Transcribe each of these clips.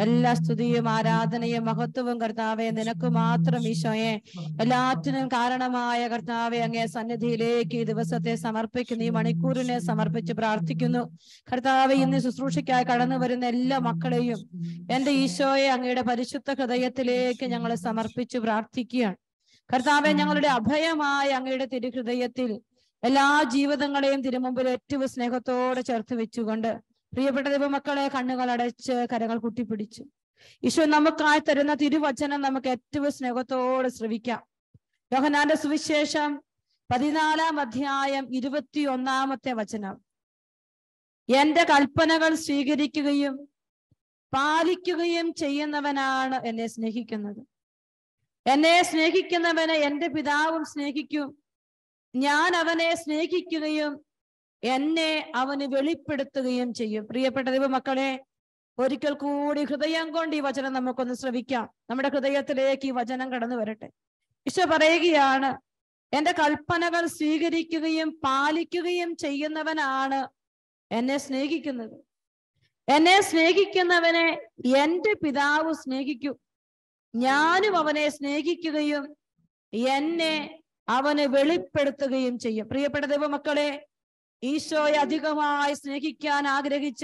എല്ലാ സ്തുതിയും ആരാധനയും മഹത്വവും കർത്താവെ നിനക്ക് മാത്രം ഈശോയെ. എല്ലാറ്റിനും കാരണമായ കർത്താവെ, അങ്ങേ സന്നിധിയിലേക്ക് ഈ ദിവസത്തെ സമർപ്പിക്കുന്നു, ഈ മണിക്കൂറിനെ സമർപ്പിച്ച് പ്രാർത്ഥിക്കുന്നു. കർത്താവെ, ഇന്ന് ശുശ്രൂഷയ്ക്കായി കടന്നു വരുന്ന എല്ലാ മക്കളെയും എന്റെ ഈശോയെ അങ്ങയുടെ പരിശുദ്ധ ഹൃദയത്തിലേക്ക് ഞങ്ങൾ സമർപ്പിച്ച് പ്രാർത്ഥിക്കുകയാണ്. കർത്താവെ, ഞങ്ങളുടെ അഭയമായ അങ്ങയുടെ തിരുഹൃദയത്തിൽ എല്ലാ ജീവിതങ്ങളെയും തിരുമുമ്പിൽ ഏറ്റവും സ്നേഹത്തോടെ ചേർത്ത് വെച്ചുകൊണ്ട് പ്രിയപ്പെട്ട ദൈവമക്കളെ കണ്ണുകൾ അടച്ച് കരങ്ങൾ കൂട്ടിപ്പിടിച്ചു ഈശോ നമുക്കായി തരുന്ന തിരുവചനം നമുക്ക് ഏറ്റവും സ്നേഹത്തോടെ ശ്രവിക്കാം. യോഹന്നാന്റെ സുവിശേഷം 14-ാം അധ്യായം 21-ാമത്തെ വചനം. എന്റെ കൽപ്പനകൾ സ്വീകരിക്കുകയും പാലിക്കുകയും ചെയ്യുന്നവനാണ് എന്നെ സ്നേഹിക്കുന്നത്. എന്നെ സ്നേഹിക്കുന്നവനെ എന്റെ പിതാവും സ്നേഹിക്കും. ഞാൻ അവനെ സ്നേഹിക്കുകയും എന്നെ അവന് വെളിപ്പെടുത്തുകയും ചെയ്യും. പ്രിയപ്പെട്ട ദൈവമക്കളെ, ഒരിക്കൽ കൂടി ഹൃദയം കൊണ്ട് ഈ വചനം നമുക്കൊന്ന് ശ്രവിക്കാം. നമ്മുടെ ഹൃദയത്തിലേക്ക് ഈ വചനം കടന്നു വരട്ടെ. ഈശോ പറയുകയാണ്, എന്റെ കൽപ്പനകൾ സ്വീകരിക്കുകയും പാലിക്കുകയും ചെയ്യുന്നവനാണ് എന്നെ സ്നേഹിക്കുന്നത്. എന്നെ സ്നേഹിക്കുന്നവനെ എന്റെ പിതാവ് സ്നേഹിക്കും. ഞാനും അവനെ സ്നേഹിക്കുകയും എന്നെ അവന് വെളിപ്പെടുത്തുകയും ചെയ്യും. പ്രിയപ്പെട്ട ദൈവമക്കളെ, ഈശോയെ അധികമായി സ്നേഹിക്കാൻ ആഗ്രഹിച്ച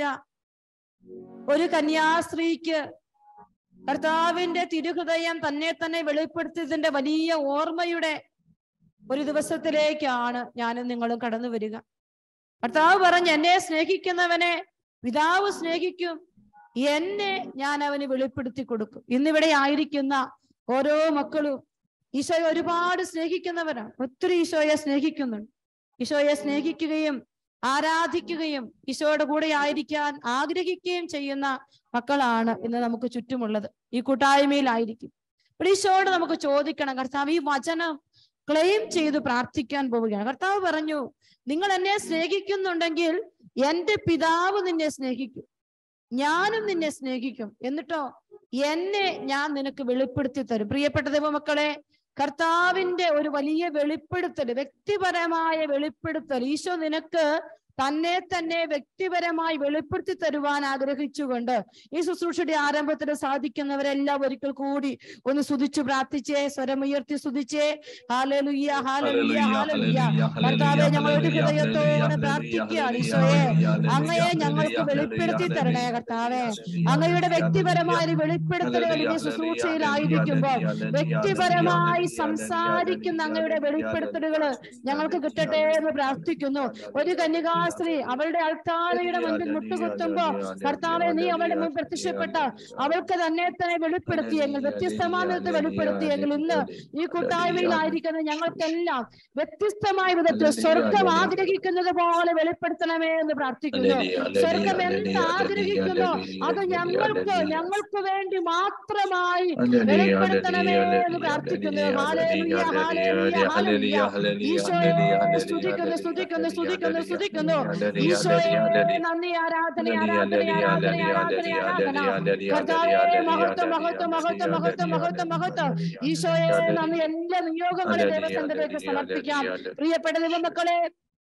ഒരു കന്യാസ്ത്രീക്ക് കർത്താവിന്റെ തിരുഹൃദയം തന്നെ തന്നെ വെളിപ്പെടുത്തിയതിന്റെ വലിയ ഓർമ്മയുടെ ഒരു ദിവസത്തിലേക്കാണ് ഞാനും നിങ്ങളും കടന്നു വരിക. കർത്താവ് പറഞ്ഞു, എന്നെ സ്നേഹിക്കുന്നവനെ പിതാവ് സ്നേഹിക്കും, എന്നെ ഞാൻ അവന് വെളിപ്പെടുത്തി കൊടുക്കും. ഇന്നിവിടെ ആയിരിക്കുന്ന ഓരോ മക്കളും ഈശോയെ ഒരുപാട് സ്നേഹിക്കുന്നവരാണ്. ഒത്തിരി ഈശോയെ സ്നേഹിക്കുന്നുണ്ട്. ഈശോയെ സ്നേഹിക്കുകയും ആരാധിക്കുകയും ഈശോയുടെ കൂടെ ആയിരിക്കാൻ ആഗ്രഹിക്കുകയും ചെയ്യുന്ന മക്കളാണ് ഇന്ന് നമുക്ക് ചുറ്റുമുള്ളത്. ഈ കൂട്ടായ്മയിലായിരിക്കും. ഈശോയോട് നമുക്ക് ചോദിക്കണം, കർത്താവ്, ഈ വചനം ക്ലെയിം ചെയ്ത് പ്രാർത്ഥിക്കാൻ പോവുകയാണ്. കർത്താവ് പറഞ്ഞു, നിങ്ങൾ എന്നെ സ്നേഹിക്കുന്നുണ്ടെങ്കിൽ എന്റെ പിതാവ് നിന്നെ സ്നേഹിക്കും, ഞാനും നിന്നെ സ്നേഹിക്കും, എന്നിട്ടോ എന്നെ ഞാൻ നിനക്ക് വെളിപ്പെടുത്തി തരും. പ്രിയപ്പെട്ട ദൈവമക്കളെ, കർത്താവിന്റെ ഒരു വലിയ വെളിപ്പെടുത്തൽ, വ്യക്തിപരമായ വെളിപ്പെടുത്തൽ ഈശോ നിനക്ക് തന്നെ തന്നെ വ്യക്തിപരമായി വെളിപ്പെടുത്തി തരുവാൻ ആഗ്രഹിച്ചുകൊണ്ട് ഈ ശുശ്രൂഷയുടെ ആരംഭത്തിൽ സാധിക്കുന്നവരെല്ലാം ഒരിക്കൽ കൂടി ഒന്ന് സ്തുതിച്ചു പ്രാർത്ഥിച്ചേ, സ്വരമുയർത്തി സ്തുതിച്ചേ. ഹല്ലേലൂയ, ഹല്ലേലൂയ, ഹല്ലേലൂയ. കർത്താവേ, ഞങ്ങളുടെ ഹൃദയത്തോടെ പ്രാർത്ഥിക്കുകയാണ്. ഈശോയെ, അങ്ങയെ ഞങ്ങൾക്ക് വെളിപ്പെടുത്തി തരണേ. കർത്താവേ, അങ്ങയുടെ വ്യക്തിപരമായ വെളിപ്പെടുത്തലുകൾ ഈ ശുശ്രൂഷയിലായിരിക്കുമ്പോൾ വ്യക്തിപരമായി സംസാരിക്കുന്ന അങ്ങയുടെ വെളിപ്പെടുത്തലുകൾ ഞങ്ങൾക്ക് കിട്ടട്ടെ എന്ന് പ്രാർത്ഥിക്കുന്നു. ഒരു കന്യകാ സ്ത്രീ അവളുടെ അൾത്താരയുടെ മുൻപിൽ മുട്ടുകുത്തുമ്പോ കർത്താവെ, നീ അവളുടെ മുൻപിൽ പ്രത്യക്ഷപ്പെട്ട അവൾക്ക് തന്നെ തന്നെ വെളിപ്പെടുത്തിയെങ്കിൽ, വ്യത്യസ്തമായ വെളിപ്പെടുത്തിയെങ്കിൽ ഇന്ന് ഈ കൂട്ടായ്മയിലായിരിക്കുന്ന ഞങ്ങൾക്കെല്ലാം വ്യത്യസ്തമായ വിധത്തിൽ സ്വർഗം ആഗ്രഹിക്കുന്നത് പോലെ വെളിപ്പെടുത്തണമേ എന്ന് പ്രാർത്ഥിക്കുന്നു. സ്വർഗം എന്ത് ആഗ്രഹിക്കുന്നു അത് ഞങ്ങൾക്ക് വേണ്ടി മാത്രമായി വെളിപ്പെടുത്തണമേ എന്ന് പ്രാർത്ഥിക്കുന്നു. ഹല്ലേലൂയ, ഹല്ലേലൂയ, ഹല്ലേലൂയ. ഈശോയെ സ്തുതിക്കുന്നു, സ്തുതിക്കുന്നു, സ്തുതിക്കുന്നു, സ്തുതിക്കുന്നു. ഈശോയെ നന്ദി, ആരാധന, ആരാധന, ആരാധന, ആരാധന, ആരാധന. കർത്താവേ, മഹത്വം, മഹത്വം, മഹത്വം, മഹത്വം, മഹത്വം, മഹത്വം. ഈശോയെ നന്ദി. എല്ലാ നിയോഗങ്ങളെ ദൈവസന്നിധിയിലേക്ക് സമർപ്പിക്കാം. പ്രിയപ്പെട്ട ദൈവമക്കളെ,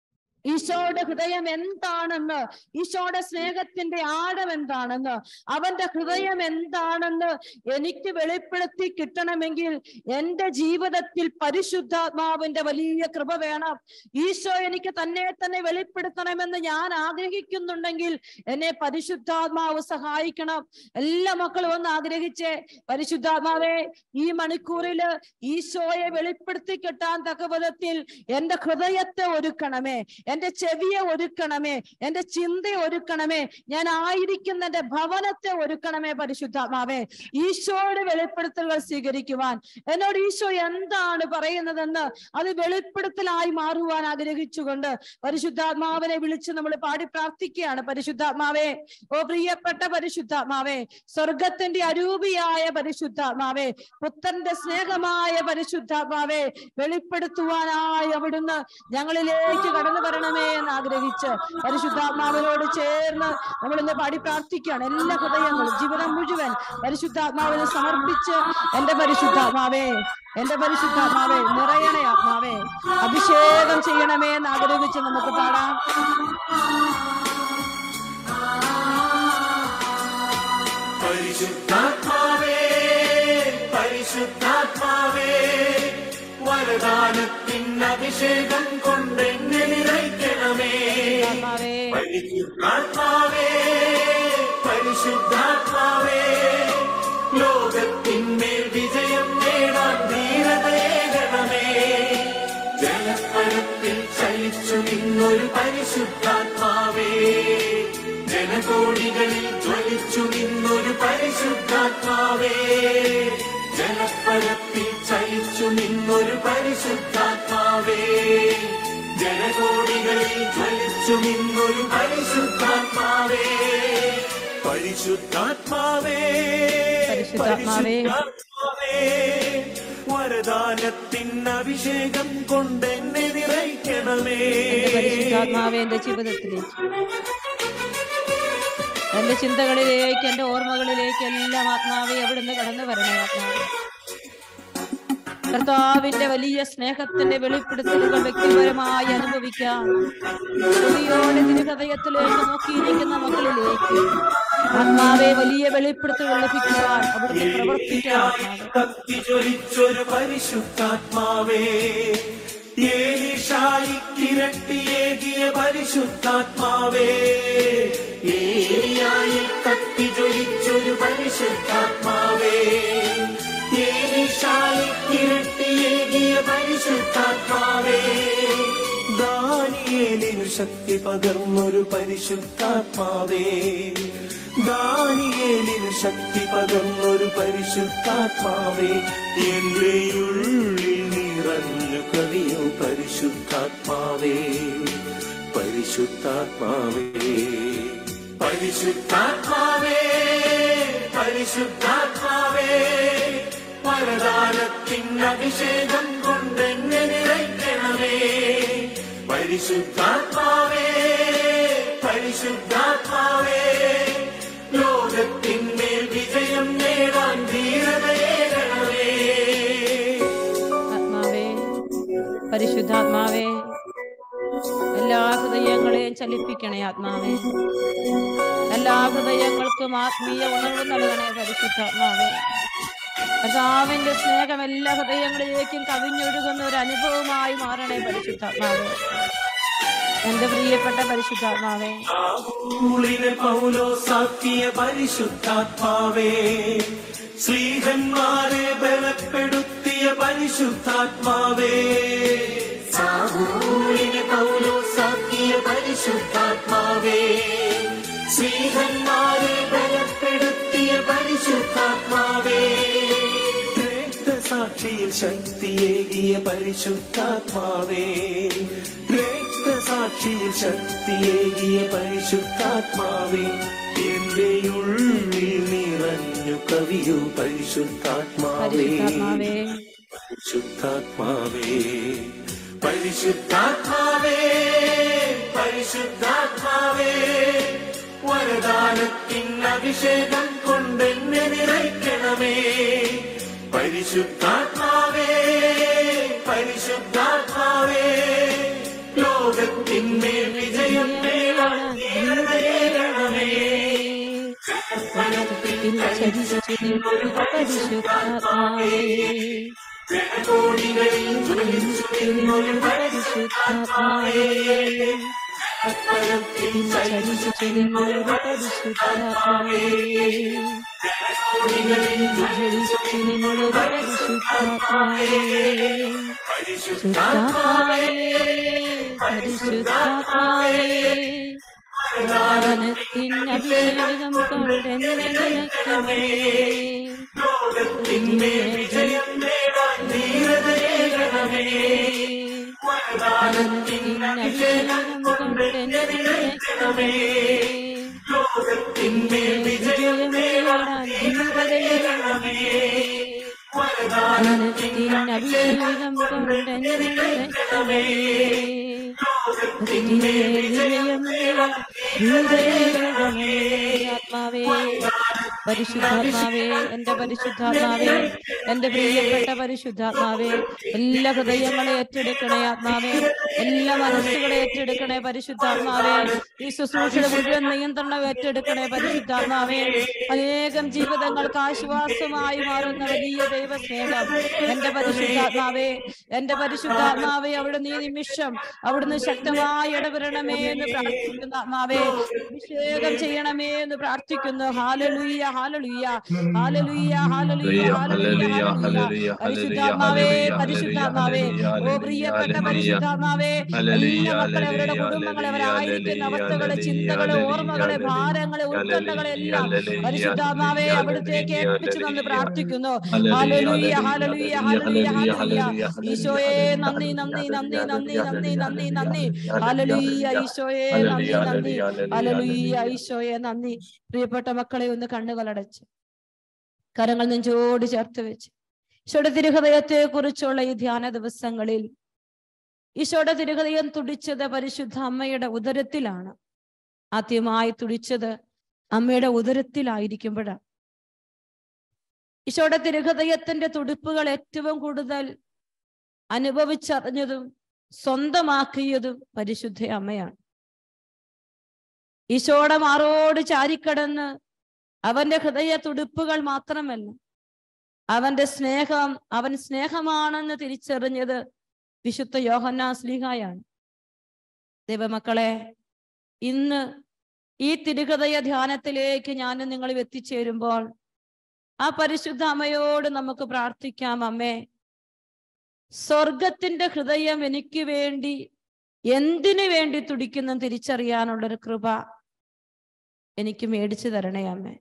ഈശോയുടെ ഹൃദയം എന്താണെന്ന്, ഈശോയുടെ സ്നേഹത്തിന്റെ ആഴം എന്താണെന്ന്, അവന്റെ ഹൃദയം എന്താണെന്ന് എനിക്ക് വെളിപ്പെടുത്തി കിട്ടണമെങ്കിൽ എന്റെ ജീവിതത്തിൽ പരിശുദ്ധാത്മാവിന്റെ വലിയ കൃപ വേണം. ഈശോ എനിക്ക് തന്നെ തന്നെ വെളിപ്പെടുത്തണമെന്ന് ഞാൻ ആഗ്രഹിക്കുന്നുണ്ടെങ്കിൽ എന്നെ പരിശുദ്ധാത്മാവ് സഹായിക്കണം. എല്ലാ മക്കളും ഒന്ന് ആഗ്രഹിച്ചേ, പരിശുദ്ധാത്മാവേ, ഈ മണിക്കൂറില് ഈശോയെ വെളിപ്പെടുത്തി കിട്ടാൻ തക്ക വിധത്തിൽ എന്റെ ഹൃദയത്തെ ഒരുക്കണമേ, എന്റെ ചെവിയെ ഒരുക്കണമേ, എന്റെ ചിന്തയെ ഒരുക്കണമേ, ഞാൻ ആയിരിക്കുന്ന എന്റെ ഭവനത്തെ ഒരുക്കണമേ. പരിശുദ്ധാത്മാവേ, ഈശോയുടെ വെളിപ്പെടുത്തലുകൾ സ്വീകരിക്കുവാൻ എന്നോട് ഈശോ എന്താണ് പറയുന്നതെന്ന് അത് വെളിപ്പെടുത്തലായി മാറുവാൻ ആഗ്രഹിച്ചുകൊണ്ട് പരിശുദ്ധാത്മാവിനെ വിളിച്ച് നമ്മൾ പാടി പ്രാർത്ഥിക്കുകയാണ്. പരിശുദ്ധാത്മാവേ, ഓ പ്രിയപ്പെട്ട പരിശുദ്ധാത്മാവേ, സ്വർഗത്തിന്റെ അരൂപിയായ പരിശുദ്ധാത്മാവേ, പുത്രന്റെ സ്നേഹമായ പരിശുദ്ധാത്മാവേ, വെളിപ്പെടുത്തുവാനായി അവിടുന്ന് ഞങ്ങളിലേക്ക് കടന്നു വരണമേ എന്ന് ആഗ്രഹിച്ച് പരിശുദ്ധാത്മാവിനോട് ചേർന്ന് നമ്മൾ ഇന്ന് പാടി പ്രാർത്ഥിക്കുകയാണ്. എല്ലാ ഹൃദയങ്ങളും ജീവിതം മുഴുവൻ പരിശുദ്ധാത്മാവിനെ സമർപ്പിച്ച്, എന്റെ പരിശുദ്ധാത്മാവേ, എന്റെ പരിശുദ്ധാത്മാവേ, നിറയണേ ആത്മാവേ, അഭിഷേകം ചെയ്യണമേ എന്ന് ആഗ്രഹിച്ച് നമുക്ക് പാടാം. പരിശുദ്ധാത്മാവേ, പരിശുദ്ധാത്മാവേ പരിശുദ്ധാത്മാവേ വരദാനത്തിൻ അഭിഷേകം കൊണ്ടെന്നെ നിറയ്ക്കണമേ. പരിശുദ്ധാത്മാവേ പരിശുദ്ധാത്മാവേ ലോകത്തിന്മേൽ വിജയം നേടാൻ ധീരതയേകണമേ. ജലപ്പരപ്പിൽ ചലിച്ചു നിന്നൊരു പരിശുദ്ധാത്മാവേ ജനകോടികളിൽ ജ്വലിച്ചു നിന്നൊരു പരിശുദ്ധാത്മാവേ ജലപ്പരപ്പിൽ ചലിച്ചു നിന്നൊരു പരിശുദ്ധാത്മാവേ ജനകോടികളിൽ ജ്വലിച്ചു നിന്നൊരു പരിശുദ്ധാത്മാവേ. പരിശുദ്ധാത്മാവേ പരിശുദ്ധാത്മാവേ വരദാനത്തിൻ അഭിഷേകം കൊണ്ടെന്നെ നിറയ്ക്കണമേ. പരിശുദ്ധാത്മാവേ എന്റെ ജീവിതത്തിലേക്ക്, എന്റെ ചിന്തകളിലേക്ക്, എന്റെ ഓർമ്മകളിലേക്ക് എല്ലാം ആത്മാവേ അവിടുന്ന് കടന്നു വരണേ. ആത്മാവേ കർത്താവിന്റെ വലിയ സ്നേഹത്തിന്റെ വെളിപ്പെടുത്തലുകൾ വ്യക്തിപരമായി അനുഭവിക്കാൻ സ്തുതിയോടെ തിരുഹൃദയത്തിലേക്ക് നോക്കിയിരിക്കുന്ന മക്കളിലേക്ക് ആത്മാവെ വലിയ വെളിപ്പെടുത്തലുകൾ ലഭിക്കുവാൻ അവിടുത്തെ പ്രവർത്തിക്കാൻ. കത്തിജ്വലിച്ചൊരു പരിശുദ്ധാത്മാവേ ഏലിശായിക്കിരട്ടിയേകിയ പരിശുദ്ധാത്മാവേ ഏലിയായിൽ കത്തിജ്വലിച്ചൊരു പരിശുദ്ധാത്മാവേ ഏലിശായിക്കിരട്ടിയേകിയ പരിശുദ്ധാത്മാവേ ദാനിയേലിനു ശക്തി പകർന്നൊരു പരിശുദ്ധാത്മാവേ ദാനിയേലിനു ശക്തി പകർന്നൊരു പരിശുദ്ധാത്മാവേ എന്റെ ഉള്ളിൽ നിറഞ്ഞു കവിയോ പരിശുദ്ധാത്മാവേ പരിശുദ്ധാത്മാവേ പരിശുദ്ധാത്മാവേ പരിശുദ്ധാത്മാവേ വരദാനത്തിൻ അഭിഷേകം കൊണ്ടെന്നെ നിറയ്ക്കണമേ. പരിശുദ്ധാത്മാവേ പരിശുദ്ധാത്മാവേ ലോകത്തിന്മേൽ വിജയം നേടാൻ ധീരതയേകണമേ. ആത്മാവേ പരിശുദ്ധാത്മാവേ എല്ലാ ഹൃദയങ്ങളെയും ചലിപ്പിക്കണേ. ആത്മാവേ എല്ലാ ഹൃദയങ്ങൾക്കും ആത്മീയ ഉണർവ് നൽകണേ. പരിശുദ്ധാത്മാവേ കർത്താവിന്റെ സ്നേഹം എല്ലാ ഹൃദയങ്ങളിലേക്കും കവിഞ്ഞൊഴുകുന്ന ഒരു അനുഭവമായി മാറണേ. പരിശുദ്ധാത്മാവേ എന്റെ പ്രിയപ്പെട്ട പരിശുദ്ധാത്മാവേ പൗലോസാക്കിയ പരിശുദ്ധാത്മാവേ ശ്രീഹന്മാരെ ബലപ്പെടുത്തിയ പരിശുദ്ധാത്മാവേ സാവൂളിനെ പൗലോസാക്കിയ പരിശുദ്ധാത്മാവേ ശ്രീഹന്മാരെ ബലപ്പെടുത്തിയ പരിശുദ്ധാത്മാവേ രക്തസാക്ഷിയിൽ ശക്തിയേകിയ പരിശുദ്ധാത്മാവേ രക്തസാക്ഷിയിൽ ശക്തിയേകിയ പരിശുദ്ധാത്മാവേ എന്റെ ഉള്ളിൽ നിറഞ്ഞു കവിയോ പരിശുദ്ധാത്മാവേ പരിശുദ്ധാത്മാവേ പരിശുദ്ധാത്മാവേ പരിശുദ്ധാത്മാവേ വരദാനത്തിൻ അഭിഷേകം കൊണ്ടെന്നെ നിറയ്ക്കണമേ. പരിശുദ്ധാത്മാവേ പരിശുദ്ധാത്മാവേ ലോകത്തിന്മേൽ വിജയം നേടാൻ ധീരതയേകണമേ. പരിശുദ്ധാത്മാവേ ജനകോടികളിൽ ജ്വലിച്ചു നിന്നൊരു പരിശുദ്ധാത്മാവേ അത്ഭുതത്തിൽ ചലിച്ചു നിന്നൊരു പരിശുദ്ധാത്മാവേ ജനകോടികളിൽ ജ്വലിച്ചു നിന്നൊരു പരിശുദ്ധാത്മാവേ പരിശുദ്ധാത്മാവേ പരിശുദ്ധാത്മാവേ വരദാനത്തിൻ അഭിഷേകം കൊണ്ടെന്നെ നിറയ്ക്കണമേ. ലോകത്തിന്മേൽ വിജയം നേടാൻ ധീരതയേകണമേ. വരദാനത്തിൻ അഭിഷേകം കൊണ്ടെന്നെ നിറയ്ക്കണമേ. ലോകത്തിന്മേൽ വിജയം നേടാൻ ധീരതയേകണമേ. വരദാനത്തിൻ അഭിഷേകം കൊണ്ടെന്നെ നിറയ്ക്കണമേ. ആത്മാവേ, പരിശുദ്ധാത്മാവേ, എന്റെ പരിശുദ്ധാത്മാവേ, എന്റെ പ്രിയപ്പെട്ട പരിശുദ്ധാത്മാവേ, എല്ലാ ഹൃദയങ്ങളെ ഏറ്റെടുക്കണേ ആത്മാവേ, എല്ലാ മനസ്സുകളെ ഏറ്റെടുക്കണേ പരിശുദ്ധാത്മാവേ, ഈ ശുശ്രൂഷയുടെ മുഴുവൻ നിയന്ത്രണം ഏറ്റെടുക്കണേ പരിശുദ്ധാത്മാവേ. അനേകം ജീവിതങ്ങൾക്ക് ആശ്വാസമായി മാറുന്ന വലിയ ദൈവസ്നേഹം എന്റെ പരിശുദ്ധാത്മാവേ, എന്റെ പരിശുദ്ധാത്മാവേ, അവിടുന്ന് ഈ നിമിഷം അവിടുന്ന് ശക്തമായി ഇടപെടണമേ എന്ന് പ്രാർത്ഥിക്കുന്ന ആത്മാവേ, അഭിഷേകം ചെയ്യണമേ എന്ന് പ്രാർത്ഥിക്കുന്നു. ഹാലലുയ്യ, ഹാലലുയ്യ, ഹാലലുയ്യ, ഹാലലുയ്യ, ഹാലലുയ്യ, ഹാലലുയ്യ. പരിശുദ്ധാത്മാവേ, പരിശുദ്ധാത്മാവേ, ഓ പ്രിയപ്പെട്ട പരിശുദ്ധാത്മാവേ, എല്ലാ മക്കളെ, അവരുടെ കുടുംബങ്ങളെ, അവരായിരിക്കുന്ന അവസ്ഥകളെ, ചിന്തകളെ, ഓർമ്മകളെ, ഭാരങ്ങളെ, ഉത്കണ്ഠകളെ എല്ലാം പരിശുദ്ധാത്മാവേ അവിടുത്തേക്ക് ഏൽപ്പിച്ചു തന്ന് പ്രാർത്ഥിക്കുന്നു. ഹല്ലേലൂയ, ഹല്ലേലൂയ, ഹല്ലേലൂയ, ഹല്ലേലൂയ. ഈശോയെ നന്ദി, നന്ദി, നന്ദി, നന്ദി, നന്ദി, നന്ദി, നന്ദി. ഹല്ലേലൂയ, ഈശോയെ നന്ദി, നന്ദി. ഹല്ലേലൂയ, ഈശോയെ നന്ദി. പ്രിയപ്പെട്ട മക്കളെ, ഒന്ന് കണ്ണുകളടച്ച് കരങ്ങൾ നെഞ്ചോട് ചേർത്ത് വെച്ച് ഈശോയുടെ തിരുഹൃദയത്തെ കുറിച്ചുള്ള ഈ ധ്യാന ദിവസങ്ങളിൽ ഈശോയുടെ തിരുഹൃദയം തുടിച്ചത് പരിശുദ്ധ അമ്മയുടെ ഉദരത്തിലാണ്. ആദ്യമായി തുടിച്ചത് അമ്മയുടെ ഉദരത്തിലായിരിക്കുമ്പോഴാണ്. ഈശോയുടെ തിരുഹൃദയത്തിന്റെ തുടിപ്പുകൾ ഏറ്റവും കൂടുതൽ അനുഭവിച്ചറിഞ്ഞതും സ്വന്തമാക്കിയതും പരിശുദ്ധ അമ്മയാണ്. ഈശോയുടെ മാറോട് ചാരിക്കടന്ന് അവന്റെ ഹൃദയ തുടിപ്പുകൾ മാത്രമല്ല, അവന്റെ സ്നേഹം, അവൻ സ്നേഹമാണെന്ന് തിരിച്ചറിഞ്ഞത് വിശുദ്ധ യോഹന്നാൻ ശ്ലീഹായാണ്. ദൈവമക്കളെ, ഇന്ന് ഈ തിരുഹൃദയ ധ്യാനത്തിലേക്ക് ഞാനും നിങ്ങളും എത്തിച്ചേരുമ്പോൾ ആ പരിശുദ്ധ അമ്മയോട് നമുക്ക് പ്രാർത്ഥിക്കാം. അമ്മേ, സ്വർഗത്തിന്റെ ഹൃദയം എനിക്ക് വേണ്ടി എന്തിനു വേണ്ടി തുടിക്കുന്നു തിരിച്ചറിയാനുള്ളൊരു കൃപ എനിക്ക് മേടിച്ചു തരണേ അമ്മേ.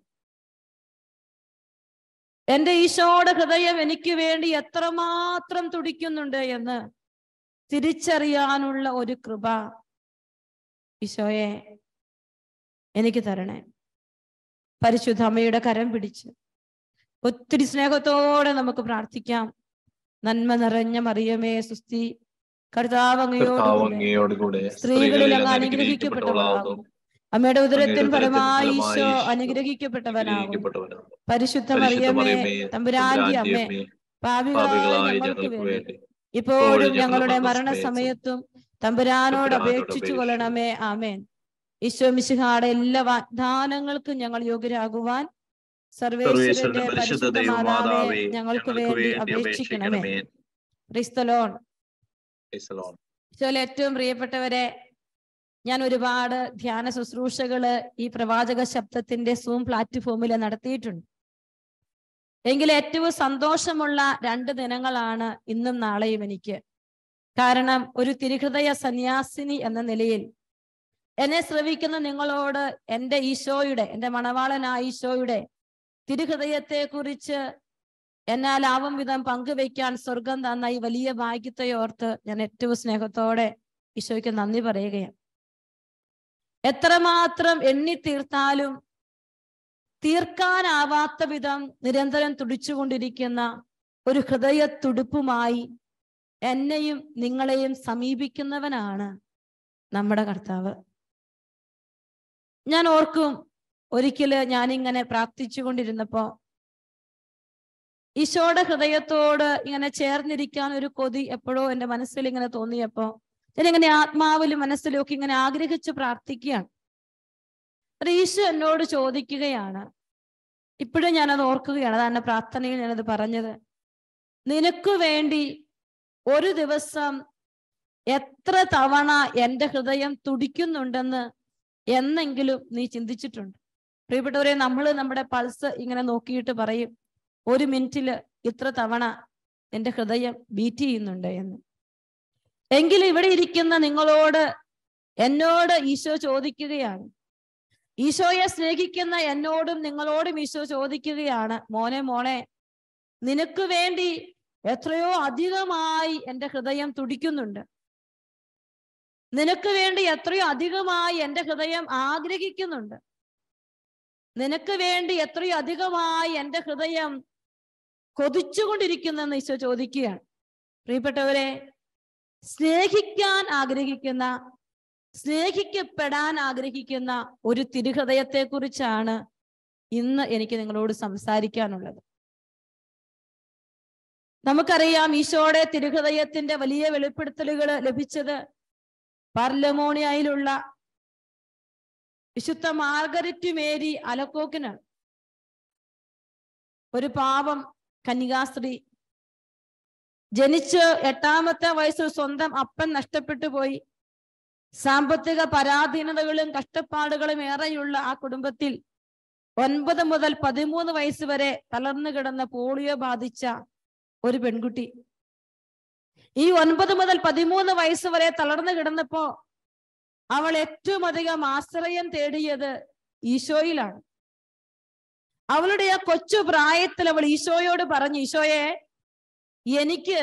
എന്റെ ഈശോയുടെ ഹൃദയം എനിക്ക് വേണ്ടി എത്രമാത്രം തുടിക്കുന്നുണ്ട് എന്ന് തിരിച്ചറിയാനുള്ള ഒരു കൃപ ഈശോയെ എനിക്ക് തരണേ. പരിശുദ്ധ അമ്മയുടെ കരം പിടിച്ച് ഒത്തിരി സ്നേഹത്തോടെ നമുക്ക് പ്രാർത്ഥിക്കാം. നന്മ നിറഞ്ഞ മറിയമേ സുസ്തി, കർത്താവ് അങ്ങയോടുകൂടെ സ്ത്രീകളിൽ അങ്ങ് അനുഗ്രഹിക്കപ്പെട്ടവളാകുന്നു. അമ്മയുടെ ഉദരത്തിൻ ഫലമായി ഈശോ അനുഗ്രഹിക്കപ്പെട്ടവനാകുന്നു. പരിശുദ്ധ മറിയമേ തമ്പുരാന്റെ അമ്മേ, പാപികളായ ഞങ്ങൾക്ക് വേണ്ടി ഇപ്പോഴും ഞങ്ങളുടെ മരണസമയത്തും തമ്പുരാനോട് അപേക്ഷിച്ചു കൊള്ളണമേ. ആമേൻ. ഈശോ മിശിഹായുടെ എല്ലാ വാഗ്ദാനങ്ങൾക്കും ഞങ്ങൾ യോഗ്യരാകുവാൻ സർവേശ്വരന്റെ പരിശുദ്ധ മാതാവേ ഞങ്ങൾക്ക് വേണ്ടി അപേക്ഷിക്കണമേ. Praise the lord. ഈശോയിൽ ഏറ്റവും പ്രിയപ്പെട്ടവരെ, ഞാൻ ഒരുപാട് ധ്യാന ശുശ്രൂഷകള് ഈ പ്രവാചക ശബ്ദത്തിന്റെ സൂം പ്ലാറ്റ്ഫോമിൽ നടത്തിയിട്ടുണ്ട്. എങ്കിൽ ഏറ്റവും സന്തോഷമുള്ള 2 ദിനങ്ങളാണ് ഇന്നും നാളെയും എനിക്ക്. കാരണം ഒരു തിരുഹൃദയ സന്യാസിനി എന്ന നിലയിൽ എന്നെ ശ്രവിക്കുന്ന നിങ്ങളോട് എൻ്റെ ഈശോയുടെ, എൻ്റെ മണവാളനായ ഈശോയുടെ തിരുഹൃദയത്തെ കുറിച്ച് എന്നാലാവും വിധം പങ്കുവയ്ക്കാൻ സ്വർഗം തന്ന ഈ വലിയ ഭാഗ്യത്തെ ഓർത്ത് ഞാൻ ഏറ്റവും സ്നേഹത്തോടെ ഈശോയ്ക്ക് നന്ദി പറയുകയാണ്. എത്രമാത്രം എണ്ണി തീർത്താലും തീർക്കാനാവാത്ത വിധം നിരന്തരം തുടിച്ചുകൊണ്ടിരിക്കുന്ന ഒരു ഹൃദയ തുടിപ്പുമായി എന്നെയും നിങ്ങളെയും സമീപിക്കുന്നവനാണ് നമ്മുടെ കർത്താവ്. ഞാൻ ഓർക്കും, ഒരിക്കല് ഞാനിങ്ങനെ പ്രാർത്ഥിച്ചു കൊണ്ടിരുന്നപ്പോ ഈശോയുടെ ഹൃദയത്തോട് ഇങ്ങനെ ചേർന്നിരിക്കാൻ ഒരു കൊതി എപ്പോഴോ എൻ്റെ മനസ്സിൽ ഇങ്ങനെ തോന്നിയപ്പോ ഞാനിങ്ങനെ ആത്മാവിലും മനസ്സിലും ഒക്കെ ഇങ്ങനെ ആഗ്രഹിച്ച് പ്രാർത്ഥിക്കുകയാണ്. ഈശോ എന്നോട് ചോദിക്കുകയാണ്, ഇപ്പോഴും ഞാനത് ഓർക്കുകയാണ്, അതാണ് പ്രാർത്ഥനയിൽ ഞാനത് പറഞ്ഞത്. നിനക്ക് വേണ്ടി ഒരു ദിവസം എത്ര തവണ എൻ്റെ ഹൃദയം തുടിക്കുന്നുണ്ടെന്ന് എന്നെങ്കിലും നീ ചിന്തിച്ചിട്ടുണ്ട്? പ്രിയപ്പെട്ടവരെ, നമ്മുടെ പൾസ് ഇങ്ങനെ നോക്കിയിട്ട് പറയും, 1 മിനിറ്റില് ഇത്ര തവണ എൻ്റെ ഹൃദയം ബീറ്റ് ചെയ്യുന്നുണ്ട് എന്ന്. എങ്കിലും ഇവിടെ ഇരിക്കുന്ന നിങ്ങളോട്, എന്നോട് ഈശോ ചോദിക്കുകയാണ്, ഈശോയെ സ്നേഹിക്കുന്ന എന്നോടും നിങ്ങളോടും ഈശോ ചോദിക്കുകയാണ്, മോനെ മോളെ, നിനക്ക് വേണ്ടി എത്രയോ അധികമായി എൻ്റെ ഹൃദയം തുടിക്കുന്നുണ്ട്. നിനക്ക് വേണ്ടി എത്രയോ അധികമായി എൻ്റെ ഹൃദയം ആഗ്രഹിക്കുന്നുണ്ട്. നിനക്ക് വേണ്ടി എത്രയോ അധികമായി എൻ്റെ ഹൃദയം കൊതിച്ചുകൊണ്ടിരിക്കുന്നെന്ന് ഈശോ ചോദിക്കുകയാണ്. പ്രിയപ്പെട്ടവരെ, സ്നേഹിക്കാൻ ആഗ്രഹിക്കുന്ന, സ്നേഹിക്കപ്പെടാൻ ആഗ്രഹിക്കുന്ന ഒരു തിരുഹൃദയത്തെ കുറിച്ചാണ് ഇന്ന് എനിക്ക് നിങ്ങളോട് സംസാരിക്കാനുള്ളത്. നമുക്കറിയാം, ഈശോയുടെ തിരുഹൃദയത്തിന്റെ വലിയ വെളിപ്പെടുത്തലുകൾ ലഭിച്ചത് പാർലമോണിയയിലുള്ള വിശുദ്ധ മാർഗരറ്റ് മേരി അലക്കോക്കിനാണ്. ഒരു പാവം കന്യകാസ്ത്രീ, ജനിച്ച് 8ാമത്തെ വയസ്സിൽ സ്വന്തം അപ്പൻ നഷ്ടപ്പെട്ടു പോയി. സാമ്പത്തിക പരാധീനതകളും കഷ്ടപ്പാടുകളും ഏറെയുള്ള ആ കുടുംബത്തിൽ 9 മുതൽ 13 വയസ്സ് വരെ തളർന്നു കിടന്ന പോളിയോ ബാധിച്ച ഒരു പെൺകുട്ടി. ഈ 9 മുതൽ 13 വയസ്സ് വരെ തളർന്നു കിടന്നപ്പോ അവൾ ഏറ്റവും അധികം ആശ്രയം തേടിയത് ഈശോയിലാണ്. അവളുടെ ആ കൊച്ചു പ്രായത്തിൽ അവൾ ഈശോയോട് പറഞ്ഞു, ഈശോയെ, എനിക്ക്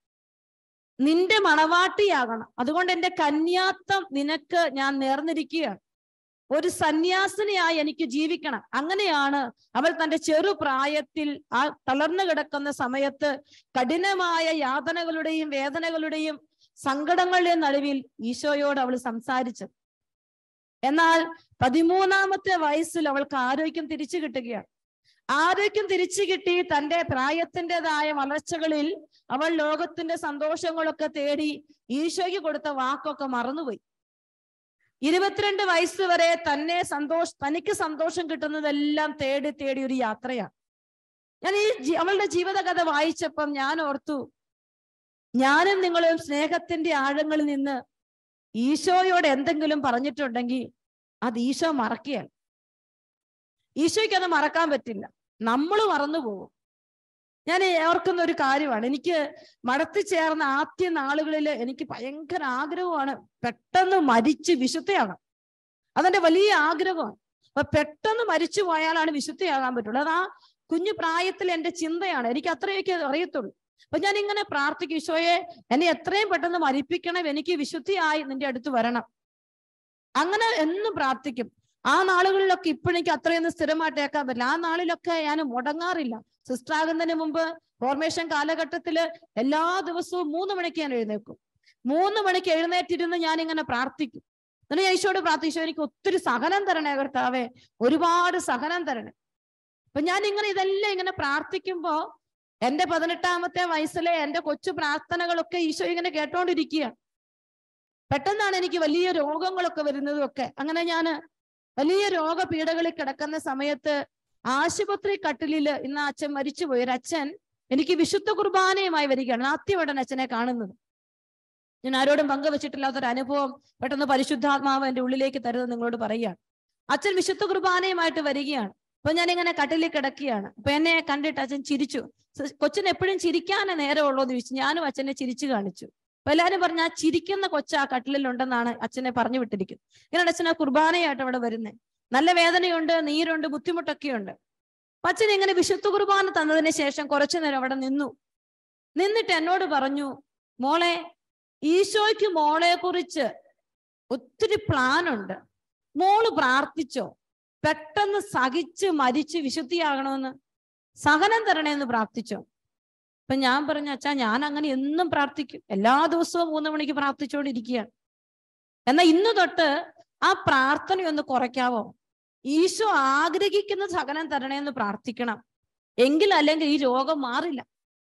നിന്റെ മണവാട്ടിയാകണം, അതുകൊണ്ട് എന്റെ കന്യാത്വം നിനക്ക് ഞാൻ നേർന്നിരിക്കുകയാണ്, ഒരു സന്യാസിനിയായി എനിക്ക് ജീവിക്കണം. അങ്ങനെയാണ് അവൾ തന്റെ ചെറുപ്രായത്തിൽ ആ തളർന്നു കിടക്കുന്ന സമയത്ത് കഠിനമായ യാതനകളുടെയും വേദനകളുടെയും സങ്കടങ്ങളുടെയും നടുവിൽ ഈശോയോട് അവൾ സംസാരിച്ചത്. എന്നാൽ 13ാമത്തെ വയസ്സിൽ അവൾക്ക് ആരോഗ്യം തിരിച്ചു കിട്ടുകയാണ്. ആരോഗ്യം തിരിച്ചു കിട്ടി തന്റെ പ്രായത്തിൻ്റെതായ വളർച്ചകളിൽ അവൾ ലോകത്തിന്റെ സന്തോഷങ്ങളൊക്കെ തേടി ഈശോയ്ക്ക് കൊടുത്ത വാക്കൊക്കെ മറന്നുപോയി. 22 വയസ്സ് വരെ തനിക്ക് സന്തോഷം കിട്ടുന്നതെല്ലാം തേടി തേടി ഒരു യാത്രയാണ്. ഞാൻ അവളുടെ ജീവിതകഥ വായിച്ചപ്പം ഞാൻ ഓർത്തു, ഞാനും നിങ്ങളും സ്നേഹത്തിന്റെ ആഴങ്ങളിൽ നിന്ന് ഈശോയോട് എന്തെങ്കിലും പറഞ്ഞിട്ടുണ്ടെങ്കിൽ അത് ഈശോ മറക്കുകയാണ്. ഈശോയ്ക്ക് അത് മറക്കാൻ പറ്റില്ല, നമ്മൾ മറന്നു പോകും. ഞാൻ ഓർക്കുന്ന ഒരു കാര്യമാണ്, എനിക്ക് മടത്തി ചേർന്ന ആദ്യ നാളുകളിൽ എനിക്ക് ഭയങ്കര ആഗ്രഹമാണ് പെട്ടെന്ന് മരിച്ച് വിശുദ്ധയാകാം. അതെന്റെ വലിയ ആഗ്രഹമാണ്. അപ്പൊ പെട്ടെന്ന് മരിച്ചു പോയാലാണ് വിശുദ്ധയാകാൻ പറ്റുള്ളൂ. അത് ആ കുഞ്ഞു പ്രായത്തിൽ എന്റെ ചിന്തയാണ്, എനിക്ക് അത്രയൊക്കെ അറിയത്തുള്ളൂ. അപ്പൊ ഞാൻ ഇങ്ങനെ പ്രാർത്ഥിക്കും, ഈശോയെ എന്നെ എത്രയും പെട്ടെന്ന് മരിപ്പിക്കണം, എനിക്ക് വിശുദ്ധിയായി നിന്റെ അടുത്ത് വരണം. അങ്ങനെ എന്നും പ്രാർത്ഥിക്കും. ആ നാളുകളിലൊക്കെ ഇപ്പോഴെനിക്ക് അത്രയൊന്നും സ്ഥിരമായിട്ട് കേൾക്കാൻ പറ്റില്ല. ആ നാളിലൊക്കെ ഞാൻ മുടങ്ങാറില്ല. സിസ്റ്റർ ആകുന്നതിന് മുമ്പ് ഫോർമേഷൻ കാലഘട്ടത്തില് എല്ലാ ദിവസവും 3 മണിക്ക് ഞാൻ എഴുന്നേൽക്കും. 3 മണിക്ക് എഴുന്നേറ്റിരുന്ന് ഞാൻ ഇങ്ങനെ പ്രാർത്ഥിക്കും. എന്നിട്ട് ഞാൻ ഈശോയോട് പ്രാർത്ഥിച്ചു, എനിക്ക് ഒത്തിരി സഹനം തരണേ കർത്താവേ, ഒരുപാട് സഹനം തരണേ. അപ്പൊ ഞാൻ ഇതെല്ലാം ഇങ്ങനെ പ്രാർത്ഥിക്കുമ്പോ എന്റെ 18ാമത്തെ വയസ്സിലെ എന്റെ കൊച്ചു പ്രാർത്ഥനകളൊക്കെ ഈശോ ഇങ്ങനെ കേട്ടോണ്ടിരിക്കുകയാണ്. പെട്ടെന്നാണ് എനിക്ക് വലിയ രോഗങ്ങളൊക്കെ വരുന്നതും ഒക്കെ. അങ്ങനെ ഞാൻ വലിയ രോഗപീഠകളിൽ കിടക്കുന്ന സമയത്ത് ആശുപത്രി കട്ടിലില് ഇന്ന് അച്ഛൻ മരിച്ചുപോയി. ഒരു അച്ഛൻ എനിക്ക് വിശുദ്ധ കുർബാനയുമായി വരികയാണ്. ആദ്യമായിട്ടാണ് അച്ഛനെ കാണുന്നത്. ഞാൻ ആരോടും പങ്കുവെച്ചിട്ടില്ലാത്തൊരു അനുഭവം പെട്ടെന്ന് പരിശുദ്ധാത്മാവ് എന്റെ ഉള്ളിലേക്ക് തരുന്നത് നിങ്ങളോട് പറയുകയാണ്. അച്ഛൻ വിശുദ്ധ കുർബാനയുമായിട്ട് വരികയാണ്. അപ്പൊ ഞാനിങ്ങനെ കട്ടിലിൽ കിടക്കുകയാണ്. അപ്പൊ എന്നെ കണ്ടിട്ട് അച്ഛൻ ചിരിച്ചു. കൊച്ചിന് എപ്പോഴും ചിരിക്കാനേ നേരമുള്ളൂ എന്ന് ചോദിച്ചു. ഞാനും അച്ഛനെ ചിരിച്ചു കാണിച്ചു. അപ്പൊ എല്ലാവരും പറഞ്ഞു, ആ ചിരിക്കുന്ന കൊച്ച് ആ കട്ടിലുണ്ടെന്നാണ് അച്ഛനെ പറഞ്ഞു വിട്ടിരിക്കുന്നത്. ഇങ്ങനെ അച്ഛൻ ആ കുർബാനയായിട്ട് അവിടെ വരുന്നത്. നല്ല വേദനയുണ്ട്, നീരുണ്ട്, ബുദ്ധിമുട്ടൊക്കെയുണ്ട്. അപ്പൊ അച്ഛൻ ഇങ്ങനെ വിശുദ്ധ കുർബാന തന്നതിന് ശേഷം കുറച്ചു നേരം അവിടെ നിന്നിട്ട് എന്നോട് പറഞ്ഞു, മോളെ, ഈശോയ്ക്ക് മോളെ കുറിച്ച് ഒത്തിരി പ്ലാനുണ്ട്, മോള് പ്രാർത്ഥിച്ചോ, പെട്ടെന്ന് സഹിച്ച് മരിച്ച് വിശുദ്ധിയാകണമെന്ന്, സഹനം തരണേന്ന് പ്രാർത്ഥിച്ചോ. അപ്പൊ ഞാൻ പറഞ്ഞു, അച്ഛാ ഞാൻ അങ്ങനെ എന്നും പ്രാർത്ഥിക്കും, എല്ലാ ദിവസവും 3 മണിക്ക് പ്രാർത്ഥിച്ചുകൊണ്ടിരിക്കുകയാണ്. എന്നാൽ ഇന്ന് തൊട്ട് ആ പ്രാർത്ഥനയൊന്ന് കുറയ്ക്കാവോ? ഈശോ ആഗ്രഹിക്കുന്ന സഹനം തരണേന്ന് പ്രാർത്ഥിക്കണം, അല്ലെങ്കിൽ ഈ രോഗം മാറില്ല.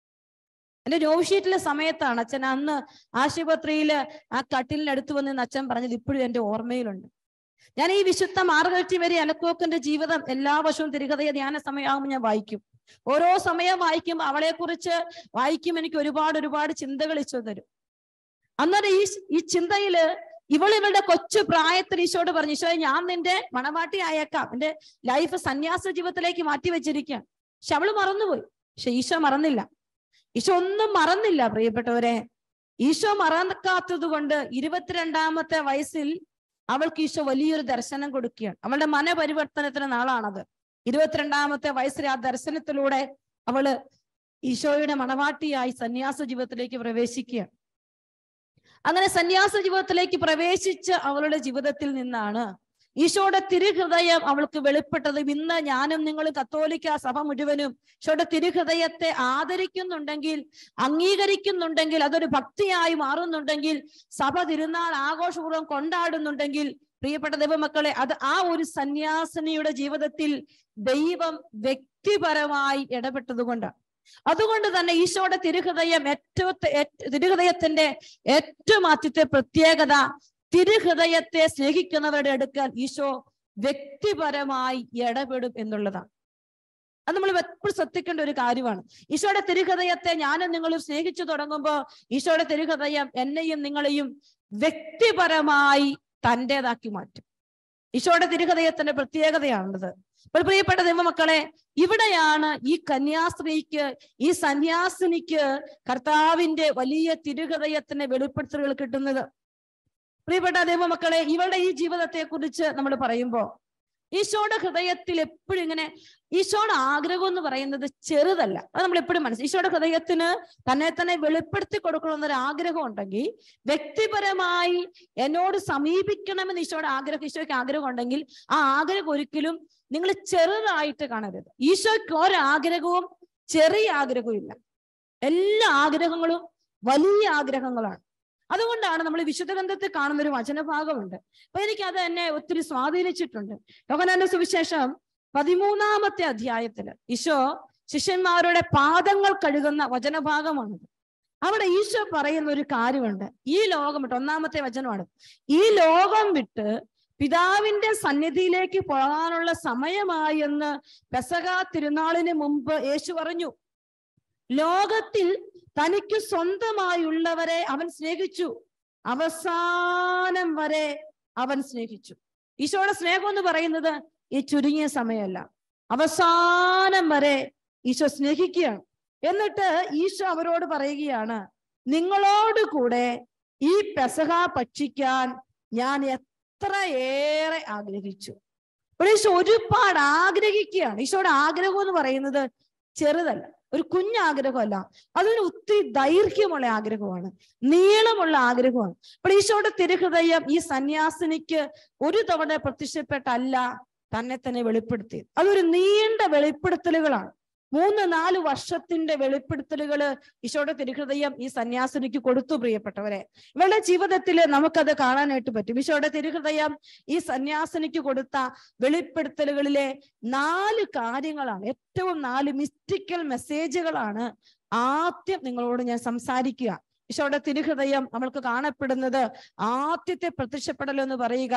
എന്റെ രോഗശീറ്റിലെ സമയത്താണ് അച്ഛൻ അന്ന് ആശുപത്രിയില് ആ കട്ടിലിനടുത്ത് വന്ന് അച്ഛൻ പറഞ്ഞത് ഇപ്പോഴും എന്റെ ഓർമ്മയിലുണ്ട്. ഞാൻ ഈ വിശുദ്ധ മാർഗരറ്റ് മേരി അലക്കോക്കിന്റെ ജീവിതം എല്ലാ വർഷവും തിരുഹൃദയ ധ്യാന സമയമാകുമ്പോൾ ഞാൻ വായിക്കും. ഓരോ സമയം വായിക്കും, അവളെ കുറിച്ച് വായിക്കും, എനിക്ക് ഒരുപാട് ചിന്തകൾ ഈശോ തരും. അന്നേരം ഈ ചിന്തയില് ഇവളുടെ കൊച്ചു പ്രായത്തിൽ ഈശോട് പറഞ്ഞു, ഈശോയെ ഞാൻ നിന്റെ മണവാട്ടി ആയേക്കാം, എന്റെ ലൈഫ് സന്യാസ ജീവിതത്തിലേക്ക് മാറ്റി വെച്ചിരിക്കുകയാണ്. പക്ഷെ അവള് മറന്നുപോയി. പക്ഷെ ഈശോ മറന്നില്ല. ഈശോ ഒന്നും മറന്നില്ല പ്രിയപ്പെട്ടവരെ. ഈശോ മറക്കാത്തത് കൊണ്ട് 22ാമത്തെ വയസ്സിൽ അവൾക്ക് ഈശോ വലിയൊരു ദർശനം കൊടുക്കുകയാണ്. അവളുടെ മനപരിവർത്തനത്തിന് നാളാണത്. 22ാമത്തെ വയസ്സിലെ ആ ദർശനത്തിലൂടെ അവള് ഈശോയുടെ മണവാട്ടിയായി സന്യാസ ജീവിതത്തിലേക്ക് പ്രവേശിക്കുകയാണ്. അങ്ങനെ സന്യാസ ജീവിതത്തിലേക്ക് പ്രവേശിച്ച് അവളുടെ ജീവിതത്തിൽ നിന്നാണ് ഈശോയുടെ തിരുഹൃദയം അവൾക്ക് വെളിപ്പെട്ടതും ഇന്ന് ഞാനും നിങ്ങൾ കത്തോലിക്ക സഭ മുഴുവനും ഈശോയുടെ തിരുഹൃദയത്തെ ആദരിക്കുന്നുണ്ടെങ്കിൽ, അംഗീകരിക്കുന്നുണ്ടെങ്കിൽ, അതൊരു ഭക്തിയായി മാറുന്നുണ്ടെങ്കിൽ, സഭ തിരുനാൾ ആഘോഷപൂർവ്വം കൊണ്ടാടുന്നുണ്ടെങ്കിൽ, പ്രിയപ്പെട്ട ദൈവമക്കളെ, അത് ആ ഒരു സന്യാസിനിയുടെ ജീവിതത്തിൽ ദൈവം വ്യക്തിപരമായി ഇടപെട്ടതുകൊണ്ടാണ്. അതുകൊണ്ട് തന്നെ ഈശോയുടെ തിരുഹൃദയത്തിന്റെ ഏറ്റവും ആദ്യത്തെ പ്രത്യേകത, തിരുഹൃദയത്തെ സ്നേഹിക്കുന്നവരുടെ അടുക്കൽ ഈശോ വ്യക്തിപരമായി ഇടപെടും എന്നുള്ളതാണ്. അത് നമ്മൾ എപ്പോഴും ശ്രദ്ധിക്കേണ്ട ഒരു കാര്യമാണ്. ഈശോയുടെ തിരുഹൃദയത്തെ ഞാനും നിങ്ങളും സ്നേഹിച്ചു തുടങ്ങുമ്പോൾ ഈശോയുടെ തിരുഹൃദയം എന്നെയും നിങ്ങളെയും വ്യക്തിപരമായി തൻ്റെതാക്കി മാറ്റും. ഈശോയുടെ തിരുഹൃദയത്തിന്റെ പ്രത്യേകതയാണത്. അപ്പോൾ പ്രിയപ്പെട്ട ദൈവമക്കളെ, ഇവിടെയാണ് ഈ കന്യാസ്ത്രീക്ക്, ഈ സന്യാസിനിക്ക് കർത്താവിന്റെ വലിയ തിരുഹൃദയത്തിന്റെ വെളിപ്പെടുത്തലുകൾ കിട്ടുന്നത്. പ്രിയപ്പെട്ട ദൈവമക്കളെ, ഇവളുടെ ഈ ജീവിതത്തെ കുറിച്ച് നമ്മൾ പറയുമ്പോൾ ഈശോയുടെ ഹൃദയത്തിൽ എപ്പോഴും ഇങ്ങനെ, ഈശോയുടെ ആഗ്രഹം എന്ന് പറയുന്നത് ചെറുതല്ല. അത് നമ്മൾ എപ്പോഴും മനസ്സിലാക്കും. ഈശോയുടെ ഹൃദയത്തിന് തന്നെ വെളിപ്പെടുത്തി കൊടുക്കണമെന്നൊരു ആഗ്രഹം ഉണ്ടെങ്കിൽ, വ്യക്തിപരമായി എന്നോട് സമീപിക്കണമെന്ന് ഈശോയ്ക്ക് ആഗ്രഹം ഉണ്ടെങ്കിൽ, ആ ആഗ്രഹം ഒരിക്കലും നിങ്ങൾ ചെറുതായിട്ട് കാണരുത്. ഈശോയ്ക്ക് ഒരാഗ്രഹവും ചെറിയ ആഗ്രഹവും ഇല്ല. എല്ലാ ആഗ്രഹങ്ങളും വലിയ ആഗ്രഹങ്ങളാണ്. അതുകൊണ്ടാണ് നമ്മൾ വിശുദ്ധ ഗ്രന്ഥത്തിൽ കാണുന്ന ഒരു വചനഭാഗമുണ്ട്. അപ്പൊ എനിക്ക് അത് എന്നെ ഒത്തിരി സ്വാധീനിച്ചിട്ടുണ്ട്. യോഹന്നാന്റെ സുവിശേഷം 13-ാമത്തെ അധ്യായത്തില് ഈശോ ശിഷ്യന്മാരുടെ പാദങ്ങൾ കഴുകുന്ന വചനഭാഗമാണത്. അവിടെ ഈശോ പറയുന്ന ഒരു കാര്യമുണ്ട്. ഈ ലോകം വിട്ട്, 1-ാമത്തെ വചനമാണ്, ഈ ലോകം വിട്ട് പിതാവിന്റെ സന്നിധിയിലേക്ക് പോകാനുള്ള സമയമായി എന്ന് പെസഹ തിരുനാളിന് മുമ്പ് യേശു പറഞ്ഞു. ലോകത്തിൽ തനിക്ക് സ്വന്തമായുള്ളവരെ അവൻ സ്നേഹിച്ചു, അവസാനം വരെ അവൻ സ്നേഹിച്ചു. ഈശോയുടെ സ്നേഹം എന്ന് പറയുന്നത് ഈ ചുരുങ്ങിയ സമയമല്ല, അവസാനം വരെ ഈശോ സ്നേഹിക്കുകയാണ്. എന്നിട്ട് ഈശോ അവരോട് പറയുകയാണ്, നിങ്ങളോട് കൂടെ ഈ പെസഹ ഭക്ഷിക്കാൻ ഞാൻ എത്രയേറെ ആഗ്രഹിച്ചു. അപ്പോൾ ഈശോ ഒരുപാട് ആഗ്രഹിക്കുകയാണ്. ഈശോയുടെ ആഗ്രഹം എന്ന് പറയുന്നത് ചെറുതല്ല, ഒരു കുഞ്ഞാഗ്രഹമല്ല, അതൊരു ഒത്തിരി ദൈർഘ്യമുള്ള ആഗ്രഹമാണ്, നീളമുള്ള ആഗ്രഹമാണ്. അപ്പോൾ ഈശോയുടെ തിരുഹൃദയം ഈ സന്യാസിനിക്ക് ഒരു തവണ പ്രത്യക്ഷപ്പെട്ടല്ല, തന്നെ വെളിപ്പെടുത്തി. അതൊരു നീണ്ട വെളിപ്പെടുത്തലുകളാണ്. 3-4 വർഷത്തിന്റെ വെളിപ്പെടുത്തലുകള് ഈശോയുടെ തിരുഹൃദയം ഈ സന്യാസിനിക്ക് കൊടുത്തു. പ്രിയപ്പെട്ടവരെ, ഇവളുടെ ജീവിതത്തിൽ നമുക്കത് കാണാനായിട്ട് പറ്റും. ഈശോയുടെ തിരുഹൃദയം ഈ സന്യാസിനിക്ക് കൊടുത്ത വെളിപ്പെടുത്തലുകളിലെ 4 കാര്യങ്ങളാണ്, ഏറ്റവും 4 മിസ്റ്റിക്കൽ മെസ്സേജുകളാണ് ആദ്യം നിങ്ങളോട് ഞാൻ സംസാരിക്കുക. ഈശോയുടെ തിരുഹൃദയം നമ്മൾക്ക് കാണപ്പെടുന്നത് ആദ്യത്തെ പ്രത്യക്ഷപ്പെടൽ എന്ന് പറയുക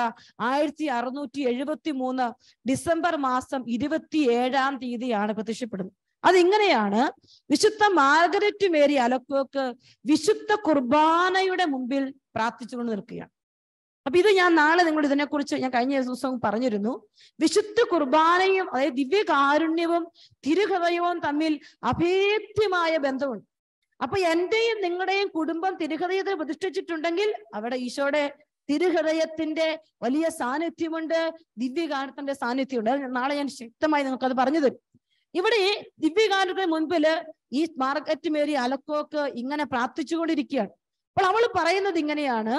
1673 ഡിസംബർ മാസം 27-ാം തീയതിയാണ് പ്രത്യക്ഷപ്പെടുന്നത്. അതിങ്ങനെയാണ്, വിശുദ്ധ മാർഗരറ്റ് മേരി അലക്കോക്ക് വിശുദ്ധ കുർബാനയുടെ മുമ്പിൽ പ്രാർത്ഥിച്ചുകൊണ്ട് നിൽക്കുകയാണ്. അപ്പൊ ഇത് ഞാൻ നാളെ നിങ്ങൾ ഇതിനെക്കുറിച്ച് ഞാൻ കഴിഞ്ഞ ദിവസം പറഞ്ഞിരുന്നു. വിശുദ്ധ കുർബാനയും അതായത് ദിവ്യകാരുണ്യവും തിരുഹൃദയവും തമ്മിൽ അഭേദ്യമായ ബന്ധമുണ്ട്. അപ്പൊ എന്റെയും നിങ്ങളുടെയും കുടുംബം തിരുഹൃദയത്തിൽ പ്രതിഷ്ഠിച്ചിട്ടുണ്ടെങ്കിൽ അവിടെ ഈശോയുടെ തിരുഹൃദയത്തിന്റെ വലിയ സാന്നിധ്യമുണ്ട്, ദിവ്യകാരുണ്യത്തിന്റെ സാന്നിധ്യമുണ്ട്. അത് നാളെ ഞാൻ ശക്തമായി നിങ്ങൾക്കത് പറഞ്ഞു തരും. ഇവിടെ ഈ ദിവ്യകാരുണ്യത്തിന് മുൻപില് ഈ മാർഗരറ്റ് മേരി അലക്കോക്ക് ഇങ്ങനെ പ്രാർത്ഥിച്ചുകൊണ്ടിരിക്കുകയാണ്. അപ്പോൾ അവൾ പറയുന്നത് ഇങ്ങനെയാണ്,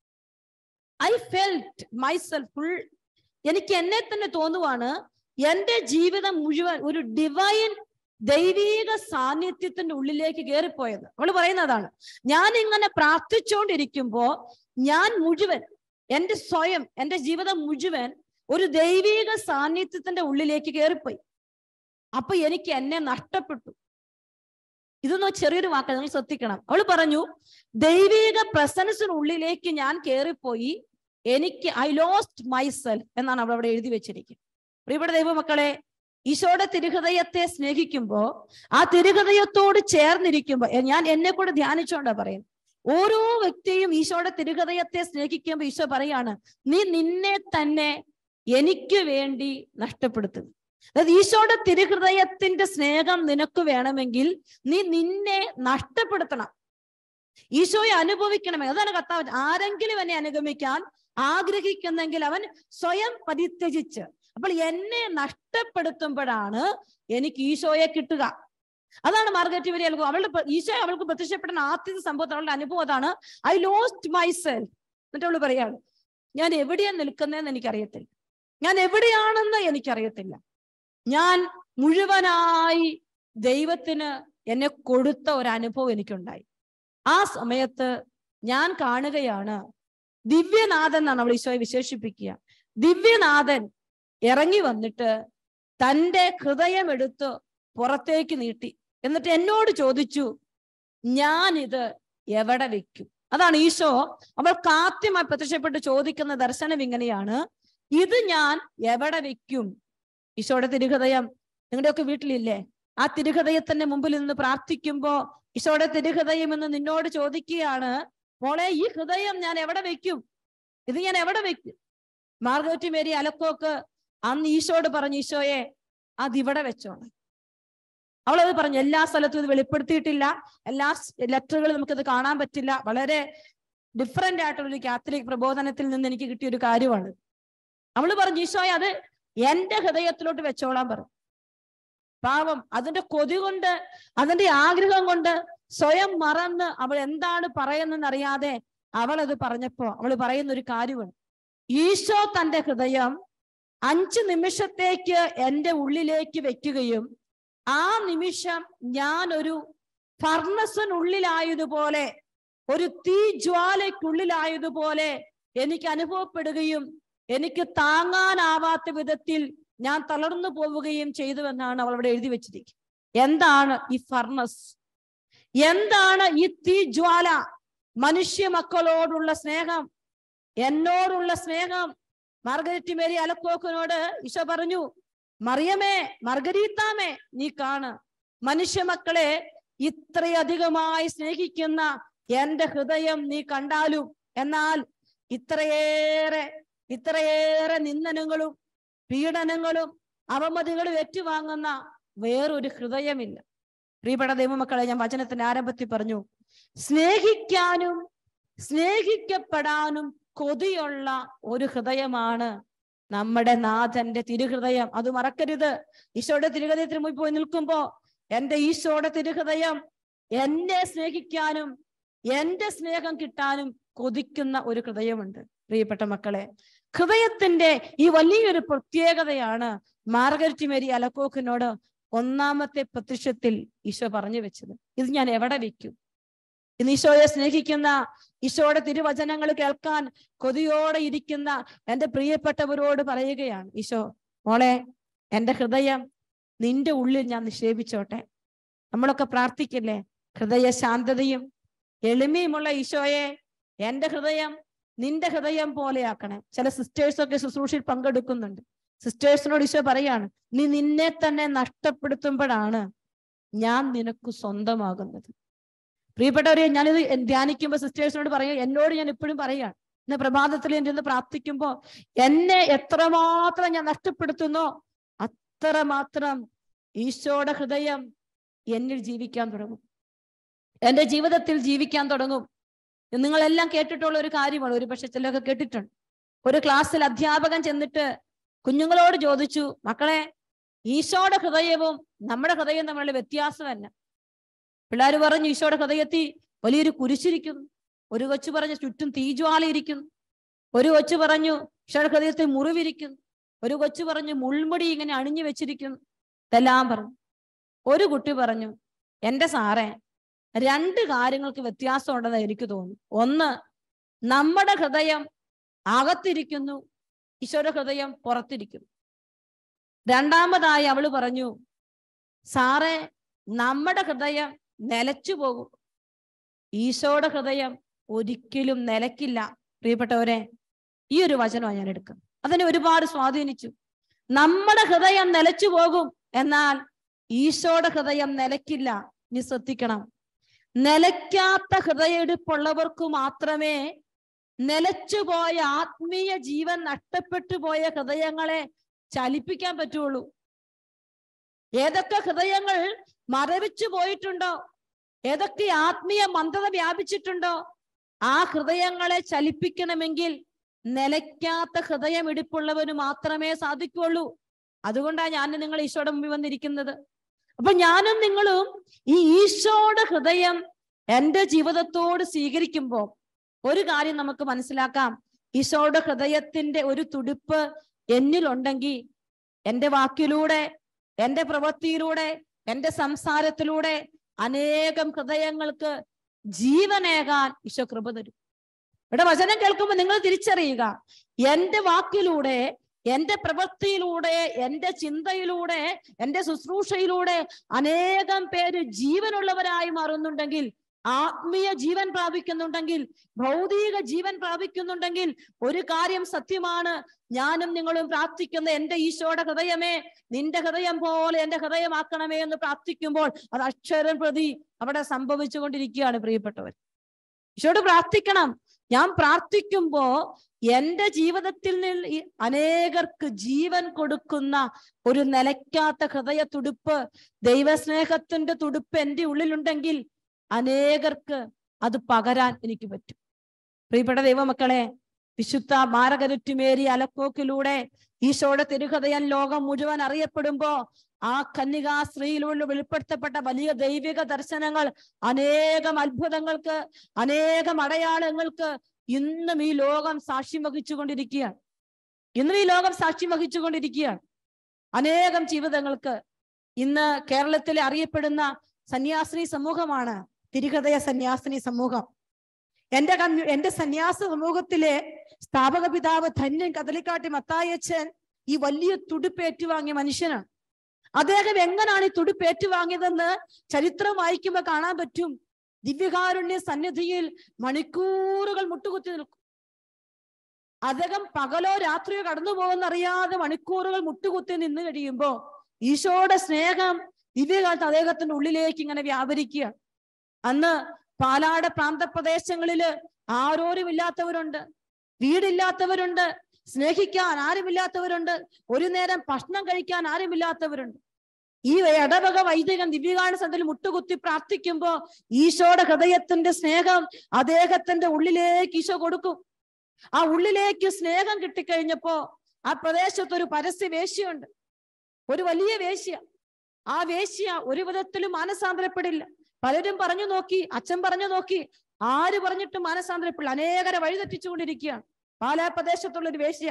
ഐ ഫെൽറ്റ് മൈസെൽഫ് ഫുൾ, എനിക്ക് എന്നെ തന്നെ തോന്നുവാണ് എന്റെ ജീവിതം മുഴുവൻ ഒരു ഡിവൈൻ ദൈവീക സാന്നിധ്യത്തിന്റെ ഉള്ളിലേക്ക് കയറിപ്പോയത്. അവള് പറയുന്നതാണ്, ഞാൻ ഇങ്ങനെ പ്രാർത്ഥിച്ചുകൊണ്ടിരിക്കുമ്പോ ഞാൻ മുഴുവൻ എന്റെ ജീവിതം മുഴുവൻ ഒരു ദൈവീക സാന്നിധ്യത്തിന്റെ ഉള്ളിലേക്ക് കയറിപ്പോയി. അപ്പൊ എനിക്ക് എന്നെ നഷ്ടപ്പെട്ടു. ഇതൊന്നും ചെറിയൊരു വാക്ക്, നിങ്ങൾ ശ്രദ്ധിക്കണം. അവള് പറഞ്ഞു, ദൈവീക പ്രസൻസിനുള്ളിലേക്ക് ഞാൻ കയറിപ്പോയി, ഐ ലോസ്റ്റ് മൈസെൽഫ് എന്നാണ് അവൾ അവിടെ എഴുതി വെച്ചിരിക്കുന്നത്. പ്രിയപ്പെട്ട ദൈവമക്കളെ, ഈശോയുടെ തിരുഹൃദയത്തെ സ്നേഹിക്കുമ്പോ, ആ തിരുഹൃദയത്തോട് ചേർന്നിരിക്കുമ്പോ, ഞാൻ എന്നെ കൂടെ ധ്യാനിച്ചോണ്ടാ പറയുന്നത്, ഓരോ വ്യക്തിയും ഈശോയുടെ തിരുഹൃദയത്തെ സ്നേഹിക്കുമ്പോ ഈശോ പറയാണ്, നീ നിന്നെ തന്നെ എനിക്ക് വേണ്ടി നഷ്ടപ്പെടുത്തുന്നു. അതായത് ഈശോയുടെ തിരുഹൃദയത്തിന്റെ സ്നേഹം നിനക്ക് വേണമെങ്കിൽ നീ നിന്നെ നഷ്ടപ്പെടുത്തണം, ഈശോയെ അനുഭവിക്കണമേ. അതാണ് കർത്താവ്. ആരെങ്കിലും എന്നെ അനുഗമിക്കാൻ ആഗ്രഹിക്കുന്നെങ്കിൽ അവൻ സ്വയം പരിത്യജിച്ച്, അപ്പോൾ എന്നെ നഷ്ടപ്പെടുത്തുമ്പോഴാണ് എനിക്ക് ഈശോയെ കിട്ടുക. അതാണ് മാർഗരറ്റ് മേരി അലക്കോക്ക് അവൾക്ക് പ്രത്യക്ഷപ്പെടുന്ന ആദ്യത്തെ സംഭവത്തിൽ അവളുടെ അനുഭവം അതാണ്, ഐ ലോസ്റ്റ് മൈസെൽഫ്. എന്നിട്ട് അവള് പറയാണ്, ഞാൻ എവിടെയാണ് നിൽക്കുന്നതെന്ന് എനിക്കറിയത്തില്ല, ഞാൻ എവിടെയാണെന്ന് എനിക്കറിയത്തില്ല. ഞാൻ മുഴുവനായി ദൈവത്തിന് എന്നെ കൊടുത്ത ഒരു അനുഭവം എനിക്കുണ്ടായി. ആ സമയത്ത് ഞാൻ കാണുകയാണ്, ദിവ്യനാഥൻ എന്നാണ് നമ്മൾ ഈശോയെ വിശേഷിപ്പിക്കുക. ദിവ്യനാഥൻ ഇറങ്ങി വന്നിട്ട് തൻ്റെ ഹൃദയം എടുത്ത് പുറത്തേക്ക് നീട്ടി. എന്നിട്ട് എന്നോട് ചോദിച്ചു, ഞാനിത് എവിടെ വെക്കും? അതാണ് ഈശോ അവൾക്ക് ആദ്യമായി പ്രത്യക്ഷപ്പെട്ട് ചോദിക്കുന്ന ദർശനം ഇങ്ങനെയാണ്, ഇത് ഞാൻ എവിടെ വെക്കും? ഈശോയുടെ തിരുഹൃദയം നിങ്ങളുടെയൊക്കെ വീട്ടിലില്ലേ? ആ തിരുഹൃദയത്തിന്റെ മുമ്പിൽ നിന്ന് പ്രാർത്ഥിക്കുമ്പോ ഈശോയുടെ തിരുഹൃദയം എന്ന് നിന്നോട് ചോദിക്കുകയാണ്, മോളെ ഈ ഹൃദയം ഞാൻ എവിടെ വെക്കും? ഇത് ഞാൻ എവിടെ വെക്കും? മാർഗരറ്റ് മേരി അലക്കോക്ക് അന്ന് ഈശോയോട് പറഞ്ഞു, ഈശോയെ അതിവിടെ വെച്ചോണം. അവളത് പറഞ്ഞു. എല്ലാ സ്ഥലത്തും ഇത് വെളിപ്പെടുത്തിയിട്ടില്ല, എല്ലാ ലെറ്ററുകളും നമുക്കത് കാണാൻ പറ്റില്ല. വളരെ ഡിഫറെന്റ് ആയിട്ടുള്ളൊരു കാത്തലിക് പ്രബോധനത്തിൽ നിന്ന് എനിക്ക് കിട്ടിയ ഒരു കാര്യമാണ്. അവള് പറഞ്ഞു, ഈശോയെ അത് എന്റെ ഹൃദയത്തിലോട്ട് വെച്ചോളാൻ പറഞ്ഞു. പാവം, അതിന്റെ കൊതി കൊണ്ട്, അതിന്റെ ആഗ്രഹം കൊണ്ട് സ്വയം മറന്ന് അവൾ എന്താണ് പറയുന്നതെന്ന് അറിയാതെ അവൾ അത് പറഞ്ഞപ്പോ അവൾ പറയുന്ന ഒരു കാര്യമാണ്, ഈശോ തന്റെ ഹൃദയം 5 നിമിഷത്തേക്ക് എൻ്റെ ഉള്ളിലേക്ക് വെക്കുകയും ആ നിമിഷം ഞാൻ ഒരു ഫർണസിനുള്ളിലായതുപോലെ, ഒരു തീ ജ്വാലയ്ക്കുള്ളിലായതുപോലെ എനിക്ക് അനുഭവപ്പെടുകയും എനിക്ക് താങ്ങാനാവാത്ത വിധത്തിൽ ഞാൻ തളർന്നു പോവുകയും ചെയ്തുവെന്നാണ് അവൾ അവിടെ എഴുതി വെച്ചിരിക്കുന്നത്. എന്താണ് ഈ ഫർണസ്? എന്താണ് ഈ തീ ജ്വാല? മനുഷ്യ മക്കളോടുള്ള സ്നേഹം, എന്നോടുള്ള സ്നേഹം. മാർഗരറ്റ് മേരി അലക്കോക്കിനോട് ഈശോ പറഞ്ഞു, മറിയമേ, മർഗരീത്താമേ, നീ കാണ്, മനുഷ്യ മക്കളെ ഇത്രയധികമായി സ്നേഹിക്കുന്ന എന്റെ ഹൃദയം നീ കണ്ടാലും, എന്നാൽ ഇത്രയേറെ നിന്ദനങ്ങളും പീഡനങ്ങളും അവമതികളും ഏറ്റുവാങ്ങുന്ന വേറൊരു ഹൃദയമില്ല. പ്രിയപ്പെട്ട ദൈവമക്കളെ, ഞാൻ വചനത്തിന്റെ ആരംഭത്തിൽ പറഞ്ഞു, സ്നേഹിക്കാനും സ്നേഹിക്കപ്പെടാനും കൊതിയുള്ള ഒരു ഹൃദയമാണ് നമ്മുടെ നാഥന്റെ തിരുഹൃദയം. അത് മറക്കരുത്. ഈശോയുടെ തിരുഹൃദയത്തിന് മുന്നിൽ പോയി നിൽക്കുമ്പോ എന്റെ ഈശോയുടെ തിരുഹൃദയം എന്നെ സ്നേഹിക്കാനും എന്റെ സ്നേഹം കിട്ടാനും കൊതിക്കുന്ന ഒരു ഹൃദയമുണ്ട്. പ്രിയപ്പെട്ട മക്കളെ, ഹൃദയത്തിന്റെ ഈ വലിയൊരു പ്രത്യേകതയാണ് മാർഗരറ്റ് മേരി അലക്കോക്കിനോട് ഒന്നാമത്തെ പ്രത്യക്ഷത്തിൽ ഈശോ പറഞ്ഞു വെച്ചത്. ഇത് ഞാൻ എവിടെ വെക്കും? ഇന്ന് ഈശോയെ സ്നേഹിക്കുന്ന, ഈശോയുടെ തിരുവചനങ്ങൾ കേൾക്കാൻ കൊതിയോടെ ഇരിക്കുന്ന എൻ്റെ പ്രിയപ്പെട്ടവരോട് പറയുകയാണ് ഈശോ, മോളെ, എൻ്റെ ഹൃദയം നിന്റെ ഉള്ളിൽ ഞാൻ നിക്ഷേപിച്ചോട്ടെ. നമ്മളൊക്കെ പ്രാർത്ഥിക്കില്ലേ, ഹൃദയ ശാന്തതയും എളിമയുമുള്ള ഈശോയെ എൻ്റെ ഹൃദയം നിന്റെ ഹൃദയം പോലെയാക്കണേ. ചില സിസ്റ്റേഴ്സൊക്കെ ശുശ്രൂഷയിൽ പങ്കെടുക്കുന്നുണ്ട്. സിസ്റ്റേഴ്സിനോട് ഈശോ പറയാണ്, നീ നിന്നെ തന്നെ നഷ്ടപ്പെടുത്തുമ്പോഴാണ് ഞാൻ നിനക്ക് സ്വന്തമാകുന്നത്. പ്രിയപ്പെട്ടവരെ, ഞാനിത് ധ്യാനിക്കുമ്പോൾ സിസ്റ്റേഴ്സിനോട് പറയുക, എന്നോട് ഞാൻ എപ്പോഴും പറയുകയാണ്, ഇന്ന് പ്രഭാതത്തിൽ എൻ്റെ ഇന്ന് പ്രാർത്ഥിക്കുമ്പോൾ എന്നെ എത്രമാത്രം ഞാൻ നഷ്ടപ്പെടുത്തുന്നോ അത്രമാത്രം ഈശോയുടെ ഹൃദയം എന്നിൽ ജീവിക്കാൻ തുടങ്ങും, എൻ്റെ ജീവിതത്തിൽ ജീവിക്കാൻ തുടങ്ങും. നിങ്ങളെല്ലാം കേട്ടിട്ടുള്ള ഒരു കാര്യമാണ്, ഒരു പക്ഷെ ചിലരൊക്കെ കേട്ടിട്ടുണ്ട്. ഒരു ക്ലാസ്സിൽ അധ്യാപകൻ ചെന്നിട്ട് കുഞ്ഞുങ്ങളോട് ചോദിച്ചു, മക്കളെ, ഈശോയുടെ ഹൃദയവും നമ്മുടെ ഹൃദയവും തമ്മിലുള്ള വ്യത്യാസം തന്നെ. പിള്ളേർ പറഞ്ഞു, ഈശോയുടെ ഹൃദയത്തിൽ വലിയൊരു കുരിശിരിക്കുന്നു. ഒരു കൊച്ചു പറഞ്ഞു, ചുറ്റും തീജ്വാലയിരിക്കുന്നു. ഒരു കൊച്ചു പറഞ്ഞു, ഈശോയുടെ ഹൃദയത്തിൽ മുറിവിരിക്കുന്നു. ഒരു കൊച്ചു പറഞ്ഞു, മുൾമുടി ഇങ്ങനെ അണിഞ്ഞു വെച്ചിരിക്കുന്നു. ഇതെല്ലാം പറഞ്ഞു. ഒരു കുട്ടി പറഞ്ഞു, എൻ്റെ സാറേ, 2 കാര്യങ്ങൾക്ക് വ്യത്യാസം ഉണ്ടെന്ന് എനിക്ക് തോന്നുന്നു. ഒന്ന്, നമ്മുടെ ഹൃദയം അകത്തിരിക്കുന്നു, ഈശോയുടെ ഹൃദയം പുറത്തിരിക്കുന്നു. രണ്ടാമതായി അവള് പറഞ്ഞു, സാറേ, നമ്മുടെ ഹൃദയം നിലച്ചു പോകും, ഈശോയുടെ ഹൃദയം ഒരിക്കലും നിലക്കില്ല. പ്രിയപ്പെട്ടവരെ, ഈ ഒരു വചനമാണ് ഞാൻ എടുക്കുന്നത്. അതിനെ ഒരുപാട് സ്വാധീനിച്ചു. നമ്മുടെ ഹൃദയം നിലച്ചു പോകും, എന്നാൽ ഈശോയുടെ ഹൃദയം നിലക്കില്ല. നീ ശ്രദ്ധിക്കണം, നിലയ്ക്കാത്ത ഹൃദയമെടുപ്പുള്ളവർക്ക് മാത്രമേ നിലച്ചുപോയ ആത്മീയ ജീവൻ നഷ്ടപ്പെട്ടു പോയ ഹൃദയങ്ങളെ ചലിപ്പിക്കാൻ പറ്റുള്ളൂ. ഏതൊക്കെ ഹൃദയങ്ങൾ മരവിച്ചു പോയിട്ടുണ്ടോ, ഏതൊക്കെ ആത്മീയ മന്ദത വ്യാപിച്ചിട്ടുണ്ടോ, ആ ഹൃദയങ്ങളെ ചലിപ്പിക്കണമെങ്കിൽ നിലയ്ക്കാത്ത ഹൃദയമിടിപ്പുള്ളവന് മാത്രമേ സാധിക്കുള്ളൂ. അതുകൊണ്ടാണ് ഞാൻ നിങ്ങൾ ഈശോയുടെ മുമ്പിൽ വന്നിരിക്കുന്നത്. അപ്പൊ ഞാനും നിങ്ങളും ഈ ഈശോയുടെ ഹൃദയം എൻ്റെ ജീവിതത്തോട് സ്വീകരിക്കുമ്പോൾ ഒരു കാര്യം നമുക്ക് മനസ്സിലാക്കാം. ഈശോയുടെ ഹൃദയത്തിന്റെ ഒരു തുടിപ്പ് എന്നിലുണ്ടെങ്കിൽ എൻ്റെ വാക്കിലൂടെ, എൻ്റെ പ്രവൃത്തിയിലൂടെ, എൻ്റെ സംസാരത്തിലൂടെ അനേകം ഹൃദയങ്ങൾക്ക് ജീവനേകാൻ ഈശോ കൃപ തരും. ഇവിടെ വചനം കേൾക്കുമ്പോൾ നിങ്ങൾ തിരിച്ചറിയുക, എൻ്റെ വാക്കിലൂടെ, എൻ്റെ പ്രവൃത്തിയിലൂടെ, എൻ്റെ ചിന്തയിലൂടെ, എൻ്റെ ശുശ്രൂഷയിലൂടെ അനേകം പേര് ജീവനുള്ളവരായി മാറുന്നുണ്ടെങ്കിൽ, ആത്മീയ ജീവൻ പ്രാപിക്കുന്നുണ്ടെങ്കിൽ, ഭൗതിക ജീവൻ പ്രാപിക്കുന്നുണ്ടെങ്കിൽ, ഒരു കാര്യം സത്യമാണ്, ഞാനും നിങ്ങളും പ്രാർത്ഥിക്കുന്ന എൻ്റെ ഈശോയുടെ ഹൃദയമേ, നിന്റെ ഹൃദയം പോലെ എൻ്റെ ഹൃദയമാക്കണമേ എന്ന് പ്രാർത്ഥിക്കുമ്പോൾ അത് അക്ഷരം പ്രതി അവിടെ സംഭവിച്ചു കൊണ്ടിരിക്കുകയാണ്. പ്രിയപ്പെട്ടവർ, ഈശോയോട് പ്രാർത്ഥിക്കണം. ഞാൻ പ്രാർത്ഥിക്കുമ്പോ എൻ്റെ ജീവിതത്തിൽ നിന്ന് അനേകർക്ക് ജീവൻ കൊടുക്കുന്ന ഒരു നിലയ്ക്കാത്ത ഹൃദയ തുടുപ്പ്, ദൈവസ്നേഹത്തിന്റെ തുടുപ്പ് എൻ്റെ ഉള്ളിലുണ്ടെങ്കിൽ അനേകർക്ക് അത് പകരാൻ എനിക്ക് പറ്റും. പ്രിയപ്പെട്ട ദൈവമക്കളെ, വിശുദ്ധ മാരകരുറ്റുമേരി അലക്കോക്കിലൂടെ ഈശോയുടെ തിരുഹൃദയം ലോകം മുഴുവൻ അറിയപ്പെടുമ്പോ ആ കന്യകാ സ്ത്രീയിലൂടെ വെളിപ്പെടുത്തപ്പെട്ട വലിയ ദൈവിക ദർശനങ്ങൾ, അനേകം അത്ഭുതങ്ങൾക്ക്, അനേകം അടയാളങ്ങൾക്ക് ഇന്നും ഈ ലോകം സാക്ഷ്യം വഹിച്ചുകൊണ്ടിരിക്കുകയാണ്. ഇന്നും ഈ ലോകം സാക്ഷ്യം വഹിച്ചുകൊണ്ടിരിക്കുകയാണ്. അനേകം ജീവിതങ്ങൾക്ക് ഇന്ന് കേരളത്തിലെ അറിയപ്പെടുന്ന സന്യാസിനി സമൂഹമാണ് തിരുഹൃദയ സന്യാസിനി സമൂഹം. എൻ്റെ സന്യാസ സമൂഹത്തിലെ സ്ഥാപക പിതാവ് ധന്യൻ കദളിക്കാട്ടി മത്തായച്ചൻ ഈ വലിയ തുടുപ്പ് ഏറ്റുവാങ്ങിയ മനുഷ്യനാണ്. അദ്ദേഹം എങ്ങനെയാണ് ഈ തുടുപ്പ് ഏറ്റുവാങ്ങിയതെന്ന് ചരിത്രം വായിക്കുമ്പോൾ കാണാൻ പറ്റും. ദിവ്യകാരുണ്യ സന്നിധിയിൽ മണിക്കൂറുകൾ മുട്ടുകുത്തി നിൽക്കും. അദ്ദേഹം പകലോ രാത്രിയോ കടന്നു പോകുന്നറിയാതെ മണിക്കൂറുകൾ മുട്ടുകുത്തി നിന്ന് കഴിയുമ്പോ ഈശോയുടെ സ്നേഹം ദിവ്യകാലത്ത് അദ്ദേഹത്തിന്റെ ഉള്ളിലേക്ക് ഇങ്ങനെ വ്യാപരിക്കുകയാണ്. അന്ന് പാലാട് പ്രാന്തപ്രദേശങ്ങളില് ആരോരുമില്ലാത്തവരുണ്ട്, വീടില്ലാത്തവരുണ്ട്, സ്നേഹിക്കാൻ ആരുമില്ലാത്തവരുണ്ട്, ഒരു നേരം ഭക്ഷണം കഴിക്കാൻ ആരുമില്ലാത്തവരുണ്ട്. ഈ ഇടവക വൈദികൻ ദിവ്യകാരുണ്യ സന്നിധിയിൽ മുട്ടുകുത്തി പ്രാർത്ഥിക്കുമ്പോ ഈശോയുടെ ഹൃദയത്തിന്റെ സ്നേഹം അദ്ദേഹത്തിന്റെ ഉള്ളിലേക്ക് ഈശോ കൊടുക്കും. ആ ഉള്ളിലേക്ക് സ്നേഹം കിട്ടിക്കഴിഞ്ഞപ്പോ ആ പ്രദേശത്ത് ഒരു പരസ്യ വേശ്യയുണ്ട്, ഒരു വലിയ വേശ്യ. ആ വേശ്യ ഒരു വിധത്തിലും മാനസാന്തരപ്പെടില്ല. പലരും പറഞ്ഞു നോക്കി, അച്ഛൻ പറഞ്ഞു നോക്കി, ആര് പറഞ്ഞിട്ടും മാനസാന്തരപ്പെടില്ല. അനേകരെ വഴിതെറ്റിച്ചുകൊണ്ടിരിക്കുകയാണ്. പാലാ പ്രദേശത്തുള്ള ഒരു വേശ്യ.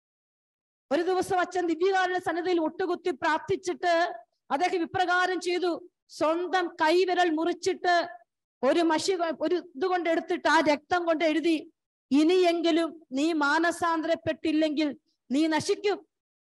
ഒരു ദിവസം അച്ഛൻ ദിവ്യകാരുണ്യ സന്നിധിയിൽ മുട്ടുകുത്തി പ്രാർത്ഥിച്ചിട്ട് അദ്ദേഹം ഇപ്രകാരം ചെയ്തു. സ്വന്തം കൈവിരൽ മുറിച്ചിട്ട് ഒരു ഇതുകൊണ്ട് എടുത്തിട്ട് ആ രക്തം കൊണ്ട് എഴുതി, ഇനിയെങ്കിലും നീ മാനസാന്തരപ്പെട്ടില്ലെങ്കിൽ നീ നശിക്കും.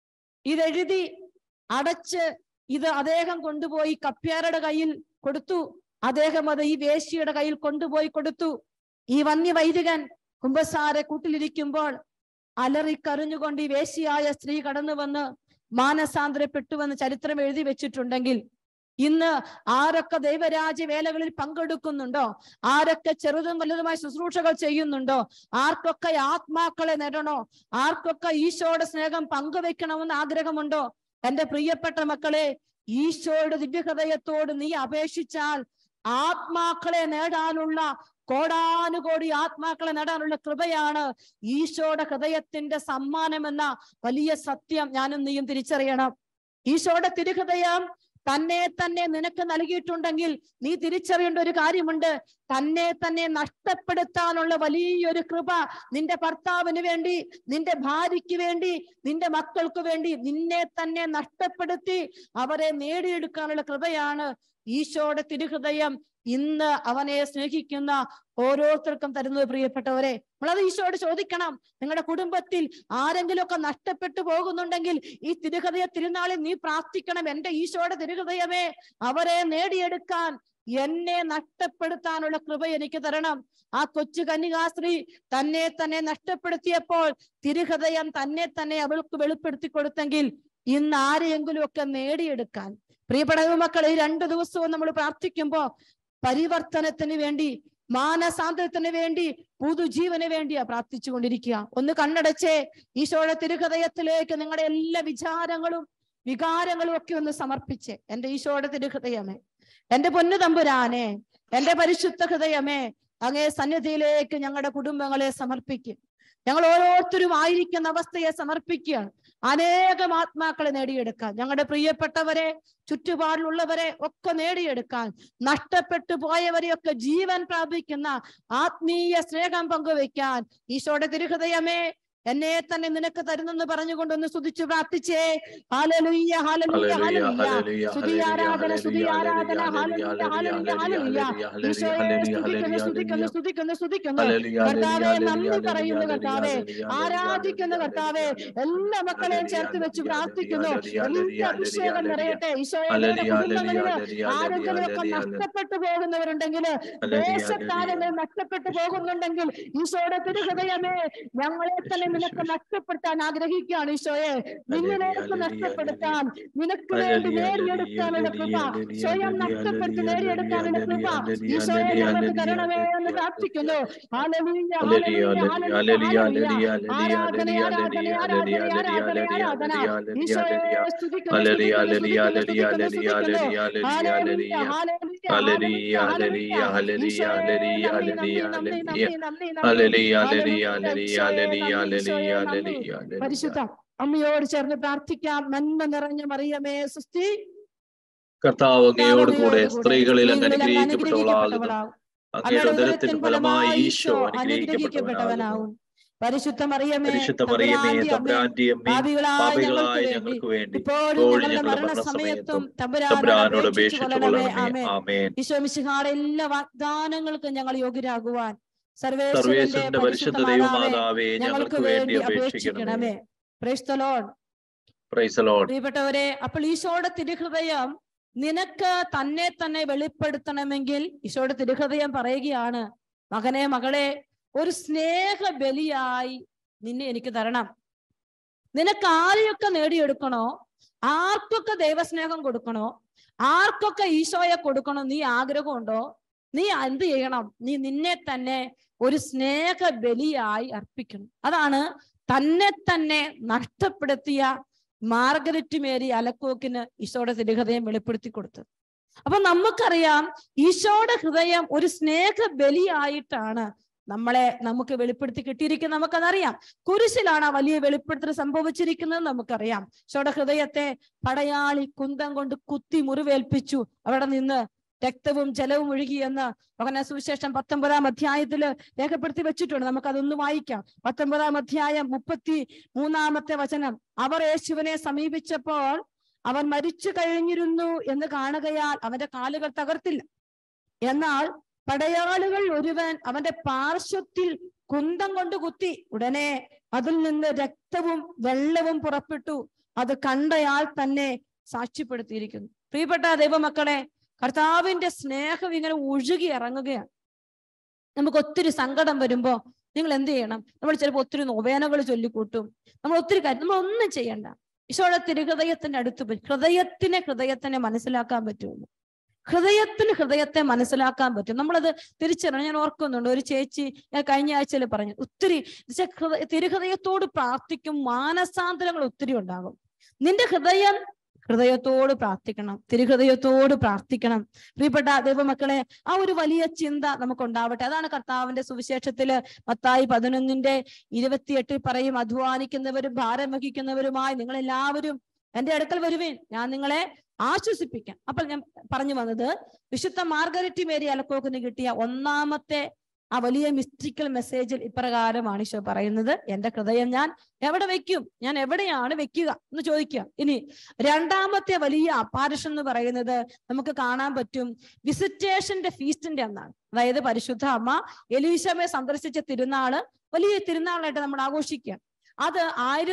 ഇതെഴുതി അടച്ച് ഇത് അദ്ദേഹം കൊണ്ടുപോയി കപ്പ്യാരുടെ കയ്യിൽ കൊടുത്തു. അദ്ദേഹം അത് ഈ വേശ്യയുടെ കയ്യിൽ കൊണ്ടുപോയി കൊടുത്തു. ഈ വന്യവൈദികൻ കുമ്പസാര കൂട്ടിലിരിക്കുമ്പോൾ അലറിക്കരഞ്ഞുകൊണ്ട് ഈ വേശ്യയായ സ്ത്രീ കടന്നു വന്ന് മാനസാന്തരപ്പെട്ടുവെന്ന് ചരിത്രം എഴുതി വെച്ചിട്ടുണ്ടെങ്കിൽ, ഇന്ന് ആരൊക്കെ ദൈവരാജ്യ വേലകളിൽ പങ്കെടുക്കുന്നുണ്ടോ, ആരൊക്കെ ചെറുതും വലുതുമായ ശുശ്രൂഷകൾ ചെയ്യുന്നുണ്ടോ, ആർക്കൊക്കെ ആത്മാക്കളെ നേടണോ, ആർക്കൊക്കെ ഈശോയുടെ സ്നേഹം പങ്കുവെക്കണമെന്ന് ആഗ്രഹമുണ്ടോ, എന്റെ പ്രിയപ്പെട്ട മക്കളെ, ഈശോയുടെ ദിവ്യഹൃദയത്തോട് നീ അപേക്ഷിച്ചാൽ ആത്മാക്കളെ നേടാനുള്ള, കോടാനുകോടി ആത്മാക്കളെ നേടാനുള്ള കൃപയാണ് ഈശോയുടെ ഹൃദയത്തിന്റെ സമ്മാനമെന്ന വലിയ സത്യം ഞാനും നീയും തിരിച്ചറിയണം. ഈശോയുടെ തിരുഹൃദയം തന്നെ തന്നെ നിനക്ക് നൽകിയിട്ടുണ്ടെങ്കിൽ നീ തിരിച്ചറിയേണ്ട ഒരു കാര്യമുണ്ട്. തന്നെ തന്നെ നഷ്ടപ്പെടുത്താനുള്ള വലിയൊരു കൃപ നിന്റെ ഭർത്താവിന് വേണ്ടി, നിന്റെ ഭാര്യയ്ക്ക് വേണ്ടി, നിന്റെ മക്കൾക്ക് വേണ്ടി നിന്നെ തന്നെ നഷ്ടപ്പെടുത്തി അവരെ നേടിയെടുക്കാനുള്ള കൃപയാണ് ഈശോയുടെ തിരുഹൃദയം ഇന്ന് അവനെ സ്നേഹിക്കുന്ന ഓരോരുത്തർക്കും തരുന്നത്. പ്രിയപ്പെട്ടവരെ, നമ്മളത് ഈശോയോട് ചോദിക്കണം. നിങ്ങളുടെ കുടുംബത്തിൽ ആരെങ്കിലും ഒക്കെ നഷ്ടപ്പെട്ടു പോകുന്നുണ്ടെങ്കിൽ ഈ തിരുഹൃദയ തിരുനാളിൽ നീ പ്രാർത്ഥിക്കണം. എന്റെ ഈശോയുടെ തിരുഹൃദയമേ, അവരെ നേടിയെടുക്കാൻ, എന്നെ നഷ്ടപ്പെടുത്താനുള്ള കൃപ എനിക്ക് തരണം. ആ കൊച്ചു കന്യകാസ്ത്രീ തന്നെ തന്നെ നഷ്ടപ്പെടുത്തിയപ്പോൾ തിരുഹൃദയം തന്നെ തന്നെ അവൾക്ക് വെളിപ്പെടുത്തി കൊടുത്തെങ്കിൽ ഇന്ന് ആരെയെങ്കിലും ഒക്കെ നേടിയെടുക്കാൻ. പ്രിയപ്പെട്ട മക്കൾ, ഈ 2 ദിവസവും നമ്മൾ പ്രാർത്ഥിക്കുമ്പോ പരിവർത്തനത്തിന് വേണ്ടി, മാനസാന്തരത്തിന് വേണ്ടി, പുതുജീവന് വേണ്ടിയാ പ്രാർത്ഥിച്ചു കൊണ്ടിരിക്കുക. ഒന്ന് കണ്ണടച്ചേ ഈശോയുടെ തിരുഹൃദയത്തിലേക്ക് നിങ്ങളുടെ എല്ലാ വിചാരങ്ങളും വികാരങ്ങളും ഒക്കെ ഒന്ന് സമർപ്പിച്ചേ. എന്റെ ഈശോയുടെ തിരുഹൃദയമേ, എന്റെ പൊന്നു തമ്പുരാനെ, എന്റെ പരിശുദ്ധ ഹൃദയമേ, അങ്ങേ സന്നിധിയിലേക്ക് ഞങ്ങളുടെ കുടുംബങ്ങളെ സമർപ്പിക്കും. ഞങ്ങൾ ഓരോരുത്തരും ആയിരിക്കുന്ന അവസ്ഥയെ സമർപ്പിക്കുകയാണ്. അനേകം ആത്മാക്കളെ നേടിയെടുക്കാൻ, ഞങ്ങളുടെ പ്രിയപ്പെട്ടവരെ, ചുറ്റുപാടിലുള്ളവരെ ഒക്കെ നേടിയെടുക്കാൻ, നഷ്ടപ്പെട്ടു പോയവരെയൊക്കെ ജീവൻ പ്രാപിക്കുന്ന ആത്മീയ സ്നേഹം പങ്കുവയ്ക്കാൻ ഈശോയുടെ തിരുഹൃദയമേ എന്നെ തന്നെ നിനക്ക് തരുന്നെന്ന് പറഞ്ഞുകൊണ്ടൊന്ന് സ്തുതിച്ചു പ്രാർത്ഥിച്ചേ. ഹല്ലേലൂയ ഹല്ലേലൂയ ഹല്ലേലൂയ. സ്തുതി ആരാധന സ്തുതി ആരാധന. ഹല്ലേലൂയ ഹല്ലേലൂയ ഹല്ലേലൂയ. ഈശോയെ സ്തുതിക്കുന്നു സ്തുതിക്കുന്നു സ്തുതിക്കുന്നു സ്തുതിക്കുന്നു. കർത്താവേ നന്ദി പറയുന്നു കർത്താവേ, ആരാധിക്കുന്നു കർത്താവേ. എല്ലാ മക്കളെയും ചേർത്ത് വെച്ച് പ്രാർത്ഥിക്കുന്നു. എല്ലാ അഭിഷേകം നിറയട്ടെ ഈശോയെ. നിങ്ങളുടെ കുടുംബങ്ങളില് ആരെങ്കിലുമൊക്കെ നഷ്ടപ്പെട്ടു പോകുന്നവരുണ്ടെങ്കിൽ, ദേശകാലങ്ങൾ നഷ്ടപ്പെട്ടു പോകുന്നുണ്ടെങ്കിൽ, ഈശോയുടെ തിരുഹൃദയമേ ഞങ്ങളെ തന്നെ നിനക്ക് നഷ്ടപ്പെടുത്താൻ ആഗ്രഹിക്കുകയാണ് ഈശോയെ. നിങ്ങളേക്ക് നഷ്ടപ്പെടുത്താൻ, നിനക്ക് വേണ്ടി നേടിയെടുക്കാനുള്ള കൃപ, സ്വയം നഷ്ടപ്പെട്ട് നേടിയെടുക്കാനുള്ള കൃപ ഈശോയെ ഞങ്ങൾക്ക് തരണമേ എന്ന് പ്രാർത്ഥിക്കുന്നു. ഹല്ലേലൂയ ഹല്ലേലൂയ ഹല്ലേലൂയ. ആരാധന ആരാധന ആരാധന ആരാധന ആരാധന. ഈശോയെ സ്തുതിക്കുന്നു സ്തുതിക്കുന്നു സ്തുതിക്കുന്നു സ്തുതിക്കുന്നു. ഹല്ലേലൂയ ഹല്ലേലൂയ ഹല്ലേലൂയ ഹല്ലേലൂയ. ഈശോയെ നന്ദി നന്ദി നന്ദി നന്ദി. പരിശുദ്ധ അമ്മയോട് ചേർന്ന് പ്രാർത്ഥിക്കാം. നന്മ നിറഞ്ഞ മറിയമേ സുസ്തി, കർത്താവ് അങ്ങയോട് കൂടെ സ്ത്രീകളിൽ അങ്ങ് അനുഗ്രഹിക്കപ്പെട്ടവളാകുന്നു. അങ്ങയുടെ ഉദരത്തിൻ ഫലമായി ഈശോ അനുഗ്രഹിക്കപ്പെട്ടവനാകുന്നു. പരിശുദ്ധ മറിയമേ തമ്പുരാന്റെ അമ്മേ, പാപികളായ ഞങ്ങൾക്ക് വേണ്ടി ഇപ്പോഴും ഞങ്ങളുടെ മരണസമയത്തും തമ്പുരാനോട് അപേക്ഷിച്ചുകൊള്ളണമേ. ആമേൻ. ഈശോ മിശിഹായുടെ എല്ലാ വാഗ്ദാനങ്ങൾക്കും ഞങ്ങൾ യോഗ്യരാകുവാൻ സർവേശ്വരന്റെ പരിശുദ്ധ ദൈവമാതാവേ ഞങ്ങൾക്ക് വേണ്ടി അപേക്ഷിക്കണമേ. Praise the lord. Praise the lord. പ്രിയപ്പെട്ടവരെ, അപ്പോൾ ഈശോയുടെ തിരുഹൃദയം നിനക്ക് തന്നെ തന്നെ വെളിപ്പെടുത്തണമെങ്കിൽ ഈശോയുടെ തിരുഹൃദയം പറയുകയാണ്, മകനെ മകളെ, ഒരു സ്നേഹ ബലിയായി നിന്നെ എനിക്ക് തരണം. നിനക്ക് ആരെയൊക്കെ നേടിയെടുക്കണോ, ആർക്കൊക്കെ ദൈവസ്നേഹം കൊടുക്കണോ, ആർക്കൊക്കെ ഈശോയെ കൊടുക്കണോ നീ ആഗ്രഹമുണ്ടോ, നീ എന്ത് ചെയ്യണം? നീ നിന്നെ തന്നെ ഒരു സ്നേഹ ബലിയായി അർപ്പിക്കണം. അതാണ് തന്നെ തന്നെ നഷ്ടപ്പെടുത്തിയ മാർഗരറ്റ് മേരി അലക്കോക്കിന് ഈശോയുടെ തിരുഹൃദയം വെളിപ്പെടുത്തി കൊടുത്തത്. അപ്പൊ നമുക്കറിയാം, ഈശോയുടെ ഹൃദയം ഒരു സ്നേഹ ബലിയായിട്ടാണ് നമുക്ക് വെളിപ്പെടുത്തി കിട്ടിയിരിക്കുന്നത്. നമുക്കതറിയാം. കുരിശിലാണ് ആ വലിയ വെളിപ്പെടുത്തൽ സംഭവിച്ചിരിക്കുന്നത് നമുക്കറിയാം. ഈശോയുടെ ഹൃദയത്തെ പടയാളി കുന്തം കൊണ്ട് കുത്തി മുറിവേൽപ്പിച്ചു. അവിടെ നിന്ന് രക്തവും ജലവും ഒഴുകിയെന്ന് യോഹന്നാൻ സുവിശേഷം 19-ാം അധ്യായത്തിൽ രേഖപ്പെടുത്തി വെച്ചിട്ടുണ്ട്. നമുക്കതൊന്ന് വായിക്കാം. 19-ാം അധ്യായം 33-ാമത്തെ വചനം. അവർ യേശുവിനെ സമീപിച്ചപ്പോൾ അവൻ മരിച്ചു കഴിഞ്ഞിരുന്നു എന്ന് കാണുകയാൽ അവന്റെ കാലുകൾ തകർത്തില്ല. എന്നാൽ പടയാളികൾ ഒരുവൻ അവന്റെ പാർശ്വത്തിൽ കുന്തം കൊണ്ട് കുത്തി. ഉടനെ അതിൽ നിന്ന് രക്തവും വെള്ളവും പുറപ്പെട്ടു. അത് കണ്ടയാൾ തന്നെ സാക്ഷ്യപ്പെടുത്തിയിരിക്കുന്നു. പ്രിയപ്പെട്ട ദൈവമക്കളെ, കർത്താവിന്റെ സ്നേഹം ഇങ്ങനെ ഒഴുകി ഇറങ്ങുകയാണ്. നമുക്ക് ഒത്തിരി സങ്കടം വരുമ്പോ നിങ്ങൾ എന്ത് ചെയ്യണം? നമ്മൾ ചിലപ്പോൾ ഒത്തിരി നൊവേനകൾ ചൊല്ലിക്കൂട്ടും. നമ്മൾ ഒത്തിരി കാര്യം നമ്മളൊന്നും ചെയ്യണ്ട. ഈശോയുടെ തിരുഹൃദയത്തിന്റെ അടുത്ത് പോയി ഹൃദയത്തിനെ മനസ്സിലാക്കാൻ പറ്റുള്ളൂ. ഹൃദയത്തെ മനസ്സിലാക്കാൻ പറ്റും. നമ്മളത് തിരിച്ചറിയണം. ഞാൻ ഓർക്കുന്നുണ്ട്, ഒരു ചേച്ചി ഞാൻ കഴിഞ്ഞ ആഴ്ചയിൽ പറഞ്ഞു, ഒത്തിരി തിരുഹൃദയത്തോട് പ്രാർത്ഥിക്കും, മാനസാന്തരങ്ങൾ ഒത്തിരി ഉണ്ടാകും. നിന്റെ ഹൃദയത്തോട് പ്രാർത്ഥിക്കണം, തിരുഹൃദയത്തോട് പ്രാർത്ഥിക്കണം. പ്രിയപ്പെട്ട ദൈവമക്കളെ, ആ ഒരു വലിയ ചിന്ത നമുക്കുണ്ടാവട്ടെ. അതാണ് കർത്താവിന്റെ സുവിശേഷത്തില് മത്തായി 11:28 പറയും, അധ്വാനിക്കുന്നവരും ഭാരം വഹിക്കുന്നവരുമായി നിങ്ങളെല്ലാവരും എന്റെ അടുക്കൽ വരുവേൻ, ഞാൻ നിങ്ങളെ ആശ്വസിപ്പിക്കാം. അപ്പോൾ ഞാൻ പറഞ്ഞു വന്നത്, വിശുദ്ധ മാർഗരറ്റ് മേരി അലക്കോക്കിന് കിട്ടിയ ഒന്നാമത്തെ ആ വലിയ മിസ്റ്റിക്കൽ മെസ്സേജിൽ ഇപ്രകാരമാണ് ഈശോ പറയുന്നത്, എന്റെ ഹൃദയം ഞാൻ എവിടെ വെക്കും? ഞാൻ എവിടെയാണ് വെക്കുക എന്ന് ചോദിക്കുക. ഇനി രണ്ടാമത്തെ വലിയ അപ്പാരഷൻ എന്ന് പറയുന്നത് നമുക്ക് കാണാൻ പറ്റും വിസിറ്റേഷന്റെ ഫീസ്റ്റിന്റെ അന്നാണ്. അതായത് പരിശുദ്ധ അമ്മ എലീശമെ സന്ദർശിച്ച തിരുനാള് വലിയ തിരുനാളായിട്ട് നമ്മൾ ആഘോഷിക്കുക. അത്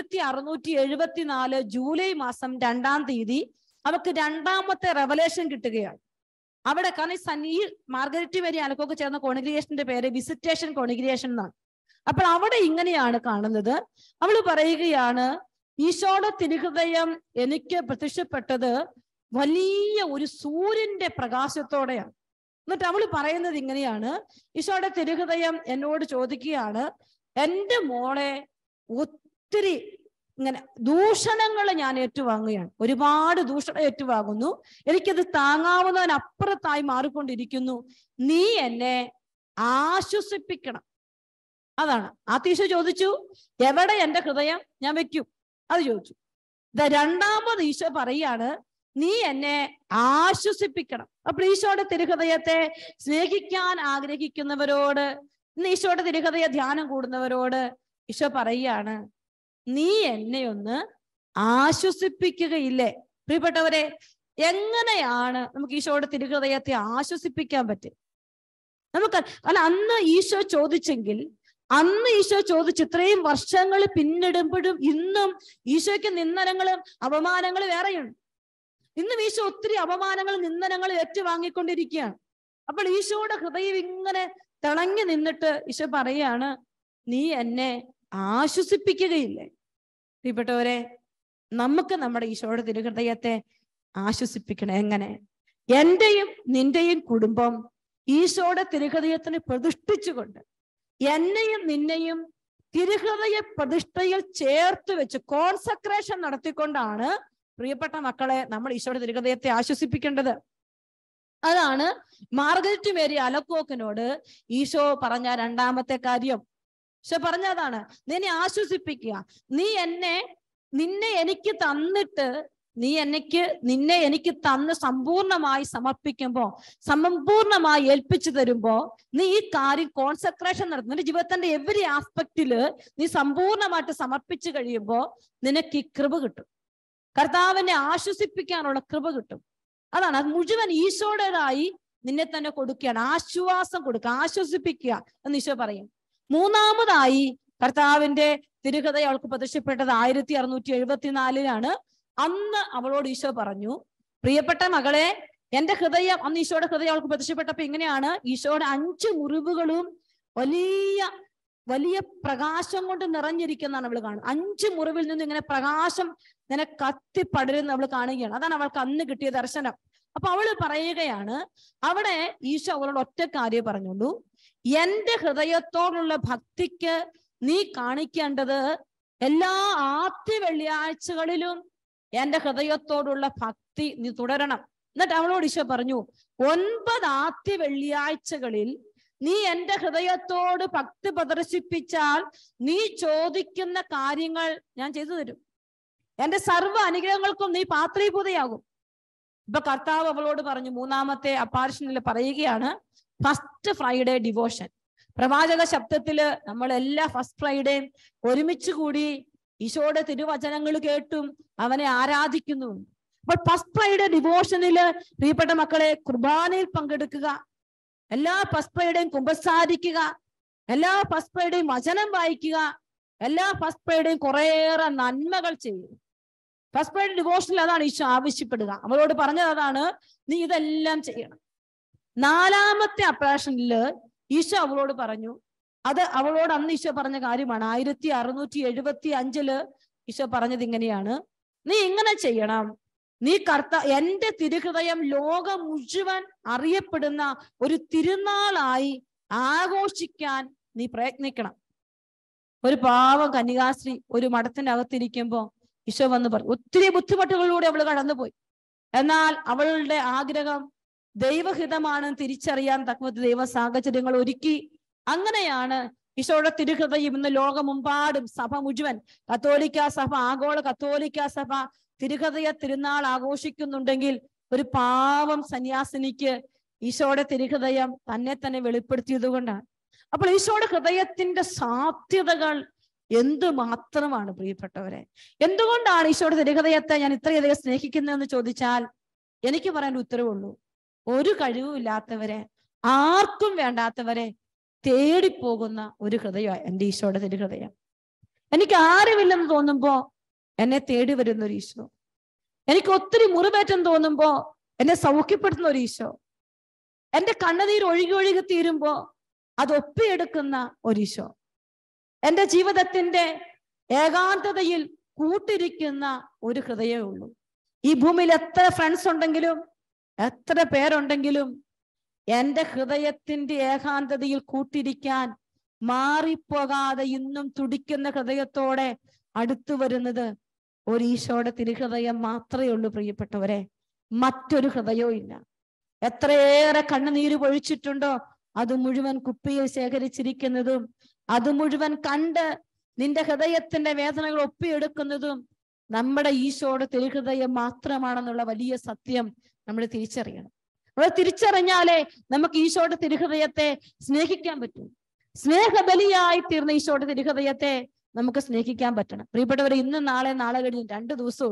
1674 ജൂലൈ മാസം 2-ാം തീയതി അവർക്ക് രണ്ടാമത്തെ റെവലേഷൻ കിട്ടുകയാണ്. അവിടെ കാരണം ഈ മാർഗരറ്റ് മേരി അലക്കോക്ക് ചേർന്ന കോൺഗ്രിഗേഷന്റെ പേര് വിസിറ്റേഷൻ കോൺഗ്രിഗേഷൻ എന്നാണ്. അപ്പോൾ അവിടെ ഇങ്ങനെയാണ് കാണുന്നത്. അവള് പറയുകയാണ്, ഈശോയുടെ തിരുഹൃദയം എനിക്ക് പ്രത്യക്ഷപ്പെട്ടത് വലിയ ഒരു സൂര്യന്റെ പ്രകാശത്തോടെയാണ്. എന്നിട്ട് അവള് പറയുന്നത് ഇങ്ങനെയാണ്, ഈശോയുടെ തിരുഹൃദയം എന്നോട് ചോദിക്കുകയാണ്, എൻ്റെ മോളെ ഒത്തിരി ഇങ്ങനെ ദൂഷണങ്ങൾ ഞാൻ ഏറ്റുവാങ്ങുകയാണ്, ഒരുപാട് ദൂഷണം ഏറ്റുവാങ്ങുന്നു, എനിക്കത് താങ്ങാവുന്നതിനപ്പുറത്തായി മാറിക്കൊണ്ടിരിക്കുന്നു, നീ എന്നെ ആശ്വസിപ്പിക്കണം. അതാണ് ഈശോ ചോദിച്ചു, എവിടെ എൻ്റെ ഹൃദയം ഞാൻ വെക്കും? അത് ചോദിച്ചു. രണ്ടാമത് ഈശോ പറയാണ്, നീ എന്നെ ആശ്വസിപ്പിക്കണം. അപ്പോൾ ഈശോയുടെ തിരുഹൃദയത്തെ സ്നേഹിക്കാൻ ആഗ്രഹിക്കുന്നവരോട്, ഈശോയുടെ തിരുഹൃദയ ധ്യാനം കൂടുന്നവരോട് ഈശോ പറയുകയാണ്, നീ എന്നെ ഒന്ന് ആശ്വസിപ്പിക്കുകയില്ലേ? പ്രിയപ്പെട്ടവരെ, എങ്ങനെയാണ് നമുക്ക് ഈശോയുടെ തിരുഹൃദയത്തെ ആശ്വസിപ്പിക്കാൻ പറ്റും? നമുക്ക് അല്ല, അന്ന് ഈശോ ചോദിച്ചെങ്കിൽ, അന്ന് ഈശോ ചോദിച്ച് ഇത്രയും വർഷങ്ങൾ പിന്നിടുമ്പോഴും ഇന്നും ഈശോയ്ക്ക് നിന്ദനങ്ങളും അപമാനങ്ങളും വേറെയുണ്ട്. ഇന്നും ഈശോ ഒത്തിരി അപമാനങ്ങളും നിന്ദനങ്ങളും ഏറ്റുവാങ്ങിക്കൊണ്ടിരിക്കുകയാണ്. അപ്പോൾ ഈശോയുടെ ഹൃദയം ഇങ്ങനെ തിളങ്ങി നിന്നിട്ട് ഈശോ പറയാണ്, നീ എന്നെ ആശ്വസിപ്പിക്കുകയില്ലേ? പ്രിയപ്പെട്ടവരെ, നമുക്ക് നമ്മുടെ ഈശോയുടെ തിരുഹൃദയത്തെ ആശ്വസിപ്പിക്കണം. എങ്ങനെ? എന്റെയും നിന്റെയും കുടുംബം ഈശോയുടെ തിരുഹൃദയത്തിന് പ്രതിഷ്ഠിച്ചുകൊണ്ട്, എന്നെയും നിന്നെയും തിരുഹൃദയ പ്രതിഷ്ഠയിൽ ചേർത്ത് വെച്ച് കോൺസക്രേഷൻ നടത്തിക്കൊണ്ടാണ് പ്രിയപ്പെട്ട മക്കളെ നമ്മൾ ഈശോയുടെ തിരുഹൃദയത്തെ ആശ്വസിപ്പിക്കേണ്ടത്. അതാണ് മാർഗരറ്റ് മേരി അലക്കോക്കിനോട് ഈശോ പറഞ്ഞ രണ്ടാമത്തെ കാര്യം. ഈശോ പറഞ്ഞതാണ്, നിന്നെ ആശ്വസിപ്പിക്കുക. നിന്നെ എനിക്ക് തന്നിട്ട്, നിന്നെ എനിക്ക് തന്ന് സമ്പൂർണമായി സമർപ്പിക്കുമ്പോ, സമ്പൂർണമായി ഏൽപ്പിച്ചു തരുമ്പോ, നീ ഈ കാര്യം കോൺസെൻട്രേഷൻ നടത്തും. നിന്റെ ജീവിതത്തിന്റെ എവരി ആസ്പെക്റ്റില് നീ സമ്പൂർണമായിട്ട് സമർപ്പിച്ചു കഴിയുമ്പോ നിനക്ക് ഈ കൃപ കിട്ടും. കർത്താവിനെ ആശ്വസിപ്പിക്കാനുള്ള കൃപ കിട്ടും. അതാണ്, അത് മുഴുവൻ ഈശോയുടേതായി നിന്നെ തന്നെ കൊടുക്കുകയാണ്. ആശ്വാസം കൊടുക്കുക, ആശ്വസിപ്പിക്കുക എന്ന് ഈശോ പറയും. മൂന്നാമതായി കർത്താവിന്റെ തിരുഹൃദയം അവൾക്ക് പ്രത്യക്ഷപ്പെട്ടത് 1674 അന്ന് അവളോട് ഈശോ പറഞ്ഞു, പ്രിയപ്പെട്ട മകളെ, എന്റെ ഹൃദയം, അന്ന് ഈശോയുടെ ഹൃദയം അവൾക്ക് പ്രത്യക്ഷപ്പെട്ടപ്പോ ഇങ്ങനെയാണ്, ഈശോയുടെ 5 മുറിവുകളും വലിയ വലിയ പ്രകാശം കൊണ്ട് നിറഞ്ഞിരിക്കുന്നതാണ് അവൾ കാണുന്നത്. 5 മുറിവിൽ നിന്ന് ഇങ്ങനെ പ്രകാശം ഇങ്ങനെ കത്തിപ്പടരുന്ന അവൾ കാണുകയാണ്. അതാണ് അവൾക്ക് അന്ന് കിട്ടിയ ദർശനം. അപ്പൊ അവള് പറയുകയാണ്, അവിടെ ഈശോ അവളോട് ഒറ്റ കാര്യം പറഞ്ഞുള്ളൂ, എന്റെ ഹൃദയത്തോടുള്ള ഭക്തിക്ക് നീ കാണിക്കേണ്ടത് എല്ലാ ആദ്യ വെള്ളിയാഴ്ചകളിലും എന്റെ ഹൃദയത്തോടുള്ള ഭക്തി നീ തുടരണം. എന്നിട്ട് അവളോട് ഈശോ പറഞ്ഞു, 9 ആദ്യ വെള്ളിയാഴ്ചകളിൽ നീ എന്റെ ഹൃദയത്തോട് ഭക്തി പ്രദർശിപ്പിച്ചാൽ നീ ചോദിക്കുന്ന കാര്യങ്ങൾ ഞാൻ ചെയ്തു തരും. എന്റെ സർവ്വ അനുഗ്രഹങ്ങൾക്കും നീ പാത്രീഭൂതയാകും. ഇപ്പൊ കർത്താവ് അവളോട് പറഞ്ഞു, മൂന്നാമത്തെ അപ്പാർഷനിൽ പറയുകയാണ്, ഫസ്റ്റ് ഫ്രൈഡേ ഡിവോഷൻ. പ്രവാചക ശബ്ദത്തില് നമ്മൾ എല്ലാ ഫസ്റ്റ് ഫ്രൈഡേയും ഒരുമിച്ച് കൂടി ഈശോയുടെ തിരുവചനങ്ങൾ കേട്ടും അവനെ ആരാധിക്കുന്നു. അപ്പോൾ ഫസ്റ്റ് ഫ്രൈഡേ ഡിവോഷനില് പ്രിയപ്പെട്ട മക്കളെ, കുർബാനയിൽ പങ്കെടുക്കുക, എല്ലാ ഫസ്റ്റ് ഫ്രൈഡേയും കുമ്പസാരിക്കുക, എല്ലാ ഫസ്റ്റ് ഫ്രൈഡേയും വചനം വായിക്കുക, എല്ലാ ഫസ്റ്റ് ഫ്രൈഡേയും കുറേയേറെ നന്മകൾ ചെയ്യുക. ഫസ്റ്റ് ഫ്രൈഡേ ഡിവോഷനിൽ അതാണ് ഈശോ ആവശ്യപ്പെടുക. അവളോട് പറഞ്ഞത് അതാണ്, നീ ഇതെല്ലാം ചെയ്യണം. നാലാമത്തെ അപ്പാർഷനില് ഈശോ അവളോട് പറഞ്ഞു, അത് അവളോട് അന്ന് ഈശോ പറഞ്ഞ കാര്യമാണ്. 1675 ഈശോ പറഞ്ഞത് ഇങ്ങനെയാണ്, നീ ഇങ്ങനെ ചെയ്യണം, നീ എന്റെ തിരുഹൃദയം ലോകം മുഴുവൻ അറിയപ്പെടുന്ന ഒരു തിരുനാളായി ആഘോഷിക്കാൻ നീ പ്രയത്നിക്കണം. ഒരു പാവം കന്യകാസ്ത്രീ ഒരു മഠത്തിനകത്തിരിക്കുമ്പോ ഈശോ വന്ന് പറഞ്ഞു, ഒത്തിരി ബുദ്ധിമുട്ടുകളിലൂടെ അവൾ കടന്നുപോയി. എന്നാൽ അവളുടെ ആഗ്രഹം ദൈവഹിതമാണെന്ന് തിരിച്ചറിയാൻ തക്കവത്ത് ദൈവ സാഹചര്യങ്ങൾ ഒരുക്കി. അങ്ങനെയാണ് ഈശോയുടെ തിരുഹൃദയം ഇന്ന് ലോകമെമ്പാടും സഭ മുഴുവൻ, കത്തോലിക്ക സഭ, ആഗോള കത്തോലിക്ക സഭ തിരുഹൃദയ തിരുനാൾ ആഘോഷിക്കുന്നുണ്ടെങ്കിൽ ഒരു പാവം സന്യാസിനിക്ക് ഈശോയുടെ തിരുഹൃദയം തന്നെ തന്നെ വെളിപ്പെടുത്തിയത് കൊണ്ടാണ്. അപ്പോൾ ഈശോയുടെ ഹൃദയത്തിന്റെ സാധ്യതകൾ എന്തുമാത്രമാണ് പ്രിയപ്പെട്ടവരെ. എന്തുകൊണ്ടാണ് ഈശോയുടെ തിരുഹൃദയത്തെ ഞാൻ ഇത്രയധികം സ്നേഹിക്കുന്നതെന്ന് ചോദിച്ചാൽ എനിക്ക് പറയാൻ ഉത്തരവുള്ളൂ, ഒരു കഴിവുമില്ലാത്തവരെ, ആർക്കും വേണ്ടാത്തവരെ തേടിപ്പോകുന്ന ഒരു ഹൃദയമാണ് എൻ്റെ ഈശോയുടെ തിരുഹൃദയം. എനിക്ക് ആരുമില്ലെന്ന് തോന്നുമ്പോ എന്നെ തേടി വരുന്ന ഒരു ഈശോ, എനിക്ക് ഒത്തിരി മുറിവേറ്റം തോന്നുമ്പോ എന്നെ സൗഖ്യപ്പെടുത്തുന്ന ഒരു ഈശോ, എന്റെ കണ്ണുനീർ ഒഴുകി ഒഴുകി തീരുമ്പോ അത് ഒപ്പിയെടുക്കുന്ന ഒരു ഈശോ, എന്റെ ജീവിതത്തിന്റെ ഏകാന്തതയിൽ കൂട്ടിരിക്കുന്ന ഒരു ഹൃദയമേ ഉള്ളൂ. ഈ ഭൂമിയിൽ എത്ര ഫ്രണ്ട്സ് ഉണ്ടെങ്കിലും, എത്ര പേരുണ്ടെങ്കിലും, എന്റെ ഹൃദയത്തിന്റെ ഏകാന്തതയിൽ കൂട്ടിരിക്കാൻ മാറിപ്പോകാതെ ഇന്നും തുടിക്കുന്ന ഹൃദയത്തോടെ അടുത്തു വരുന്നത് ഒരു ഈശോയുടെ തിരുഹൃദയം മാത്രമേ ഉള്ളൂ പ്രിയപ്പെട്ടവരെ. മറ്റൊരു ഹൃദയവും ഇല്ല. എത്രയേറെ കണ്ണുനീര് പൊഴിച്ചിട്ടുണ്ടോ അത് മുഴുവൻ കുപ്പിയിൽ ശേഖരിച്ചിരിക്കുന്നതും, അത് മുഴുവൻ കണ്ട് നിന്റെ ഹൃദയത്തിന്റെ വേദനകൾ ഒപ്പിയെടുക്കുന്നതും നമ്മുടെ ഈശോയുടെ തിരുഹൃദയം മാത്രമാണെന്നുള്ള വലിയ സത്യം നമ്മൾ തിരിച്ചറിയണം. നമ്മൾ തിരിച്ചറിഞ്ഞാലേ നമുക്ക് ഈശോയുടെ തിരുഹൃദയത്തെ സ്നേഹിക്കാൻ പറ്റും. സ്നേഹബലിയായി തീർന്ന ഈശോയുടെ തിരുഹൃദയത്തെ നമുക്ക് സ്നേഹിക്കാൻ പറ്റണം. പ്രിയപ്പെട്ടവരെ, ഇന്ന് നാളെ കഴിഞ്ഞ് 2 ദിവസവും,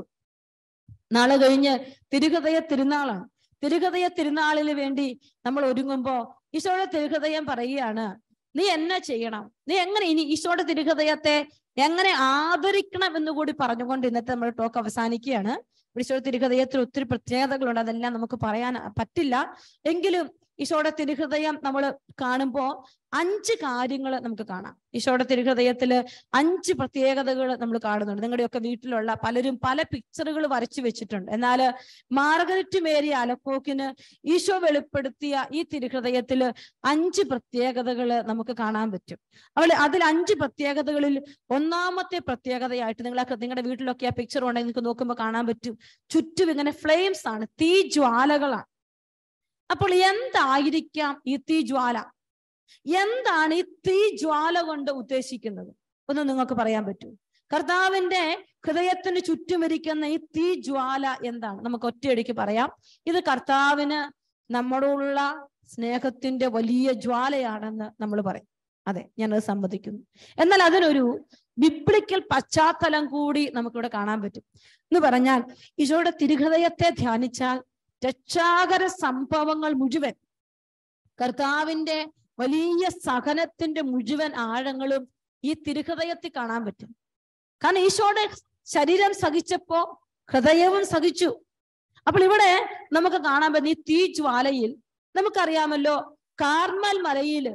നാളെ കഴിഞ്ഞ് തിരുഹൃദയ തിരുനാളാണ്. തിരുഹൃദയ തിരുനാളിന് വേണ്ടി നമ്മൾ ഒരുങ്ങുമ്പോ ഈശോയുടെ തിരുഹൃദയം പറയുകയാണ്, നീ എന്നെ ചെയ്യണം, നീ എങ്ങനെ ഇനി ഈശോയുടെ തിരുഹൃദയത്തെ എങ്ങനെ ആദരിക്കണം എന്നുകൂടി പറഞ്ഞുകൊണ്ട് ഇന്നത്തെ നമ്മുടെ ടോക്ക് അവസാനിക്കുകയാണ്. ഈശോയുടെ തിരുഹൃദയത്തിൽ ഒത്തിരി പ്രത്യേകതകളുണ്ട്, അതെല്ലാം നമുക്ക് പറയാൻ പറ്റില്ല. എങ്കിലും ഈശോയുടെ തിരുഹൃദയം നമ്മൾ കാണുമ്പോൾ 5 കാര്യങ്ങൾ നമുക്ക് കാണാം. ഈശോയുടെ തിരുഹൃദയത്തില് 5 പ്രത്യേകതകൾ നമ്മൾ കാണുന്നുണ്ട്. നിങ്ങളുടെയൊക്കെ വീട്ടിലുള്ള പലരും പല പിക്ചറുകൾ വരച്ചു വെച്ചിട്ടുണ്ട്. എന്നാൽ മാർഗരറ്റ് മേരി അലക്കോക്കിന് ഈശോ വെളിപ്പെടുത്തിയ ഈ തിരുഹൃദയത്തില് 5 പ്രത്യേകതകൾ നമുക്ക് കാണാൻ പറ്റും. അതിൽ 5 പ്രത്യേകതകളിൽ ഒന്നാമത്തെ പ്രത്യേകതയായിട്ട് നിങ്ങളുടെ വീട്ടിലൊക്കെ ആ പിക്ചർ ഉണ്ടെങ്കിൽ നിങ്ങൾക്ക് നോക്കുമ്പോൾ കാണാൻ പറ്റും, ചുറ്റും ഇങ്ങനെ ഫ്ലെയിംസ് ആണ്, തീജ്വാലകളാണ്. അപ്പോൾ എന്തായിരിക്കാം ഈ തീജ്വാല? എന്താണ് ഈ തീജ്വാല കൊണ്ട് ഉദ്ദേശിക്കുന്നത് ഒന്ന് നിങ്ങൾക്ക് പറയാൻ പറ്റൂ? കർത്താവിന്റെ ഹൃദയത്തിന് ചുറ്റുമിരിക്കുന്ന ഈ തീജ്വാല എന്താണ്? നമുക്ക് ഒറ്റയടിക്ക് പറയാം, ഇത് കർത്താവിന് നമ്മളോടുള്ള സ്നേഹത്തിന്റെ വലിയ ജ്വാലയാണെന്ന് നമ്മൾ പറയും. അതെ, ഞാനത് സമ്മതിക്കുന്നു. എന്നാൽ അതിനൊരു ബിബ്ലിക്കൽ പശ്ചാത്തലം കൂടി നമുക്കിവിടെ കാണാൻ പറ്റും. എന്ന് പറഞ്ഞാൽ ഈശോയുടെ തിരുഹൃദയത്തെ ധ്യാനിച്ചാൽ രക്ഷാകര സംഭവങ്ങൾ മുഴുവൻ, കർത്താവിന്റെ വലിയ സഹനത്തിന്റെ മുഴുവൻ ആഴങ്ങളും ഈ തിരുഹൃദയത്തിൽ കാണാൻ പറ്റും. കാരണം ഈശോയുടെ ശരീരം സഹിച്ചപ്പോ ഹൃദയവും സഹിച്ചു. അപ്പോൾ ഇവിടെ നമുക്ക് കാണാൻ പറ്റുന്ന ഈ തീജ്വാലയിൽ നമുക്കറിയാമല്ലോ, കാർമൽ മലയിൽ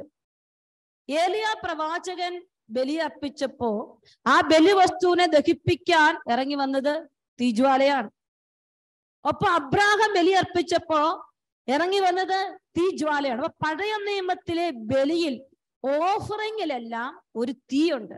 ഏലിയ പ്രവാചകൻ ബലിയർപ്പിച്ചപ്പോ ആ ബലിവസ്തുവിനെ ദഹിപ്പിക്കാൻ ഇറങ്ങി വന്നത് തീജ്വാലയാണ്. ഒപ്പം അബ്രാഹാം ബലിയർപ്പിച്ചപ്പോ ഇറങ്ങി വന്നത് തീജ്വാലയാണ്. അപ്പൊ പഴയ നിയമത്തിലെ ബലിയിൽ, ഓഫറിങ്ങിലെല്ലാം ഒരു തീയുണ്ട്,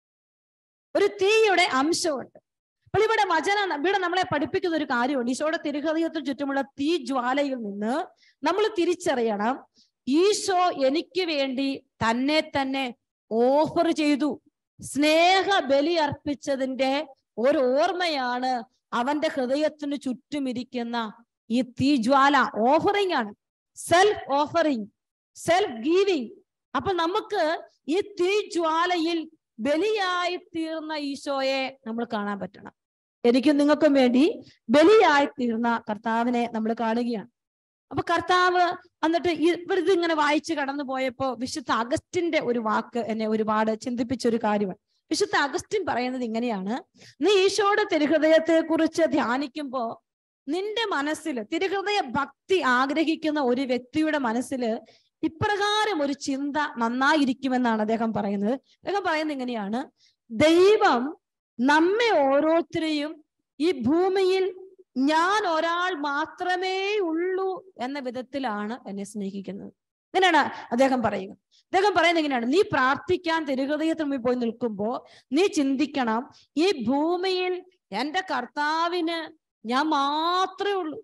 ഒരു തീയുടെ അംശമുണ്ട്. അപ്പോൾ ഇവിടെ നമ്മളെ പഠിപ്പിക്കുന്ന ഒരു കാര്യമുണ്ട്. ഈശോയുടെ തിരുഹൃദയത്തിന് ചുറ്റുമുള്ള തീജ്വാലയിൽ നിന്ന് നമ്മൾ തിരിച്ചറിയണം, ഈശോ എനിക്ക് വേണ്ടി തന്നെ ഓഫർ ചെയ്തു. സ്നേഹ ബലി അർപ്പിച്ചതിന്റെ ഒരു ഓർമ്മയാണ് അവന്റെ ഹൃദയത്തിന് ചുറ്റുമിരിക്കുന്ന ഈ തീജ്വാല. ഓഫറിംഗ് ആണ്, സെൽഫ് ഓഫറിംഗ്, സെൽഫ് ഗീവിങ്. അപ്പൊ നമുക്ക് ഈ തീജ്വാലയിൽ ബലിയായി തീർന്ന ഈശോയെ നമ്മൾ കാണാൻ പറ്റണം. എനിക്കും നിങ്ങൾക്കും വേണ്ടി ബലിയായി തീർന്ന കർത്താവിനെ നമ്മൾ കാണുകയാണ്. അപ്പൊ കർത്താവ് എന്നിട്ട് ഇതിങ്ങനെ വായിച്ച് കടന്നു പോയപ്പോ വിശുദ്ധ അഗസ്റ്റിന്റെ ഒരു വാക്ക് എന്നെ ഒരുപാട് ചിന്തിപ്പിച്ച ഒരു കാര്യമാണ്. വിശുദ്ധ അഗസ്റ്റിൻ പറയുന്നത് ഇങ്ങനെയാണ്, നീ ഈശോയുടെ തിരുഹൃദയത്തെ കുറിച്ച് ധ്യാനിക്കുമ്പോ നിന്റെ മനസ്സിൽ തിരുഹൃദയ ഭക്തി ആഗ്രഹിക്കുന്ന ഒരു വ്യക്തിയുടെ മനസ്സിൽ ഇപ്രകാരം ഒരു ചിന്ത നന്നായിരിക്കുമെന്നാണ് അദ്ദേഹം പറയുന്നത്. അദ്ദേഹം പറയുന്നത് ഇങ്ങനെയാണ്, ദൈവം നമ്മെ ഓരോരുത്തരെയും ഈ ഭൂമിയിൽ ഞാൻ ഒരാൾ മാത്രമേ ഉള്ളൂ എന്ന വിധത്തിലാണ് എന്നെ സ്നേഹിക്കുന്നത്. ഇങ്ങനെയാണ് അദ്ദേഹം പറയുന്നത്. അദ്ദേഹം പറയുന്നത് എങ്ങനെയാണ്, നീ പ്രാർത്ഥിക്കാൻ തിരുഹൃദയത്തിന് മുമ്പിൽ പോയി നിൽക്കുമ്പോ നീ ചിന്തിക്കണം, ഈ ഭൂമിയിൽ എന്റെ കർത്താവിന് ഞാൻ മാത്രമേ ഉള്ളൂ.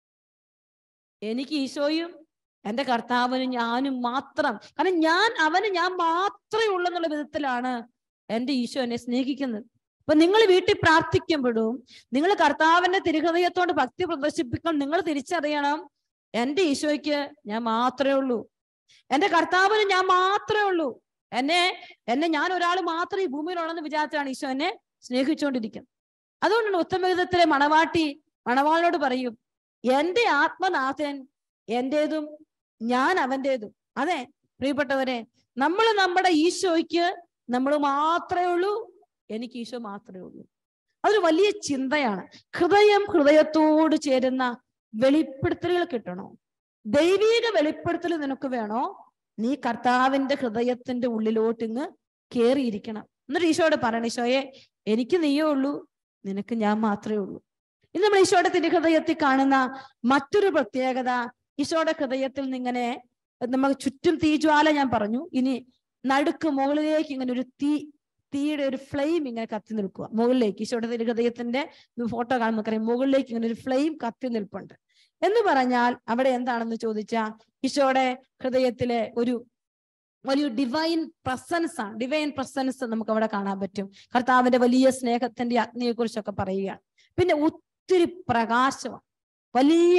എനിക്ക് ഈശോയും എന്റെ കർത്താവിനും ഞാനും മാത്രം. കാരണം ഞാൻ മാത്രമേ ഉള്ളൂ എന്നുള്ള വിധത്തിലാണ് എന്റെ ഈശോ എന്നെ സ്നേഹിക്കുന്നത്. അപ്പൊ നിങ്ങൾ വീട്ടിൽ പ്രാർത്ഥിക്കുമ്പോഴും നിങ്ങൾ കർത്താവിന്റെ തിരുഹൃദയത്തോട് ഭക്തി പ്രദർശിപ്പിക്കാൻ നിങ്ങൾ തിരിച്ചറിയണം, എന്റെ ഈശോയ്ക്ക് ഞാൻ മാത്രമേ ഉള്ളൂ, എന്റെ കർത്താവിന് ഞാൻ മാത്രമേ ഉള്ളൂ. എന്നെ ഞാൻ ഒരാൾ മാത്രം ഈ ഭൂമിയിലുള്ളെന്ന് വിചാരിച്ചാണ് ഈശോ എന്നെ സ്നേഹിച്ചുകൊണ്ടിരിക്കുന്നത്. അതുകൊണ്ടാണ് ഉത്തമഗീതത്തിലെ മണവാളിനോട് പറയും, എന്റെ ആത്മനാഥൻ എന്റേതും ഞാൻ അവന്റേതും. അതെ പ്രിയപ്പെട്ടവരെ, നമ്മൾ നമ്മുടെ ഈശോയ്ക്ക് നമ്മൾ മാത്രമേ ഉള്ളൂ, എനിക്ക് ഈശോ മാത്രമേ ഉള്ളൂ. അതൊരു വലിയ ചിന്തയാണ്. ഹൃദയത്തോട് ചേരുന്ന വെളിപ്പെടുത്തലുകൾ കിട്ടണോ? ദൈവീക വെളിപ്പെടുത്തൽ നിനക്ക് വേണോ? നീ കർത്താവിന്റെ ഹൃദയത്തിന്റെ ഉള്ളിലോട്ട് ഇങ്ങ് കേറിയിരിക്കണം. എന്നിട്ട് ഈശോയോട് പറയണം, ഈശോയെ എനിക്ക് നീയേ ഉള്ളൂ, നിനക്ക് ഞാൻ മാത്രമേ ഉള്ളൂ. ഇന്ന് നമ്മൾ ഈശോയുടെ തിരുഹൃദയത്തിൽ കാണുന്ന മറ്റൊരു പ്രത്യേകത, ഈശോയുടെ ഹൃദയത്തിൽ നിന്നിങ്ങനെ നമ്മൾ ചുറ്റും തീജ്വാല ഞാൻ പറഞ്ഞു, ഇനി നടുക്ക് മുകളിലേക്ക് ഇങ്ങനെ ഒരു തീയുടെ ഒരു ഫ്ലെയിം ഇങ്ങനെ കത്തി നിൽക്കുക മുകളിലേക്ക്. ഈശോയുടെ തിരുഹൃദയത്തിന്റെ ഫോട്ടോ കാണുമ്പോൾ നമുക്കറിയാം, മുകളിലേക്ക് ഇങ്ങനെ ഒരു ഫ്ലെയിം കത്തി നിൽപ്പുണ്ട്. എന്ന് പറഞ്ഞാൽ അവിടെ എന്താണെന്ന് ചോദിച്ചാൽ, ഈശോയുടെ ഹൃദയത്തിലെ ഒരു ഡിവൈൻ പ്രസൻസ് ആണ്. ഡിവൈൻ പ്രസൻസ് നമുക്ക് അവിടെ കാണാൻ പറ്റും. കർത്താവിന്റെ വലിയ സ്നേഹത്തിന്റെ അഗ്നിയെ കുറിച്ചൊക്കെ പറയുകയാണ്. പിന്നെ ഒത്തിരി പ്രകാശമാണ്, വലിയ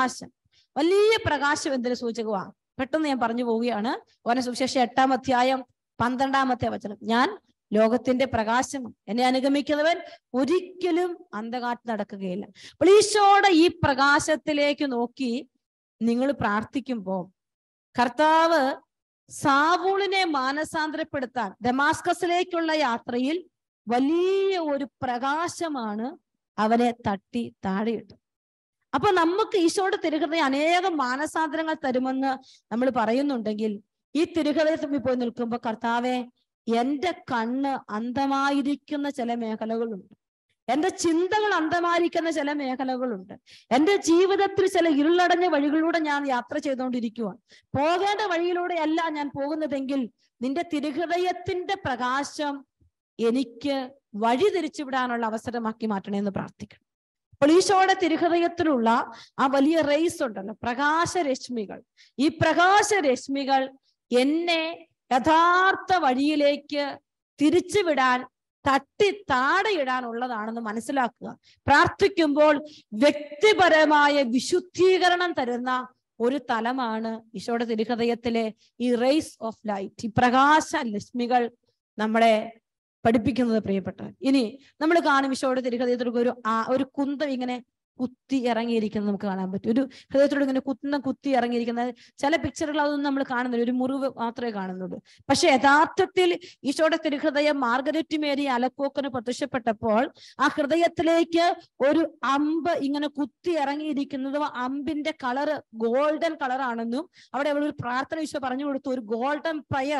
പ്രകാശം എന്തിനു സൂചകമാണ്? പെട്ടെന്ന് ഞാൻ പറഞ്ഞു പോവുകയാണ്. ഓരോ സുവിശേഷം 8-ാം അധ്യായം 12-ാമത്തെ വചനം, ഞാൻ ലോകത്തിന്റെ പ്രകാശം. എന്നെ അനുഗമിക്കുന്നവൻ ഒരിക്കലും അന്ധകാരത്തിൽ നടക്കുകയില്ല. അപ്പോൾ ഈശോയുടെ ഈ പ്രകാശത്തിലേക്ക് നോക്കി നിങ്ങൾ പ്രാർത്ഥിക്കുമ്പോൾ കർത്താവ് സാവൂളിനെ മാനസാന്തരപ്പെടുത്താൻ ദമാസ്കസിലേക്കുള്ള യാത്രയിൽ വലിയ ഒരു പ്രകാശമാണ് അവനെ തട്ടി താഴെയിട്ടു. അപ്പൊ നമുക്ക് ഈശോയുടെ തിരുഹൃദയം അനേകം മാനസാന്തരങ്ങൾ തരുമെന്ന് നമ്മൾ പറയുന്നുണ്ടെങ്കിൽ, ഈ തിരുഹൃദയത്തിൽ പോയി നിൽക്കുമ്പോൾ കർത്താവെ, എന്റെ കണ്ണ് അന്ധമായിരിക്കുന്ന ചില മേഖലകളുണ്ട്, എന്റെ ചിന്തകൾ അന്ധമായിരിക്കുന്ന ചില മേഖലകളുണ്ട്, എന്റെ ജീവിതത്തിൽ ചില ഇരുളടഞ്ഞ വഴികളിലൂടെ ഞാൻ യാത്ര ചെയ്തുകൊണ്ടിരിക്കുവാണ്. പോകേണ്ട വഴിയിലൂടെ അല്ല ഞാൻ പോകുന്നതെങ്കിൽ നിന്റെ തിരുഹൃദയത്തിന്റെ പ്രകാശം എനിക്ക് വഴി തിരിച്ചുവിടാനുള്ള അവസരമാക്കി മാറ്റണമെന്ന് പ്രാർത്ഥിക്കണം. അപ്പോൾ ഈശോയുടെ തിരുഹൃദയത്തിലുള്ള ആ വലിയ റേസ് ഉണ്ടല്ലോ, പ്രകാശരശ്മികൾ, ഈ പ്രകാശരശ്മികൾ എന്നെ യഥാർത്ഥ വഴിയിലേക്ക് തിരിച്ചുവിടാൻ, തട്ടി താഴെയിടാനുള്ളതാണെന്ന് മനസ്സിലാക്കുക. പ്രാർത്ഥിക്കുമ്പോൾ വ്യക്തിപരമായ വിശുദ്ധീകരണം തരുന്ന ഒരു തലമാണ് ഈശോയുടെ തിരുഹൃദയത്തിലെ ഈ റേസ് ഓഫ് ലൈറ്റ്, ഈ പ്രകാശ രശ്മികൾ നമ്മളെ പഠിപ്പിക്കുന്നത്. പ്രിയപ്പെട്ടവർ, ഇനി നമ്മൾ കാണും ഈശോയുടെ തിരുഹൃദയത്തിലൂടെ ഒരു കുന്തം ഇങ്ങനെ കുത്തി ഇറങ്ങിയിരിക്കുന്നത് നമുക്ക് കാണാൻ പറ്റും. ഒരു ഹൃദയത്തോട് ഇങ്ങനെ കുത്തി ഇറങ്ങിയിരിക്കുന്നത് ചില പിക്ചറുകൾ അതൊന്നും നമ്മൾ കാണുന്നില്ല, ഒരു മുറിവ് മാത്രമേ കാണുന്നുള്ളൂ. പക്ഷെ യഥാർത്ഥത്തിൽ ഈശോയുടെ തിരുഹൃദയം മാർഗരറ്റ് മേരി അലക്കോക്കിന് പ്രത്യക്ഷപ്പെട്ടപ്പോൾ ആ ഹൃദയത്തിലേക്ക് ഒരു അമ്പ് ഇങ്ങനെ കുത്തി ഇറങ്ങിയിരിക്കുന്നതും അമ്പിന്റെ കളറ് ഗോൾഡൻ കളറാണെന്നും അവിടെ അവൾ ഒരു പ്രാർത്ഥന ഈശോ പറഞ്ഞു കൊടുത്തു. ഒരു ഗോൾഡൻ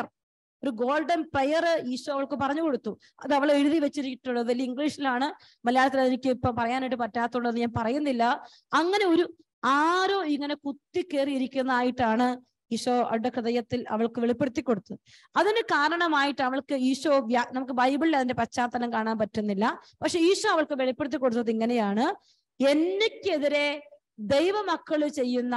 പ്രയർ ഈശോ അവൾക്ക് പറഞ്ഞു കൊടുത്തു. അത് അവൾ എഴുതി വെച്ചിട്ടുള്ളത് വലിയ ഇംഗ്ലീഷിലാണ്, മലയാളത്തിൽ എനിക്ക് ഇപ്പൊ പറയാനായിട്ട് പറ്റാത്തുള്ളത് ഞാൻ പറയുന്നില്ല. അങ്ങനെ ഒരു ആരോ ഇങ്ങനെ കുത്തിക്കേറിയിരിക്കുന്നതായിട്ടാണ് ഈശോ അവളുടെ ഹൃദയത്തിൽ അവൾക്ക് വെളിപ്പെടുത്തി കൊടുത്തത്. അതിന് കാരണമായിട്ട് അവൾക്ക് ഈശോ നമുക്ക് ബൈബിളിൽ അതിന്റെ പശ്ചാത്തലം കാണാൻ പറ്റുന്നില്ല, പക്ഷെ ഈശോ അവൾക്ക് വെളിപ്പെടുത്തി കൊടുത്തത് ഇങ്ങനെയാണ്: എനിക്കെതിരെ ദൈവമക്കള് ചെയ്യുന്ന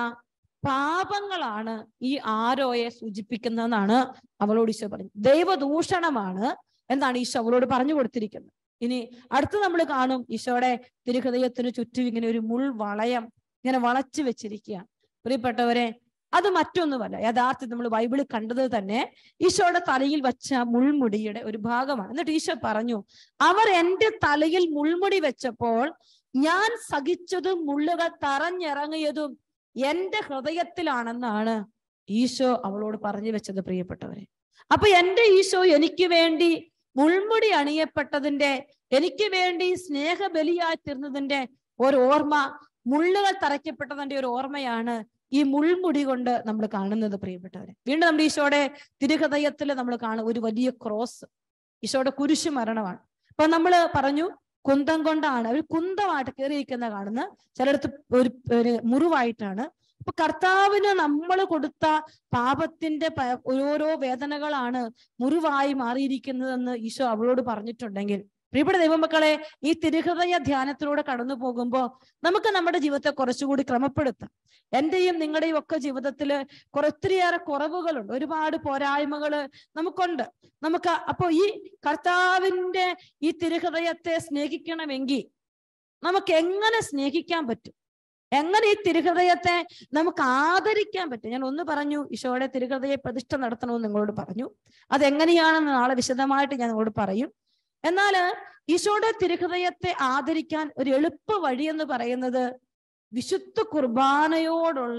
പാപങ്ങളാണ് ഈ ആരോയെ സൂചിപ്പിക്കുന്നതെന്നാണ് അവളോട് ഈശോ പറഞ്ഞു. ദൈവദൂഷണമാണ് എന്നാണ് ഈശോ അവളോട് പറഞ്ഞു കൊടുത്തിരിക്കുന്നത്. ഇനി അടുത്ത് നമ്മൾ കാണും ഈശോയുടെ തിരുഹൃദയത്തിന് ചുറ്റും ഇങ്ങനെ ഒരു മുൾവളയം ഇങ്ങനെ വളച്ചു വെച്ചിരിക്കുകയാണ്. പ്രിയപ്പെട്ടവരെ, അത് മറ്റൊന്നുമല്ല, യഥാർത്ഥത്തിൽ നമ്മൾ ബൈബിളിൽ കണ്ടത് തന്നെ ഈശോയുടെ തലയിൽ വച്ച മുൾമുടിയുടെ ഒരു ഭാഗമാണ്. എന്നിട്ട് ഈശോ പറഞ്ഞു, അവർ എന്റെ തലയിൽ മുൾമുടി വെച്ചപ്പോൾ ഞാൻ സഹിച്ചതും മുള്ളുകൾ തറഞ്ഞിറങ്ങിയതും എന്റെ ഹൃദയത്തിലാണെന്നാണ് ഈശോ അവളോട് പറഞ്ഞു വെച്ചത്. പ്രിയപ്പെട്ടവരെ, അപ്പൊ എന്റെ ഈശോ എനിക്ക് വേണ്ടി മുൾമുടി അണിയപ്പെട്ടതിന്റെ, എനിക്ക് വേണ്ടി സ്നേഹബലിയായി തീർന്നതിന്റെ ഒരു ഓർമ്മ, മുള്ളുകൾ തറയ്ക്കപ്പെട്ടതിന്റെ ഒരു ഓർമ്മയാണ് ഈ മുൾമുടി കൊണ്ട് നമ്മൾ കാണുന്നത്. പ്രിയപ്പെട്ടവരെ, വീണ്ടും നമ്മുടെ ഈശോയുടെ തിരുഹൃദയത്തിൽ നമ്മൾ കാണും ഒരു വലിയ ക്രോസ്, ഈശോയുടെ കുരിശു മരണമാണ്. അപ്പൊ നമ്മൾ പറഞ്ഞു കുന്തം കൊണ്ടാണ്, ഒരു കുന്തമായിട്ട് കയറിയിരിക്കുന്ന കാണുന്ന, ചിലടത്ത് ഒരു മുറിവായിട്ടാണ്. അപ്പൊ കർത്താവിന് നമ്മൾ കൊടുത്ത പാപത്തിന്റെ ഓരോ വേദനകളാണ് മുറിവായി മാറിയിരിക്കുന്നതെന്ന് ഈശോ അവളോട് പറഞ്ഞിട്ടുണ്ടെങ്കിൽ, പ്രിയപ്പെട്ട ദൈവമക്കളെ, ഈ തിരുഹൃദയ ധ്യാനത്തിലൂടെ കടന്നു പോകുമ്പോൾ നമുക്ക് നമ്മുടെ ജീവിതത്തെ കുറച്ചുകൂടി ക്രമപ്പെടുത്താം. എന്റെയും നിങ്ങളുടെയും ഒക്കെ ജീവിതത്തില് ഒത്തിരിയേറെ കുറവുകളുണ്ട്, ഒരുപാട് പോരായ്മകള് നമുക്കുണ്ട്. അപ്പൊ ഈ കർത്താവിന്റെ ഈ തിരുഹൃദയത്തെ സ്നേഹിക്കണമെങ്കിൽ നമുക്ക് എങ്ങനെ സ്നേഹിക്കാൻ പറ്റും, എങ്ങനെ ഈ തിരുഹൃദയത്തെ നമുക്ക് ആദരിക്കാൻ പറ്റും? ഞാൻ ഒന്ന് പറഞ്ഞു, ഈശോയുടെ തിരുഹൃദയ പ്രതിഷ്ഠ നടത്തണമെന്ന് നിങ്ങളോട് പറഞ്ഞു. അതെങ്ങനെയാണെന്ന് നാളെ വിശദമായിട്ട് ഞാൻ നിങ്ങളോട് പറയും. എന്നാൽ ഈശോയുടെ തിരുഹൃദയത്തെ ആദരിക്കാൻ ഒരു എളുപ്പ വഴി എന്ന് പറയുന്നത് വിശുദ്ധ കുർബാനയോടുള്ള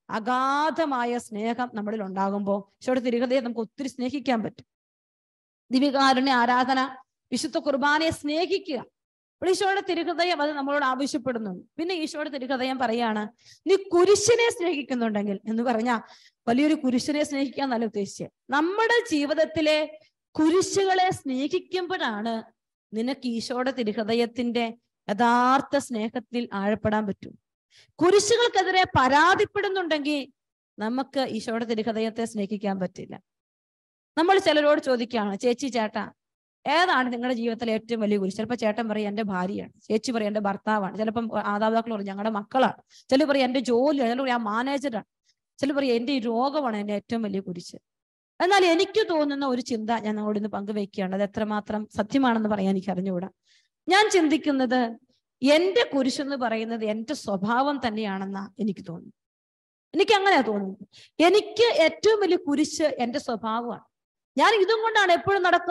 അഗാധമായ സ്നേഹം നമ്മളിൽ ഉണ്ടാകുമ്പോൾ ഈശോയുടെ തിരുഹൃദയം നമുക്ക് ഒത്തിരി സ്നേഹിക്കാൻ പറ്റും. ദിവ്യകാരുണ്യ ആരാധന, വിശുദ്ധ കുർബാനയെ സ്നേഹിക്കുക. അപ്പോൾ ഈശോയുടെ തിരുഹൃദയം അത് നമ്മളോട് ആവശ്യപ്പെടുന്നുണ്ട്. പിന്നെ ഈശോയുടെ തിരുഹൃദയം പറയാണ്, നീ കുരിശിനെ സ്നേഹിക്കുന്നുണ്ടെങ്കിൽ എന്ന് പറഞ്ഞാൽ വലിയൊരു കുരിശിനെ സ്നേഹിക്കാൻ നല്ല ഉദ്ദേശിച്ചത്. നമ്മുടെ ജീവിതത്തിലെ കുരിശുകളെ സ്നേഹിക്കുമ്പോഴാണ് നിനക്ക് ഈശോയുടെ തിരുഹൃദയത്തിന്റെ യഥാർത്ഥ സ്നേഹത്തിൽ ആഴപ്പെടാൻ പറ്റും. കുരിശുകൾക്കെതിരെ പരാതിപ്പെടുന്നുണ്ടെങ്കിൽ നമുക്ക് ഈശോയുടെ തിരുഹൃദയത്തെ സ്നേഹിക്കാൻ പറ്റില്ല. നമ്മൾ ചിലരോട് ചോദിക്കുകയാണ്, ചേച്ചി ചേട്ടാ ഏതാണ് നിങ്ങളുടെ ജീവിതത്തിലെ ഏറ്റവും വലിയ കുരിശ്? ചിലപ്പോൾ ചേട്ടൻ പറയും എന്റെ ഭാര്യയാണ്, ചേച്ചി പറയും എന്റെ ഭർത്താവാണ്, ചിലപ്പം മാതാപിതാക്കൾ പറയും ഞങ്ങളുടെ മക്കളാണ്, ചിലർ പറയും എന്റെ ജോലിയാണ്, ചിലർ പറയും മാനേജറാണ്, ചിലർ പറയും എന്റെ ഈ രോഗമാണ് എന്റെ ഏറ്റവും വലിയ കുരിശ്. എന്നാൽ എനിക്ക് തോന്നുന്ന ഒരു ചിന്ത ഞാൻ നിങ്ങളോട് ഇന്ന് പങ്കുവെക്കുകയാണ്. അത് എത്രമാത്രം സത്യമാണെന്ന് പറയാൻ എനിക്ക് അറിഞ്ഞുകൂടാ. ഞാൻ ചിന്തിക്കുന്നത് എന്റെ കുരിശെന്ന് പറയുന്നത് എന്റെ സ്വഭാവം തന്നെയാണെന്നാ എനിക്ക് തോന്നുന്നു. എനിക്ക് അങ്ങനെയാ തോന്നുന്നത്. എനിക്ക് ഏറ്റവും വലിയ കുരിശ് എന്റെ സ്വഭാവമാണ്. ഞാൻ ഇതും കൊണ്ടാണ് എപ്പോഴും നടക്കുന്നത്.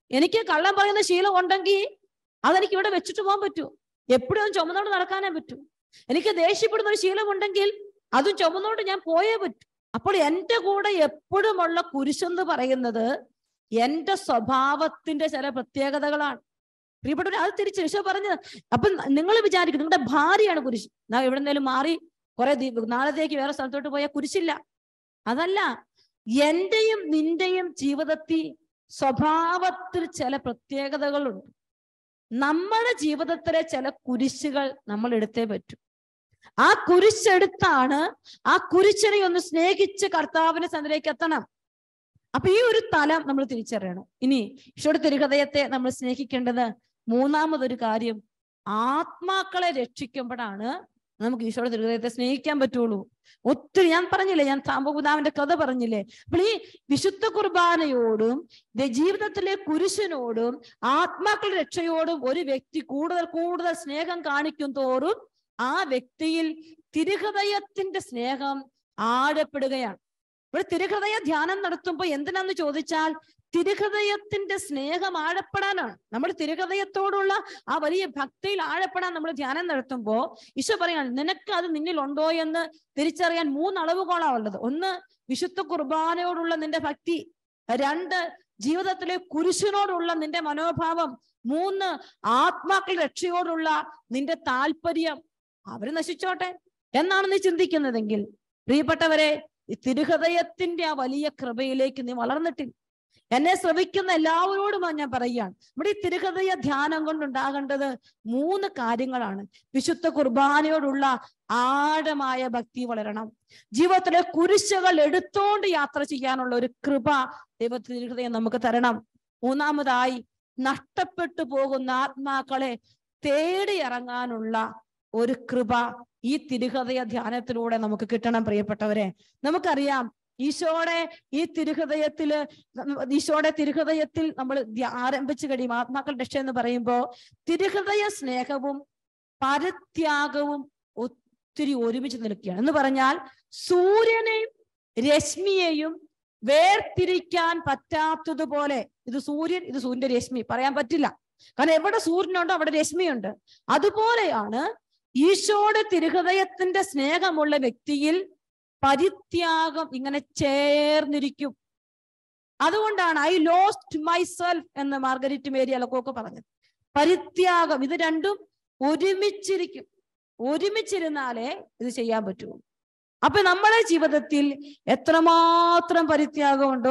എനിക്ക് കള്ളം പറയുന്ന ശീലം ഉണ്ടെങ്കിൽ അതെനിക്ക് ഇവിടെ വെച്ചിട്ട് പോകാൻ പറ്റൂ. എപ്പോഴും ചുമന്നോണ്ട് നടക്കാനേ പറ്റൂ. എനിക്ക് ദേഷ്യപ്പെടുന്ന ഒരു ശീലമുണ്ടെങ്കിൽ അതും ചുമന്നോണ്ട് ഞാൻ പോയേ പറ്റൂ. അപ്പോൾ എൻ്റെ കൂടെ എപ്പോഴുമുള്ള കുരിശെന്ന് പറയുന്നത് എൻ്റെ സ്വഭാവത്തിന്റെ ചില പ്രത്യേകതകളാണ്. പ്രിയപ്പെട്ടവർ, അത് തിരിച്ച് ഈശോ പറഞ്ഞത്. അപ്പം നിങ്ങൾ വിചാരിക്കും നിങ്ങളുടെ ഭാര്യയാണ് കുരിശ്. എവിടെ നിന്നേലും മാറി കുറെ നാളത്തേക്ക് വേറെ സ്ഥലത്തോട്ട് പോയാൽ കുരിശില്ല. അതല്ല, എന്റെയും നിന്റെയും ജീവിതത്തിൽ സ്വഭാവത്തിൽ ചില പ്രത്യേകതകളുണ്ട്. നമ്മുടെ ജീവിതത്തിലെ ചില കുരിശുകൾ നമ്മൾ എടുത്തേ പറ്റൂ. ആ കുരിശെടുത്താണ് ആ കുരിശിനെ ഒന്ന് സ്നേഹിച്ച് കർത്താവിന്റെ സന്നിധിയിലേക്ക് എത്തണം. അപ്പൊ ഈ ഒരു തലം നമ്മൾ തിരിച്ചറിയണം. ഇനി ഈശോയുടെ തിരുഹൃദയത്തെ നമ്മൾ സ്നേഹിക്കേണ്ടത് മൂന്നാമതൊരു കാര്യം, ആത്മാക്കളെ രക്ഷിക്കുമ്പോഴാണ് നമുക്ക് ഈശോയുടെ തിരുഹൃദയത്തെ സ്നേഹിക്കാൻ പറ്റുള്ളൂ. ഒത്തിരി ഞാൻ പറഞ്ഞില്ലേ, ഞാൻ സാമ്പൂതാവിന്റെ കഥ പറഞ്ഞില്ലേ. അപ്പോൾ ഈ വിശുദ്ധ കുർബാനയോടും ജീവിതത്തിലെ കുരിശിനോടും ആത്മാക്കളുടെ രക്ഷയോടും ഒരു വ്യക്തി കൂടുതൽ കൂടുതൽ സ്നേഹം കാണിക്കും തോറും ആ വ്യക്തിയിൽ തിരുഹൃദയത്തിന്റെ സ്നേഹം ആഴപ്പെടുകയാണ്. ഇവിടെ തിരുഹൃദയ ധ്യാനം നടത്തുമ്പോൾ എന്തിനാന്ന് ചോദിച്ചാൽ തിരുഹൃദയത്തിന്റെ സ്നേഹം ആഴപ്പെടാനാണ്. നമ്മൾ തിരുഹൃദയത്തോടുള്ള ആ വലിയ ഭക്തിയിൽ ആഴപ്പെടാൻ നമ്മൾ ധ്യാനം നടത്തുമ്പോൾ ഈശോ പറയാണ്, നിനക്ക് അത് നിന്നിൽ ഉണ്ടോ എന്ന് തിരിച്ചറിയാൻ 3 അളവുകോളാണ് ഉള്ളത്. 1, വിശുദ്ധ കുർബാനയോടുള്ള നിന്റെ ഭക്തി. 2, ജീവിതത്തിലെ കുരിശിനോടുള്ള നിന്റെ മനോഭാവം. 3, ആത്മാക്കളുടെ രക്ഷയോടുള്ള നിന്റെ താല്പര്യം. അവര് നശിച്ചോട്ടെ എന്നാണ് നീ ചിന്തിക്കുന്നതെങ്കിൽ, പ്രിയപ്പെട്ടവരെ, തിരുഹൃദയത്തിന്റെ ആ വലിയ കൃപയിലേക്ക് നീ വളർന്നിട്ടില്ല. എന്നെ ശ്രവിക്കുന്ന എല്ലാവരോടും ഞാൻ പറയുകയാണ്, നമ്മുടെ ഈ തിരുഹൃദയ ധ്യാനം കൊണ്ടുണ്ടാകേണ്ടത് 3 കാര്യങ്ങളാണ്. വിശുദ്ധ കുർബാനയോടുള്ള ആഴമായ ഭക്തി വളരണം. ജീവിതത്തിലെ കുരിശുകൾ എടുത്തോണ്ട് യാത്ര ചെയ്യാനുള്ള ഒരു കൃപ ദൈവത്തിരുഹൃദയം നമുക്ക് തരണം. 3-മതായി, നഷ്ടപ്പെട്ടു പോകുന്ന ആത്മാക്കളെ തേടി ഇറങ്ങാനുള്ള ഒരു കൃപ ഈ തിരുഹൃദയ ധ്യാനത്തിലൂടെ നമുക്ക് കിട്ടണം. പ്രിയപ്പെട്ടവരെ, നമുക്കറിയാം ഈശോയുടെ തിരുഹൃദയത്തിൽ നമ്മൾ ആരംഭിച്ചു കഴിയും ആത്മാക്കളുടെ രക്ഷ എന്ന് പറയുമ്പോൾ തിരുഹൃദയ സ്നേഹവും പരിത്യാഗവും ഒത്തിരി ഒരുമിച്ച് നിൽക്കുകയാണ്. എന്ന് പറഞ്ഞാൽ സൂര്യനെയും രശ്മിയെയും വേർതിരിക്കാൻ പറ്റാത്തതുപോലെ, ഇത് സൂര്യൻ, ഇത് സൂര്യന്റെ രശ്മി പറയാൻ പറ്റില്ല. കാരണം എവിടെ സൂര്യനുണ്ടോ അവിടെ രശ്മിയുണ്ട്. അതുപോലെയാണ് ഈശോയുടെ തിരുഹൃദയത്തിന്റെ സ്നേഹമുള്ള വ്യക്തിയിൽ പരിത്യാഗം ഇങ്ങനെ ചേർന്നിരിക്കും. അതുകൊണ്ടാണ് ഐ ലോസ്റ്റ് മൈസെൽഫ് എന്ന് മാർഗരറ്റ് മേരി അലക്കോക്ക് പറഞ്ഞത്. പരിത്യാഗം, ഇത് രണ്ടും ഒരുമിച്ചിരിക്കും. ഒരുമിച്ചിരുന്നാലേ ഇത് ചെയ്യാൻ പറ്റൂ. അപ്പൊ നമ്മളെ ജീവിതത്തിൽ എത്രമാത്രം പരിത്യാഗമുണ്ടോ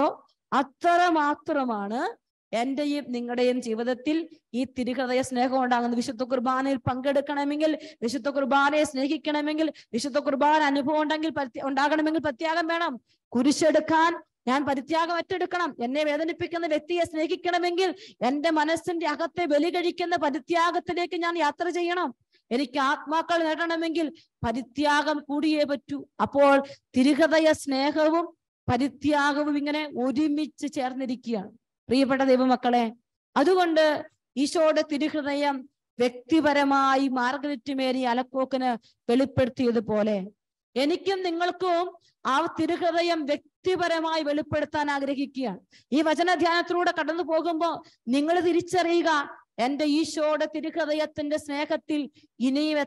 അത്രമാത്രമാണ് എന്റെയും നിങ്ങളുടെയും ജീവിതത്തിൽ ഈ തിരുഹൃദയ സ്നേഹം ഉണ്ടാകുന്നത്. വിശുദ്ധ കുർബാനയിൽ പങ്കെടുക്കണമെങ്കിൽ, വിശുദ്ധ കുർബാനയെ സ്നേഹിക്കണമെങ്കിൽ, വിശുദ്ധ കുർബാന അനുഭവം ഉണ്ടാകണമെങ്കിൽ പരിത്യാഗം വേണം. കുരിശെടുക്കാൻ ഞാൻ പരിത്യാഗം ഏറ്റെടുക്കണം. എന്നെ വേദനിപ്പിക്കുന്ന വ്യക്തിയെ സ്നേഹിക്കണമെങ്കിൽ എന്റെ മനസ്സിന്റെ അകത്തെ ബലി കഴിക്കുന്ന പരിത്യാഗത്തിലേക്ക് ഞാൻ യാത്ര ചെയ്യണം. എനിക്ക് ആത്മാക്കൾ നേടണമെങ്കിൽ പരിത്യാഗം കൂടിയേ പറ്റൂ. അപ്പോൾ തിരുഹൃദയ സ്നേഹവും പരിത്യാഗവും ഇങ്ങനെ ഒരുമിച്ച് ചേർന്നിരിക്കുകയാണ് പ്രിയപ്പെട്ട ദൈവമക്കളെ. അതുകൊണ്ട് ഈശോയുടെ തിരുഹൃദയം വ്യക്തിപരമായി മാർഗരറ്റ് മേരി അലക്കോക്കിന് വെളിപ്പെടുത്തിയതുപോലെ എനിക്കും നിങ്ങൾക്കും ആ തിരുഹൃദയം വ്യക്തിപരമായി വെളിപ്പെടുത്താൻ ആഗ്രഹിക്കുകയാണ്. ഈ വചനധ്യാനത്തിലൂടെ കടന്നു പോകുമ്പോൾ നിങ്ങൾ തിരിച്ചറിയുക, എന്റെ ഈശോയുടെ തിരുഹൃദയത്തിന്റെ സ്നേഹത്തിൽ ഇനിയും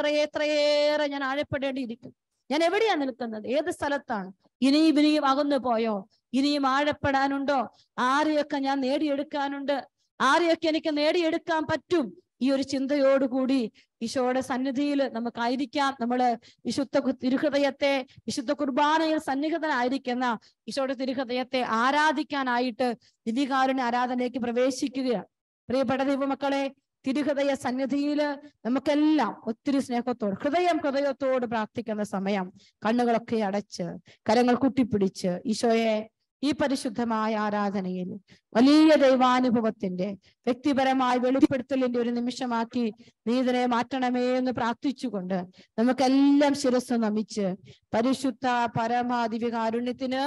എത്രയേറെ ഞാൻ ആഴപ്പെടേണ്ടിയിരിക്കും. ഞാൻ എവിടെയാ നിൽക്കുന്നത്? ഏത് സ്ഥലത്താണ്? ഇനിയും അകന്നു പോയോ? ഇനിയും ആഴപ്പെടാനുണ്ടോ? ആരെയൊക്കെ ഞാൻ നേടിയെടുക്കാനുണ്ട്? ആരെയൊക്കെ എനിക്ക് നേടിയെടുക്കാൻ പറ്റും? ഈ ഒരു ചിന്തയോടുകൂടി ഈശോയുടെ സന്നിധിയിൽ നമുക്കായിരിക്കാം. നമ്മള് വിശുദ്ധ തിരുഹൃദയത്തെ, വിശുദ്ധ കുർബാനയിൽ സന്നിഹിതനായിരിക്കുന്ന ഈശോയുടെ തിരുഹൃദയത്തെ ആരാധിക്കാനായിട്ട് ദിവ്യകാരുണ്യ ആരാധനയിലേക്ക് പ്രവേശിക്കുകയാണ്. പ്രിയപ്പെട്ട ദൈവമക്കളെ, തിരുഹൃദയ സന്നിധിയിൽ നമുക്കെല്ലാം ഒത്തിരി സ്നേഹത്തോട് ഹൃദയത്തോട് പ്രാർത്ഥിക്കുന്ന സമയം കണ്ണുകളൊക്കെ അടച്ച് കരങ്ങൾ കുട്ടിപ്പിടിച്ച് ഈശോയെ ഈ പരിശുദ്ധമായ ആരാധനയിൽ വലിയ ദൈവാനുഭവത്തിന്റെ വ്യക്തിപരമായ വെളിപ്പെടുത്തലിന്റെ ഒരു നിമിഷമാക്കി നീ ഇതിനെ മാറ്റണമേ എന്ന് പ്രാർത്ഥിച്ചുകൊണ്ട് നമുക്കെല്ലാം ശിരസ് നമിച്ച് പരിശുദ്ധ പരമാദിവ്യകാരുണ്യത്തിന്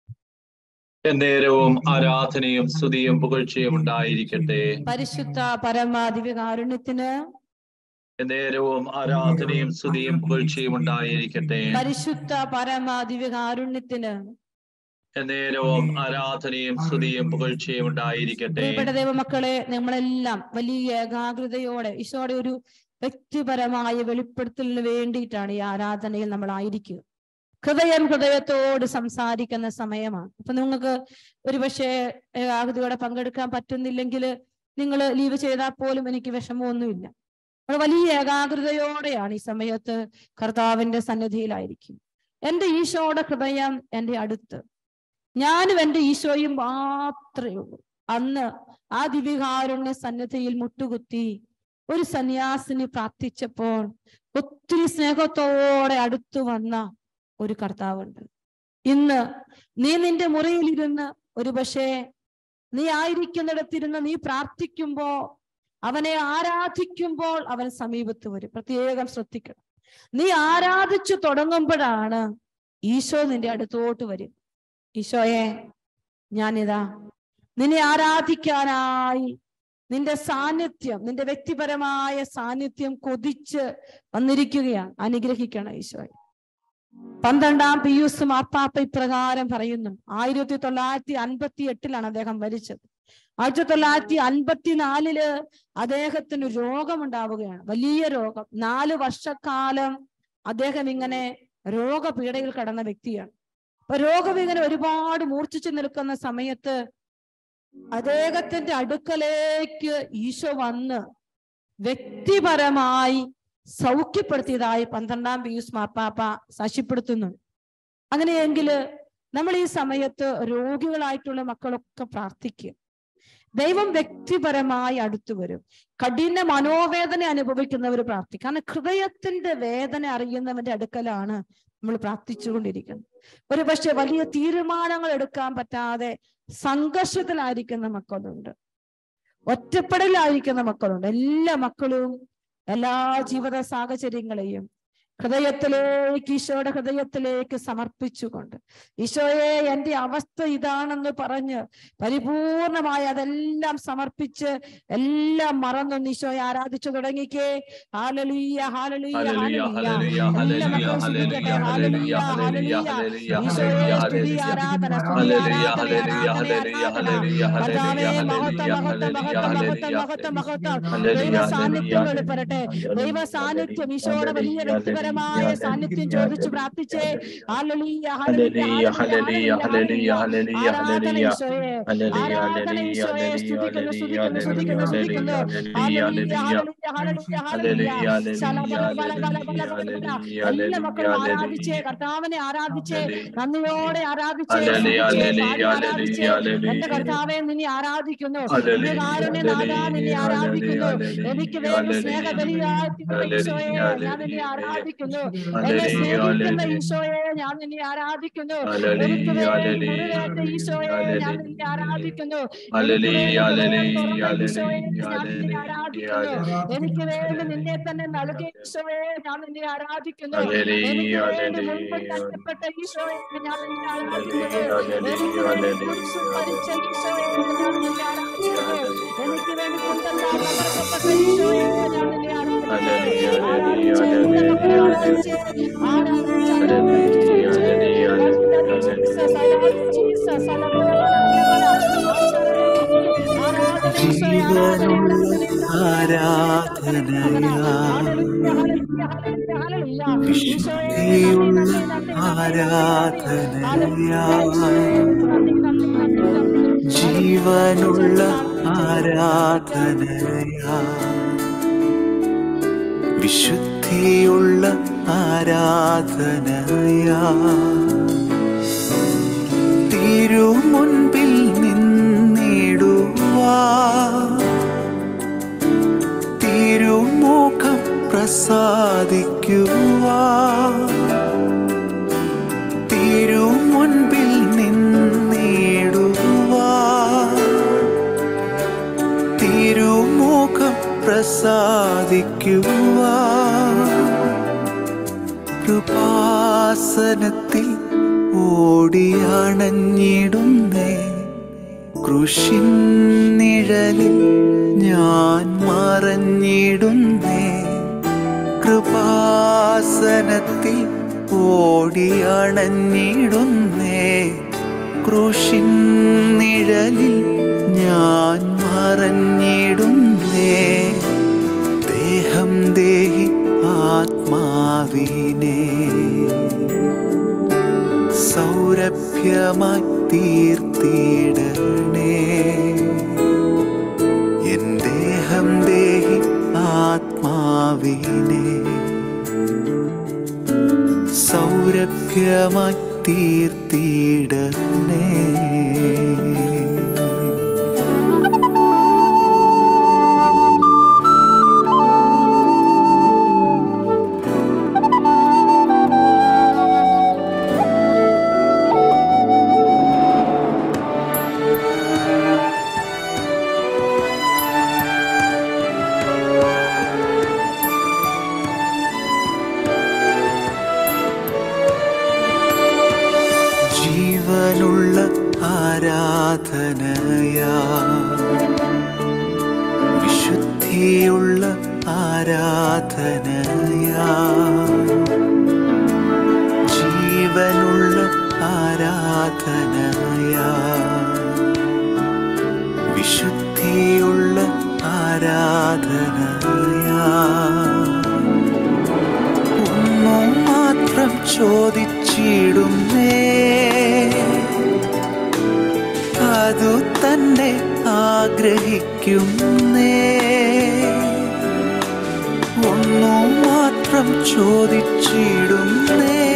നേരവും ആരാധനയും സ്തുതിയും പുകഴ്ചയും ഉണ്ടായിരിക്കട്ടെ. പരിശുദ്ധ പരമാദിവ്യകാരുണ്യത്തിന് നേരവും ആരാധനയും സ്തുതിയും പുകഴ്ചയും ഉണ്ടായിരിക്കട്ടെ. പരിശുദ്ധ പരമാദിവ്യകാരുണ്യത്തിന് എന്നേരവും ആരാധനയും സ്തുതിയും പുകഴ്ചയും ഉണ്ടായിരിക്കട്ടെ. പ്രിയപ്പെട്ട ദൈവമക്കളെ, നമ്മളെല്ലാം വലിയ ഏകാഗ്രതയോടെ ഈശോയുടെ ഒരു വ്യക്തിപരമായ വെളിപ്പെടുത്തലിന് വേണ്ടിയിട്ടാണ് ഈ ആരാധനയിൽ നമ്മളായിരിക്കുക. ഹൃദയത്തോട് സംസാരിക്കുന്ന സമയമാണ്. അപ്പൊ നിങ്ങൾക്ക് ഒരുപക്ഷെ ഏകാഗ്രതയോടെ പങ്കെടുക്കാൻ പറ്റുന്നില്ലെങ്കിൽ നിങ്ങൾ ലീവ് ചെയ്താൽ പോലും എനിക്ക് വിഷമമൊന്നുമില്ല. നമ്മൾ വലിയ ഏകാഗ്രതയോടെയാണ് ഈ സമയത്ത് കർത്താവിന്റെ സന്നിധിയിലായിരിക്കും. എൻ്റെ ഈശോയുടെ ഹൃദയം എൻ്റെ അടുത്ത്, ഞാനും എൻ്റെ ഈശോയും മാത്രമേ ഉള്ളൂ. അന്ന് ആ ദിവ്യകാരുണ്യ സന്നിധിയിൽ മുട്ടുകുത്തി ഒരു സന്യാസിനി പ്രാർത്ഥിച്ചപ്പോൾ ഒത്തിരി സ്നേഹത്തോടെ അടുത്തു വന്ന ഒരു കർത്താവുണ്ട്. ഇന്ന് നീ നിന്റെ മുറിയിലിരുന്ന് ഒരുപക്ഷെ നീ ആയിരിക്കുന്നിടത്തിരുന്ന് നീ പ്രാർത്ഥിക്കുമ്പോ, അവനെ ആരാധിക്കുമ്പോൾ അവൻ സമീപത്ത് വരും. പ്രത്യേകം ശ്രദ്ധിക്കണം. നീ ആരാധിച്ചു തുടങ്ങുമ്പോഴാണ് ഈശോ നിന്റെ അടുത്തോട്ട് വരും. ഈശോയെ, ഞാനിതാ നിന്നെ ആരാധിക്കാനായി നിന്റെ സാന്നിധ്യം, നിന്റെ വ്യക്തിപരമായ സാന്നിധ്യം കൊതിച്ച് വന്നിരിക്കുകയാണ്. അനുഗ്രഹിക്കണം ഈശോയെ. 12-ാം പിയൂസ് മാർപ്പാപ്പ ഇപ്രകാരം പറയുന്നു. 1958 അദ്ദേഹം മരിച്ചത്. 1954 അദ്ദേഹത്തിന് രോഗമുണ്ടാവുകയാണ്, വലിയ രോഗം. 4 വർഷക്കാലം അദ്ദേഹം ഇങ്ങനെ രോഗപീഠയിൽ കടന്ന വ്യക്തിയാണ്. അപ്പൊ രോഗം ഇങ്ങനെ ഒരുപാട് മൂർച്ഛിച്ചു നിൽക്കുന്ന സമയത്ത് അദ്ദേഹത്തിന്റെ അടുക്കലേക്ക് ഈശോ വന്ന് വ്യക്തിപരമായി സൗഖ്യപ്പെടുത്തിയതായി 12-ാം പിയൂസ് മാർപ്പാപ്പ സാക്ഷ്യപ്പെടുത്തുന്നു. അങ്ങനെയെങ്കിൽ നമ്മൾ ഈ സമയത്ത് രോഗികളായിട്ടുള്ള മക്കളൊക്കെ പ്രാർത്ഥിക്കുക. ദൈവം വ്യക്തിപരമായി അടുത്തു വരും. കഠിന മനോവേദന അനുഭവിക്കുന്നവർ പ്രാർത്ഥിക്കും. കാരണം ഹൃദയത്തിന്റെ വേദന അറിയുന്നവന്റെ അടുക്കലാണ് നമ്മൾ പ്രാർത്ഥിച്ചുകൊണ്ടിരിക്കുന്നത്. ഒരുപക്ഷെ വലിയ തീരുമാനങ്ങൾ എടുക്കാൻ പറ്റാതെ സംഘർഷത്തിലായിരിക്കുന്ന മക്കളുണ്ട്, ഒറ്റപ്പെടലായിരിക്കുന്ന മക്കളുണ്ട്. എല്ലാ മക്കളും എല്ലാ ജീവിത സാഹചര്യങ്ങളെയും ഹൃദയത്തിലേക്ക്, ഈശോയുടെ ഹൃദയത്തിലേക്ക് സമർപ്പിച്ചുകൊണ്ട്, ഈശോയെ എൻ്റെ അവസ്ഥ ഇതാണെന്ന് പറഞ്ഞ് പരിപൂർണമായി അതെല്ലാം സമർപ്പിച്ച് എല്ലാം മറന്നൊന്ന് ഈശോയെ ആരാധിച്ചു തുടങ്ങിക്കേ. ഹല്ലേലൂയ, ഹല്ലേലൂയ, ഹല്ലേലൂയ. എല്ലാ മക്കളും ശ്രദ്ധിക്കട്ടെ. ഹല്ലേലൂയ, ഹല്ലേലൂയ. ഈശോയെ സ്തുതി, ആരാധന, സ്തുതി, ആരാധന, കർത്താവേ, മഹത്വം, മഹത്വം, മഹത്വം, മഹത്വം, മഹത്വം, മഹത്വം. ദൈവ സാന്നിധ്യം വെളിപ്പെടട്ടെ. ദൈവ സാന്നിധ്യം, ഈശോയുടെ വലിയ വ്യക്തിപരമായ സാന്നിധ്യം ചോദിച്ചു പ്രാർത്ഥിച്ചേ. ഹല്ലേലൂയ, ഹല്ലേലൂയ, ഹല്ലേലൂയ, ഹല്ലേലൂയ. ആരാധന ഈശോയെ, ആരാധന ഈശോയെ. സ്തുതിക്കുന്നു, സ്തുതിക്കുന്നു, സ്തുതിക്കുന്നു, സ്തുതിക്കുന്നു. ഹല്ലേലൂയ, ഹല്ലേലൂയ, ഹല്ലേലൂയ, ഹല്ലേലൂയ. എല്ലാ മക്കളും ആരാധിച്ചേ, കർത്താവിനെ ആരാധിച്ചേ, നന്ദിയോടെ ആരാധിച്ചേ, ആരാധിച്ചേ. എന്റെ കർത്താവെ, നിന്നെ ആരാധിക്കുന്നു. കാരുണ്യനാഥാ, നിന്നെ ആരാധിക്കുന്നു. എനിക്ക് വേണ്ടി സ്നേഹബലിയായി ഈശോയെ ഞാൻ നിന്നെ ആരാധിക്കുന്നു. എന്നെ സ്നേഹിക്കുന്ന ഈശോയെ ഞാൻ നിന്നെ ആരാധിക്കുന്നു. എനിക്ക് വേണ്ടി മുറിവേറ്റ ഈശോയെ ഞാൻ നിന്നെ ആരാധിക്കുന്നു. ഈശോയെ ഞാൻ നിന്നെ ആരാധിക്കുന്നു. എനിക്ക് വേണ്ടി നിന്നെ തന്നെ നൽകിയ ഈശോയെ ഞാൻ നിന്നെ ആരാധിക്കുന്നു. എനിക്ക് വേണ്ടി മുൻപ് കഷ്ടപ്പെട്ട ഈശോയെ ഞാൻ നിന്നെ ആരാധിക്കുന്നു. എനിക്ക് വേണ്ടി കുരിശിൽ മരിച്ച ഈശോയെ ഞാൻ നിന്നെ ആരാധിക്കുന്നു. എനിക്ക് വേണ്ടി കൊണ്ടെല്ലാം തകർക്കപ്പെട്ട ഈശോയെ ഞാൻ നിന്നെ ജീവനുള്ള ആരാധനയാ, വിശുദ്ധിയുള്ള ആരാധനയാ, തിരുമുൻപിൽ നിന്നിടുവാ, തിരുമുഖം പ്രസാദിക്കുവാ, തിരുമുൻപിൽ നിന്നിടുവാ, തിരുമുഖം പ്രസാദിക്കുവാ, കൃപാസനത്തിൽ ഓടിയണഞ്ഞിടുന്നേ, കൃഷിൻ നിഴലിൽ ഞാൻ മറഞ്ഞിടുന്നേ, കൃപാസനത്തിൽ ഓടിയണഞ്ഞിടുന്നേ, ക്രൂശിൻ നിഴലിൽ ഞാൻ മറഞ്ഞിടുന്നേ. ദേഹം ദേഹി ആത്മാവിനെ സൗരഭ്യമായി തീർത്തിടണേ. എൻ ദേഹം ദേഹി ആത്മാവിനെ സൗരഭ്യമായി തീർത്തിടണേ. ജീവനുള്ള ആരാധനയാ, വിശുദ്ധിയുള്ള ആരാധനയാ, ജീവനുള്ള ആരാധനയാ, വിശുദ്ധിയുള്ള ആരാധനയാ. ഒന്നു മാത്രം ചോദിച്ചിടുന്നേ, അതു തന്നെ ആഗ്രഹിക്കുന്നേ. ഒന്നു മാത്രം ചോദിച്ചിടുന്നേ,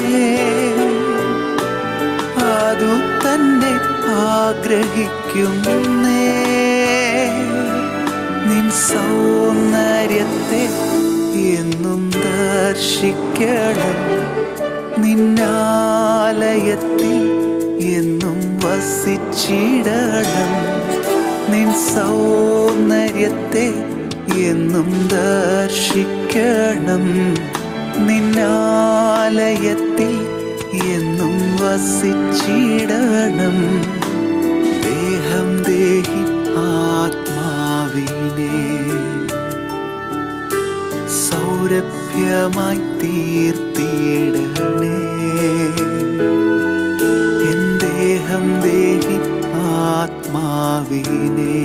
അതു തന്നെ ആഗ്രഹിക്കുന്നേ. നിൻ സൗന്ദര്യത്തെ എന്നും ദർശിക്കണം, നിന്നാലയത്തിൽ എന്നും വസിച്ചിടണം. നിൻ സൗന്ദര്യത്തെ എന്നും ദർശിക്കണം, നിന്നാലയത്തിൽ എന്നും വസിച്ചിടണം. ദേഹം ദേഹി ആത്മാവിനെ സൗരഭ്യമായി തീർത്തിടണേ. എൻ ദേഹം ദേഹി ആത്മാവിനെ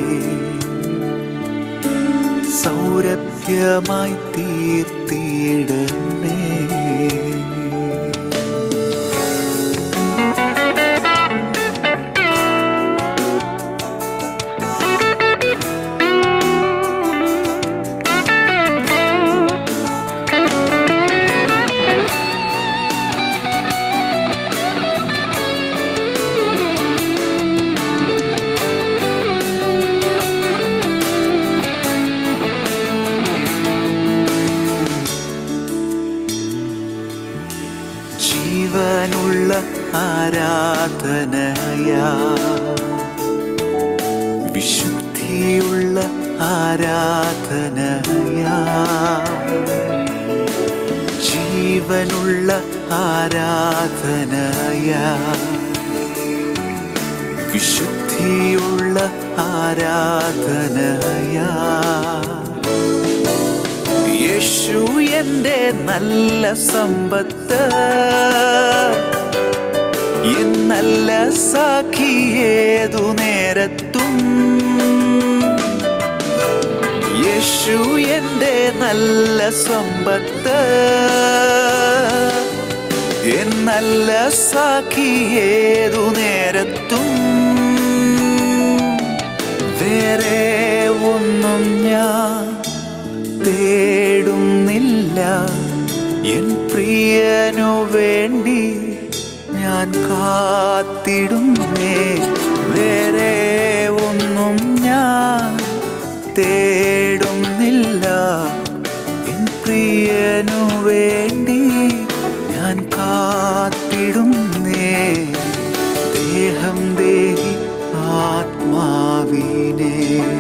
സൗരഭ്യമായി തീർത്തിടണേ. ജീവനുള്ള ആരാധനയാ, വിശുദ്ധിയുള്ള ആരാധനയാ, ജീവനുള്ള ആരാധനയാ, വിശുദ്ധിയുള്ള ആരാധനയാ. യേശു എന്റെ നല്ല സമ്പത്ത്, എൻ നല്ല സാഖി ഏതു നേരത്തും. യേശു എന്റെ നല്ല സമ്പത്ത്, എൻ നല്ല സാഖി ഏതു നേരത്തും. വേറെ ഒന്നും ഞാൻ തേടുന്നില്ല, എൻ പ്രിയനു വേണ്ടി ഞാൻ കാത്തിടുന്നേ. വേറെ ഒന്നും ഞാൻ തേടുന്നില്ല, എൻ പ്രിയനു വേണ്ടി ഞാൻ കാത്തിടുന്നേ. ദേഹം ദേഹി ആത്മാവിനെ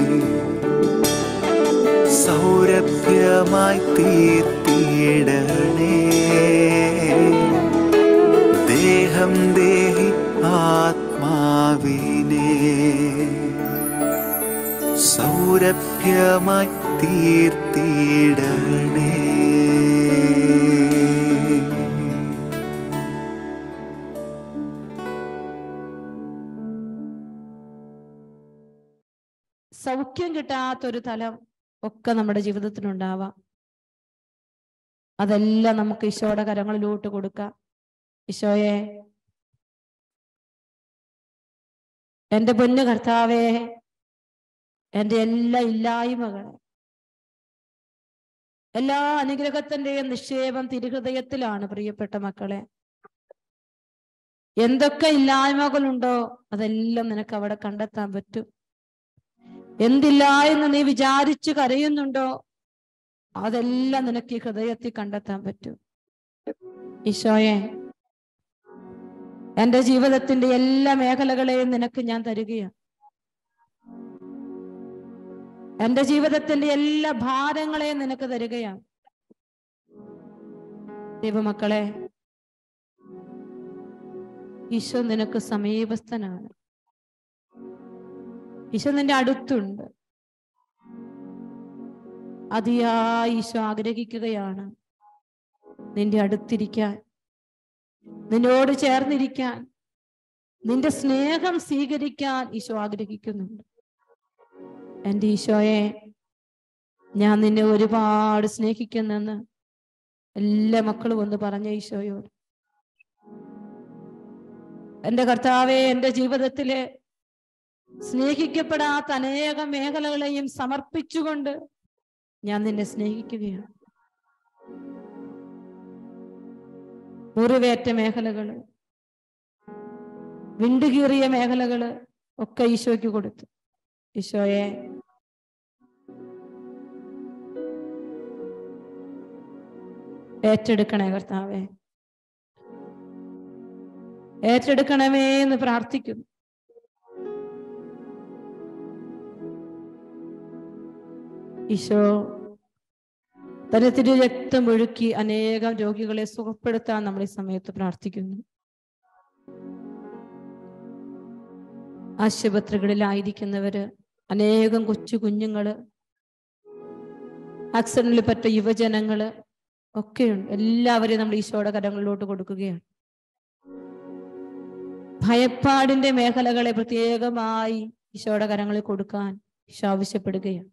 സൗരഭ്യമായി തീർത്തിടണേ. ദേഹം ദേഹി ആത്മാവിനെ സൗരഭ്യമായി തീർത്തിടണേ. സൗഖ്യം കിട്ടാത്തൊരു തലം ഒക്കെ നമ്മുടെ ജീവിതത്തിലുണ്ടാവാം. അതെല്ലാം നമുക്ക് ഈശോയുടെ കരങ്ങളിലോട്ട് കൊടുക്കാം. ഈശോയെ, എൻ്റെ പൊന്നു കർത്താവേ, എൻ്റെ എല്ലാ ഇല്ലായ്മകളെ, എല്ലാ അനുഗ്രഹത്തിന്റെയും നിക്ഷേപം തിരുഹൃദയത്തിലാണ്. പ്രിയപ്പെട്ട മക്കളെ, എന്തൊക്കെ ഇല്ലായ്മകളുണ്ടോ അതെല്ലാം നിനക്ക് അവിടെ കണ്ടെത്താൻ പറ്റും. എന്തില്ല എന്ന് നീ വിചാരിച്ചു കരയുന്നുണ്ടോ അതെല്ലാം നിനക്ക് ഈ ഹൃദയത്തിൽ കണ്ടെത്താൻ പറ്റും. ഈശോയെ, എൻ്റെ ജീവിതത്തിന്റെ എല്ലാ മേഖലകളെയും നിനക്ക് ഞാൻ തരികയാണ്. എൻ്റെ ജീവിതത്തിന്റെ എല്ലാ ഭാരങ്ങളെയും നിനക്ക് തരികയാണ്. ദൈവമക്കളെ, ഈശോ നിനക്ക് സമീപസ്ഥനാണ്. ഈശോ നിന്റെ അടുത്തുണ്ട്. അതിയായി ഈശോ ആഗ്രഹിക്കുകയാണ് നിന്റെ അടുത്തിരിക്കാൻ, നിന്നോട് ചേർന്നിരിക്കാൻ, നിന്റെ സ്നേഹം സ്വീകരിക്കാൻ ഈശോ ആഗ്രഹിക്കുന്നുണ്ട്. എൻ്റെ ഈശോയെ, ഞാൻ നിന്നെ ഒരുപാട് സ്നേഹിക്കുന്നെന്ന് എല്ലാ മക്കളും ഒന്ന് പറഞ്ഞ ഈശോയോട്. എൻ്റെ കർത്താവെ, എൻ്റെ ജീവിതത്തിലെ സ്നേഹിക്കപ്പെടാത്ത അനേകം മേഖലകളെയും സമർപ്പിച്ചുകൊണ്ട് ഞാൻ നിന്നെ സ്നേഹിക്കുകയാണ്. മുറിവേറ്റ മേഖലകള്, വിണ്ടുകീറിയ മേഖലകള് ഒക്കെ ഈശോയ്ക്ക് കൊടുത്തു. ഈശോയെ, ഏറ്റെടുക്കണേ കർത്താവേ, ഏറ്റെടുക്കണമേ എന്ന് പ്രാർത്ഥിക്കുന്നു. ഈശോ തന്റെ തിരു രക്തം ഒഴുക്കി അനേകം രോഗികളെ സുഖപ്പെടുത്താൻ നമ്മൾ ഈ സമയത്ത് പ്രാർത്ഥിക്കുന്നു. ആശുപത്രികളിലായിരിക്കുന്നവര്, അനേകം കൊച്ചു കുഞ്ഞുങ്ങള്, ആക്സിഡന്റിൽ പറ്റ യുവജനങ്ങള് ഒക്കെയുണ്ട്. എല്ലാവരെയും നമ്മൾ ഈശോയുടെ കരങ്ങളിലോട്ട് കൊടുക്കുകയാണ്. ഭയപ്പാടിന്റെ മേഖലകളെ പ്രത്യേകമായി ഈശോയുടെ കരങ്ങളിൽ കൊടുക്കാൻ ഈശോ ആവശ്യപ്പെടുകയാണ്.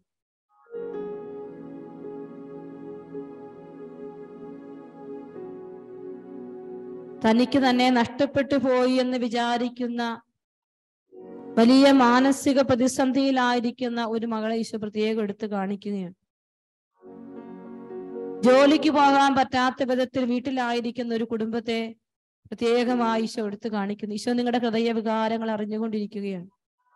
തനിക്ക് തന്നെ നഷ്ടപ്പെട്ടു പോയി എന്ന് വിചാരിക്കുന്ന വലിയ മാനസിക പ്രതിസന്ധിയിലായിരിക്കുന്ന ഒരു മകളെ ഈശോ പ്രത്യേകം എടുത്ത് കാണിക്കുകയാണ്. ജോലിക്ക് പോകാൻ പറ്റാത്ത വിധത്തിൽ വീട്ടിലായിരിക്കുന്ന ഒരു കുടുംബത്തെ പ്രത്യേകമായി ഈശോ എടുത്ത് കാണിക്കുന്നു. ഈശോ നിങ്ങളുടെ ഹൃദയ വികാരങ്ങൾ അറിഞ്ഞുകൊണ്ടിരിക്കുകയാണ്.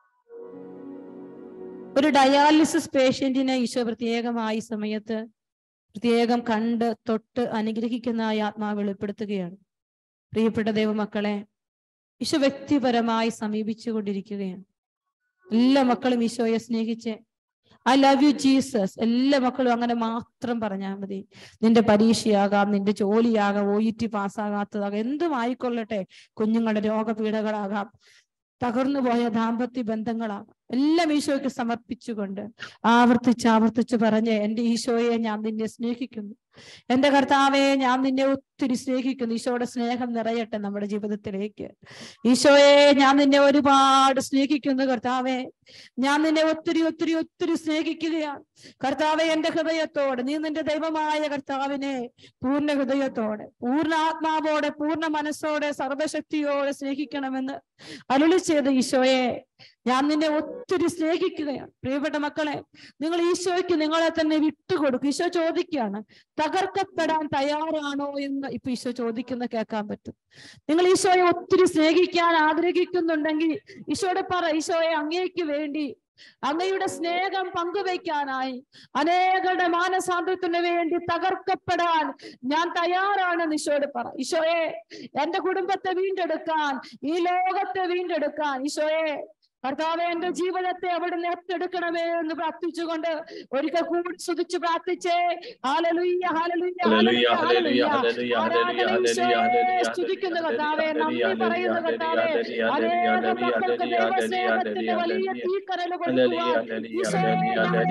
ഒരു ഡയാലിസിസ് പേഷ്യന്റിനെ ഈശോ പ്രത്യേകമായി സമയത്ത് പ്രത്യേകം കണ്ട് തൊട്ട് അനുഗ്രഹിക്കുന്നതായി ആത്മാവ് വെളിപ്പെടുത്തുകയാണ്. പ്രിയപ്പെട്ട ദൈവമക്കളെ, ഈശോ വ്യക്തിപരമായി സമീപിച്ചു കൊണ്ടിരിക്കുകയാണ്. എല്ലാ മക്കളും ഈശോയെ സ്നേഹിച്ച് ഐ ലവ് യു ജീസസ് എല്ലാ മക്കളും അങ്ങനെ മാത്രം പറഞ്ഞാൽ മതി. നിന്റെ പരീക്ഷയാകാം, നിന്റെ ജോലിയാകാം, OET പാസ്സാകാത്തതാകാം, എന്തും ആയിക്കൊള്ളട്ടെ, കുഞ്ഞുങ്ങളുടെ രോഗപീഠകളാകാം, തകർന്നു പോയ ദാമ്പത്യ ബന്ധങ്ങളാകാം, എല്ലാം ഈശോയ്ക്ക് സമർപ്പിച്ചുകൊണ്ട് ആവർത്തിച്ച് പറഞ്ഞ്, എൻ്റെ ഈശോയെ, ഞാൻ നിന്നെ സ്നേഹിക്കുന്നു. എൻ്റെ കർത്താവെ, ഞാൻ നിന്നെ ഒത്തിരി സ്നേഹിക്കുന്നു. ഈശോയുടെ സ്നേഹം നിറയട്ടെ നമ്മുടെ ജീവിതത്തിലേക്ക്. ഈശോയെ, ഞാൻ നിന്നെ ഒരുപാട് സ്നേഹിക്കുന്നു. കർത്താവെ, ഞാൻ നിന്നെ ഒത്തിരി ഒത്തിരി ഒത്തിരി സ്നേഹിക്കുകയാണ്. കർത്താവെ, എൻ്റെ ഹൃദയത്തോടെ, നീ നിന്റെ ദൈവമായ കർത്താവിനെ പൂർണ്ണ ഹൃദയത്തോടെ, പൂർണ്ണ ആത്മാവോടെ, പൂർണ്ണ മനസ്സോടെ, സർവശക്തിയോടെ സ്നേഹിക്കണമെന്ന് അരുളി ചെയ്ത ഈശോയെ, ഞാൻ നിന്നെ ഒത്തിരി സ്നേഹിക്കുകയാണ്. പ്രിയപ്പെട്ട മക്കളെ, നിങ്ങൾ ഈശോയ്ക്ക് നിങ്ങളെ തന്നെ വിട്ടുകൊടുക്കും. ഈശോ ചോദിക്കുകയാണ്, തകർക്കപ്പെടാൻ തയ്യാറാണോ എന്ന് ഇപ്പൊ ഈശോ ചോദിക്കുന്ന കേൾക്കാൻ പറ്റും. നിങ്ങൾ ഈശോയെ ഒത്തിരി സ്നേഹിക്കാൻ ആഗ്രഹിക്കുന്നുണ്ടെങ്കിൽ ഈശോയോട് പറ, ഈശോയെ, അങ്ങേക്ക് വേണ്ടി, അങ്ങയുടെ സ്നേഹം പങ്കുവയ്ക്കാനായി, അനേകരുടെ മാനസാന്തരത്തിന് വേണ്ടി തകർക്കപ്പെടാൻ ഞാൻ തയ്യാറാണെന്ന് ഈശോയോട് പറ. ഈശോയെ, എൻ്റെ കുടുംബത്തെ വീണ്ടെടുക്കാൻ, ഈ ലോകത്തെ വീണ്ടെടുക്കാൻ, ഈശോയെ കർത്താവെ, എൻ്റെ ജീവിതത്തെ അവിടുന്ന് ഏറ്റെടുക്കണമേ എന്ന് പ്രാർത്ഥിച്ചുകൊണ്ട് ഒരിക്കൽ കൂടി സ്തുതിച്ച് പ്രാർത്ഥിച്ചേ. ഹല്ലേലൂയ, ഹല്ലേലൂയ, ഹല്ലേലൂയ, ഹല്ലേലൂയ. സ്തുതിക്കുന്ന കർത്താവെ, നന്ദി പറയുന്ന കർത്താവെ, അനേകം മക്കൾക്ക് ദൈവസ്നേഹത്തിന്റെ വലിയ തീക്കരൽ കൊടുക്കുവാൻ ഈശോയെ ഞങ്ങളെ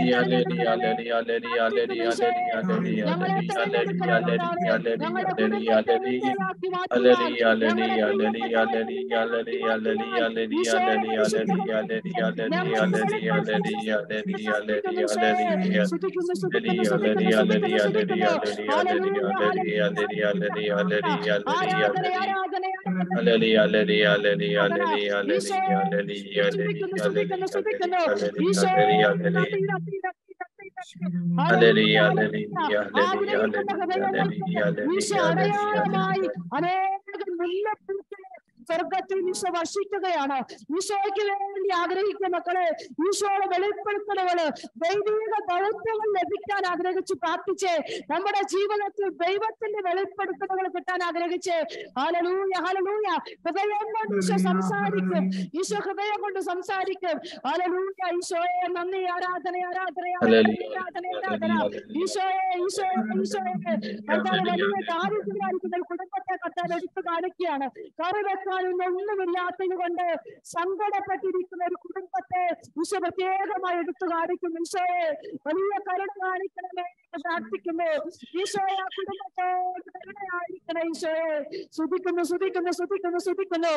തെരഞ്ഞെടുക്കണം കർത്താവെ. ഞങ്ങളുടെ കുടുംബത്തെ വിജയമാക്കി മാറ്റുവാൻ, ഞങ്ങളുടെ കുടുംബത്തെ ഈശോയെ അടയാളമായി അനേകം മുല്ലപ്പൂക്കളെ സ്വർഗത്തിൽ ഈശോ വർഷിക്കുകയാണ്. ഈശോയ്ക്ക് വേണ്ടി ആഗ്രഹിക്കുന്ന മക്കളെ ഈശോയുടെ വെളിപ്പെടുത്തലുകള് ദൈവിക ദൗത്യങ്ങൾ ലഭിക്കാൻ ആഗ്രഹിച്ച് പ്രാർത്ഥിച്ച് നമ്മുടെ ജീവിതത്തിൽ ദൈവത്തിന്റെ വെളിപ്പെടുത്തലുകൾ കിട്ടാൻ ആഗ്രഹിച്ച് ഹല്ലേലൂയ ഹല്ലേലൂയ ഹൃദയം കൊണ്ട് ഈശോ സംസാരിക്കും. ഈശോ ഹൃദയം കൊണ്ട് സംസാരിക്കും. ഹല്ലേലൂയ. ഈശോയെ നന്ദി, ആരാധന ആരാധന ആരാധന ആരാധന. ഈശോയെ ഈശോയെ ഈശോയെ കർത്താവ് വലിയ ദാരിദ്ര്യമായിരിക്കുന്ന കുടുംബത്തെ കർത്താവ് എടുത്തു കാണിക്കുകയാണ്. കറി വെക്കാനൊന്നും ഒന്നുമില്ലാത്തത് കൊണ്ട് സങ്കടപ്പെട്ടിരിക്കുന്ന ഒരു കുടുംബത്തെ ഈശോ പ്രത്യേകമായി എടുത്തു കാണിക്കും. ഈശോയെ വലിയ കരുണ കാണിക്കണമേ പ്രാർത്ഥിക്കുന്നു. ഈശോയെ ആ കുടുംബത്തോട് കരുണയായിരിക്കണം. ഈശോയെ സ്തുതിക്കുന്നു സ്തുതിക്കുന്നു സ്തുതിക്കുന്നു സ്തുതിക്കുന്നു.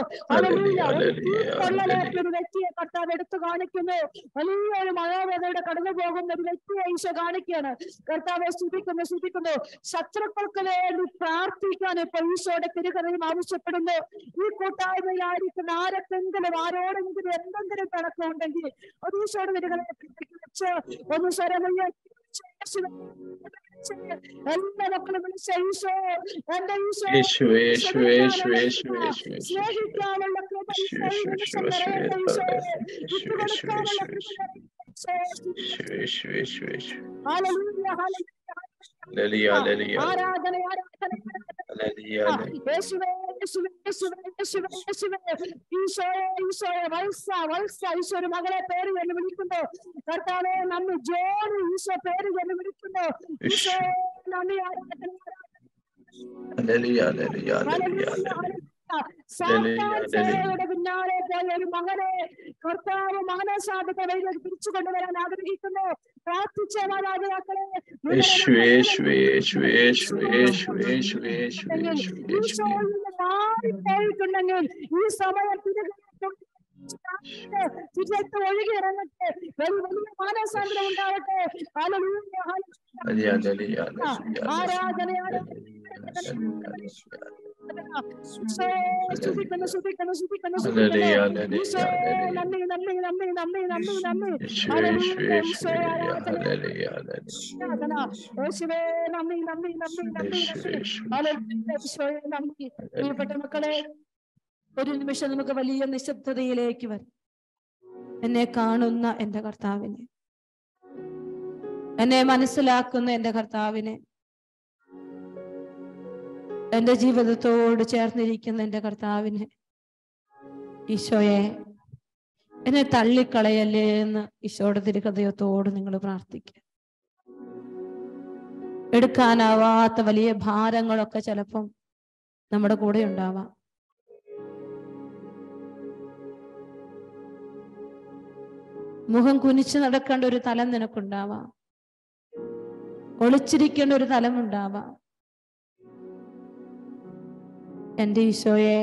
ഒരു വ്യക്തിയെ കർത്താവ് എടുത്തു കാണിക്കുന്നു. വലിയൊരു മഴവേദയുടെ കടന്നു പോകുന്ന ഒരു വ്യക്തിയെ ഈശോ കാണിക്കുകയാണ്. കർത്താവെ സ്തുതിക്കുന്നു സ്തുതിക്കുന്നു. ശത്രുക്കൾക്ക് വേണ്ടി പ്രാർത്ഥിക്കാൻ ഇപ്പൊ ഈശോയുടെ തിരുകരയും ആവശ്യപ്പെടുന്നു. ഈ കൂട്ടായ്മയിലായിരിക്കുന്ന ആരെങ്കിലും ആരോടെങ്കിലും എന്തെങ്കിലും പിണക്കമുണ്ടെങ്കിൽ അത് ഈശോയുടെ തിരുകരയെ വെച്ച് ഒന്ന് സ്വരമയ്യ എല്ലാ മക്കളും വിളിച്ച ഈശോ എന്റെ ഈശോ സ്നേഹിക്കാനുള്ള കൃപ ആരാധന ഈശോയുടെ മകളെ പേര് എന്ന് വിളിക്കുന്നു. കർത്താവെ നന്ദി. ജോണി ഈശോ പേര് എന്ന് വിളിക്കുന്നു. ഈശോയെ നന്ദി, ആരാധന സാത്താന്റെ പിന്നാലെ പോയ ഒരു മകനെ കർത്താവ് മകനെ സാധ്യത തിരിച്ചു കൊണ്ടുവരാൻ ആഗ്രഹിക്കുന്നു. പ്രാർത്ഥിച്ച മാതാപിതാക്കളെ മാറിപ്പോയിട്ടുണ്ടെങ്കിൽ ഈ സമയം തിരിച്ചു ഒഴുകി ഇറങ്ങട്ടെ. വലിയ മാനസാന്തരം ഉണ്ടാവട്ടെ. ആരാധന സ്തുതിക്കുന്നു സ്തുതിക്കുന്നു സ്തുതിക്കുന്നു സ്തുതിക്കുന്നു. നന്ദി നന്ദി നന്ദി നന്ദി നന്ദി നന്ദി. നന്ദി നന്ദി നന്ദി നന്ദി. പ്രിയപ്പെട്ട മക്കളെ, ഒരു നിമിഷം നമുക്ക് വലിയ നിശബ്ദതയിലേക്ക് വരും. എന്നെ കാണുന്ന എന്റെ കർത്താവിനെ, എന്നെ മനസ്സിലാക്കുന്ന എന്റെ കർത്താവിനെ, എന്റെ ജീവിതത്തോട് ചേർന്നിരിക്കുന്ന എന്റെ കർത്താവിനെ, ഈശോയെ എന്നെ തള്ളിക്കളയല്ലേ എന്ന് ഈശോയുടെ തിരുഹൃദയത്തോട് നിങ്ങൾ പ്രാർത്ഥിക്കുക. എടുക്കാനാവാത്ത വലിയ ഭാരങ്ങളൊക്കെ ചിലപ്പം നമ്മുടെ കൂടെ ഉണ്ടാവാം. മുഖം കുനിച്ചു നടക്കേണ്ട ഒരു തലം നിനക്കുണ്ടാവാം. ഒളിച്ചിരിക്കേണ്ട ഒരു തലം ഉണ്ടാവാം. എന്റെ ഈശോയെ,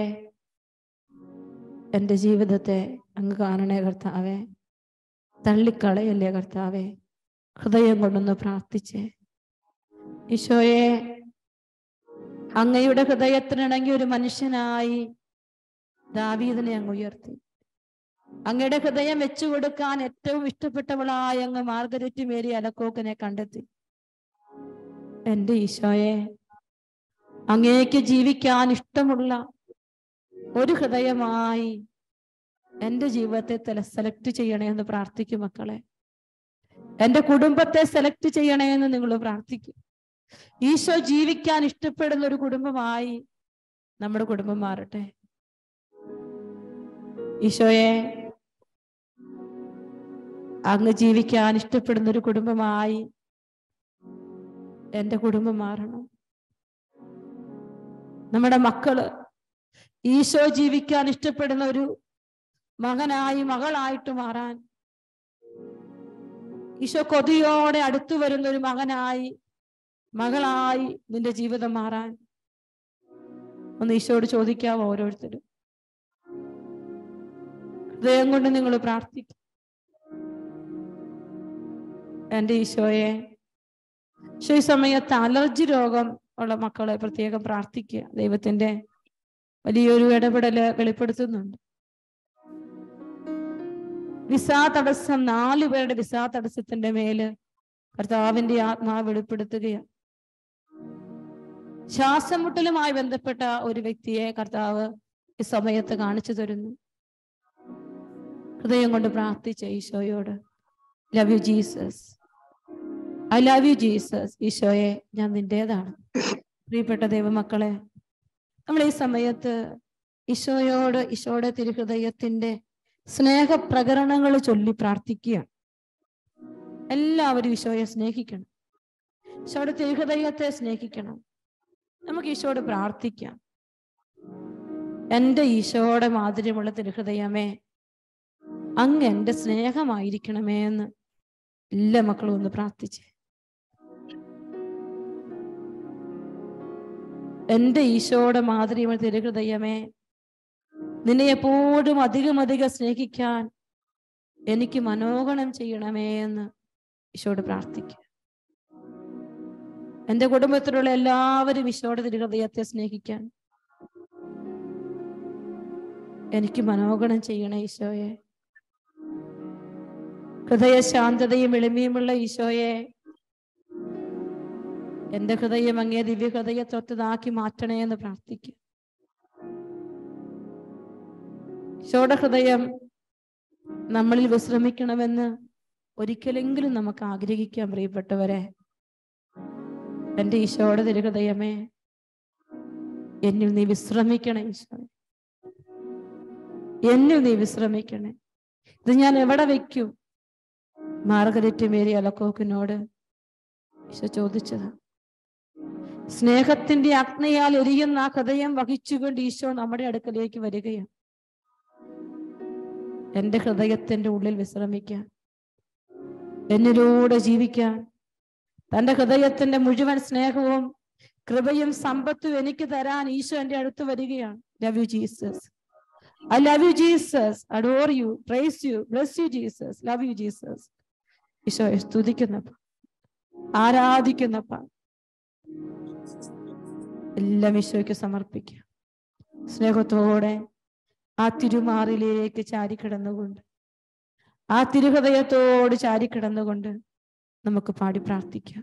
എന്റെ ജീവിതത്തെ അങ്ങ് കാണണേ കർത്താവേ, തള്ളിക്കളയല്ലേ കർത്താവേ. ഹൃദയം കൊണ്ടൊന്ന് പ്രാർത്ഥിച്ചേ. ഈശോയെ, അങ്ങയുടെ ഹൃദയത്തിനിണങ്ങിയ ഒരു മനുഷ്യനായി ദാവീദിനെ അങ്ങ് ഉയർത്തി. അങ്ങയുടെ ഹൃദയം വെച്ചു കൊടുക്കാൻ ഏറ്റവും ഇഷ്ടപ്പെട്ടവളായ അങ്ങ് മാർഗരറ്റ് മേരി അലക്കോക്കിനെ കണ്ടെത്തി. എന്റെ ഈശോയെ, അങ്ങേക്ക് ജീവിക്കാൻ ഇഷ്ടമുള്ള ഒരു ഹൃദയമായി എന്റെ ജീവിതത്തെ സെലക്ട് ചെയ്യണേ എന്ന് പ്രാർത്ഥിക്കും മക്കളെ. എന്റെ കുടുംബത്തെ സെലക്ട് ചെയ്യണേ എന്ന് നിങ്ങൾ പ്രാർത്ഥിക്കും. ഈശോ ജീവിക്കാൻ ഇഷ്ടപ്പെടുന്ന ഒരു കുടുംബമായി നമ്മുടെ കുടുംബം മാറട്ടെ. ഈശോയെ, അങ്ങ് ജീവിക്കാൻ ഇഷ്ടപ്പെടുന്ന ഒരു കുടുംബമായി എന്റെ കുടുംബം മാറണം. നമ്മുടെ മക്കള് ഈശോ ജീവിക്കാൻ ഇഷ്ടപ്പെടുന്ന ഒരു മകനായി മകളായിട്ട് മാറാൻ, ഈശോ കൊതിയോടെ അടുത്തു വരുന്ന ഒരു മകനായി മകളായി നിന്റെ ജീവിതം മാറാൻ ഒന്ന് ഈശോയോട് ചോദിക്കാവോ? ഓരോരുത്തരും ഹൃദയം കൊണ്ട് നിങ്ങൾ പ്രാർത്ഥിക്കും. എൻ്റെ ഈശോയെ, ഈ സമയത്ത് അലർജി രോഗം ഉള്ള മക്കളെ പ്രത്യേകം പ്രാർത്ഥിക്കുക. ദൈവത്തിന്റെ വലിയൊരു ഇടപെടല് വെളിപ്പെടുത്തുന്നുണ്ട്. വിസാ തടസ്സം, 4 പേരുടെ വിസാ തടസ്സത്തിന്റെ മേല് കർത്താവിന്റെ ആത്മാവ് വെളിപ്പെടുത്തുകയാണ്. ശ്വാസം മുട്ടലുമായി ബന്ധപ്പെട്ട ഒരു വ്യക്തിയെ കർത്താവ് ഈ സമയത്ത് കാണിച്ചു തരുന്നു. ഹൃദയം കൊണ്ട് പ്രാർത്ഥിച്ച ഈശോയോട്, love you Jesus, I love you Jesus. ഈശോയെ, ഞാൻ നിന്റേതാണ്. പ്രിയപ്പെട്ട ദൈവമക്കളെ, നമ്മൾ ഈ സമയത്ത് ഈശോയോട്, ഈശോയുടെ തിരുഹൃദയത്തിന്റെ സ്നേഹപ്രകരണങ്ങൾ ചൊല്ലി പ്രാർത്ഥിക്കുകയാണ്. എല്ലാവരും ഈശോയെ സ്നേഹിക്കണം, ഈശോയുടെ തിരുഹൃദയത്തെ സ്നേഹിക്കണം. നമുക്ക് ഈശോയോട് പ്രാർത്ഥിക്കാം. എൻ്റെ ഈശോയുടെ മാധുര്യമുള്ള തിരുഹൃദയമേ, അങ്ങ് എൻ്റെ സ്നേഹമായിരിക്കണമേ എന്ന് എല്ലാ മക്കളും ഒന്ന് പ്രാർത്ഥിച്ചേ. എൻ്റെ ഈശോയുടെ മാധുര്യമുള്ള തിരുഹൃദയമേ, നിന്നെ എപ്പോഴും അധികം സ്നേഹിക്കാൻ എനിക്ക് മനോഗണം ചെയ്യണമേ എന്ന് ഈശോയോട് പ്രാർത്ഥിക്കുക. എൻ്റെ കുടുംബത്തിലുള്ള എല്ലാവരും ഈശോയുടെ തിരുഹൃദയത്തെ സ്നേഹിക്കാൻ എനിക്ക് മനോഗണം ചെയ്യണേ ഈശോയെ. ഹൃദയ ശാന്തതയും എളിമയുമുള്ള ഈശോയെ, എൻ്റെ ഹൃദയം അങ്ങേ ദിവ്യ ഹൃദയത്തൊത്തതാക്കി മാറ്റണേ എന്ന് പ്രാർത്ഥിക്കുക. ഈശോയുടെ ഹൃദയം നമ്മളിൽ വിശ്രമിക്കണമെന്ന് ഒരിക്കലെങ്കിലും നമുക്ക് ആഗ്രഹിക്കാം. പ്രിയപ്പെട്ടവരെ, എൻ്റെ ഈശോയുടെ തിരുഹൃദയമേ, എന്നിൽ നീ വിശ്രമിക്കണേ ഈശോ, എന്നിൽ നീ വിശ്രമിക്കണേ. ഇത് ഞാൻ എവിടെ വെക്കും? മാർഗരറ്റ് മേരി അലക്കോക്കിനോട് ഈശോ ചോദിച്ചത്. സ്നേഹത്തിന്റെ അഗ്നിയാൽ എരിയുന്ന ആ ഹൃദയം വഹിച്ചുകൊണ്ട് ഈശോ നമ്മുടെ അടുക്കലേക്ക് വരികയാണ്. എൻ്റെ ഹൃദയത്തിന്റെ ഉള്ളിൽ വിശ്രമിക്കാൻ, എന്നിലൂടെ ജീവിക്കാൻ, തൻ്റെ ഹൃദയത്തിന്റെ മുഴുവൻ സ്നേഹവും കൃപയും സമ്പത്തും എനിക്ക് തരാൻ ഈശോ എൻ്റെ അടുത്ത് വരികയാണ്. Love you Jesus, I love you Jesus, adore you, praise you, bless you Jesus, love you Jesus. ഈശോയെ സ്തുതിക്കുന്നപ്പ, ആരാധിക്കുന്നപ്പ, എല്ലാം ഈശോയ്ക്ക് സമർപ്പിക്കുക. സ്നേഹത്തോടെ ആ തിരുമാറിലേക്ക് ചാരിക്കിടന്നുകൊണ്ട്, ആ തിരുഹൃദയത്തോട് ചാരിക്കിടന്നുകൊണ്ട് നമുക്ക് പാടി പ്രാർത്ഥിക്കാം.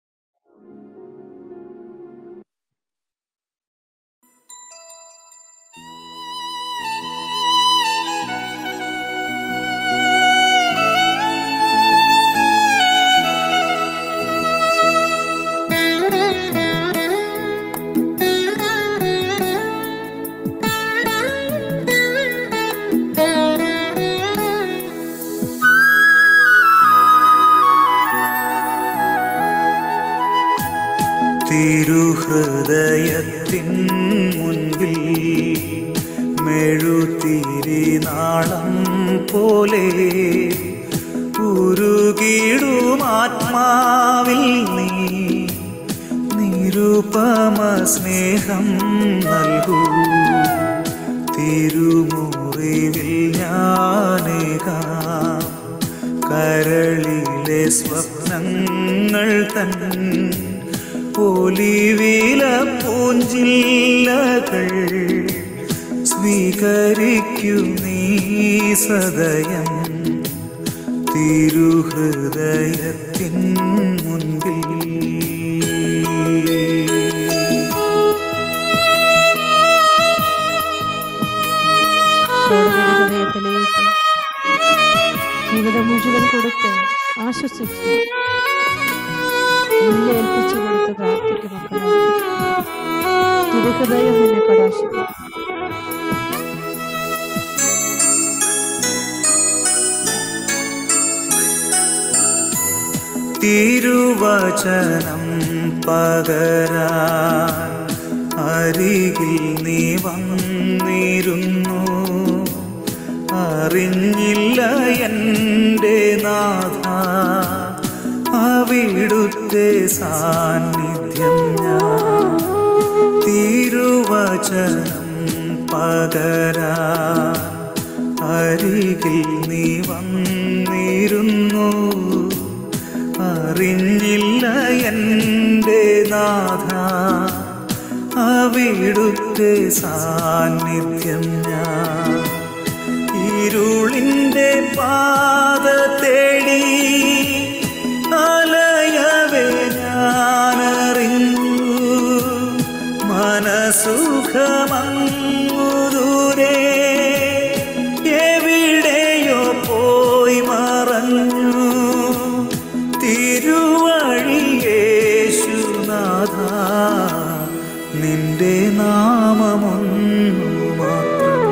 തിരുഹൃദയത്തിൻ മുൻപിൽ മെഴുതിരിനാളം പോലെ ഉരുകിടുമാത്മാവിൽ നീ നിരുപമ സ്നേഹം നൽകൂ. തിരുമുറിവിൽ ഞാനേകാം കരളിലെ സ്വപ്നങ്ങൾ തൻ ഒലിവില പൂഞ്ചില്ലകൾ സ്വീകരിക്കൂ നീ സദയം തിരുഹൃദയത്തിൻ മുൻപിൽ. ഹൃദയത്തിലേക്ക് ജീവിതം മുഴുവൻ കൊടുത്ത് ആശ്വസിച്ച് ഏൽപ്പിച്ചു കൊടുത്ത് പ്രാർത്ഥിക്കും. തിരുഹൃദയം നിന്നെ കടാക്ഷിക്കും. തിരുവചനം പകരാൻ അരികിൽ നീ വന്നിരുന്നു. അറിഞ്ഞില്ല എൻ്റെ നാഥ അവിടുത്തെ സാന്നിധ്യം ഞാൻ. തിരുവചനം പകരാൻ അരികിൽ നീ വന്നിരുന്നു. അറിഞ്ഞില്ല എൻ്റെ നാഥ അവിടുത്തെ സാന്നിധ്യം ഞാൻ. ഇരുളിൻ്റെ പാത തേടി അലയവേ ഞാനറിഞ്ഞു. മനസുഖമങ്ങു ദൂരെ എവിടെയോ പോയി മറഞ്ഞു. തിരുവഴി യേശുനാഥ നിന്റെ നാമമൊന്നു മാത്രം.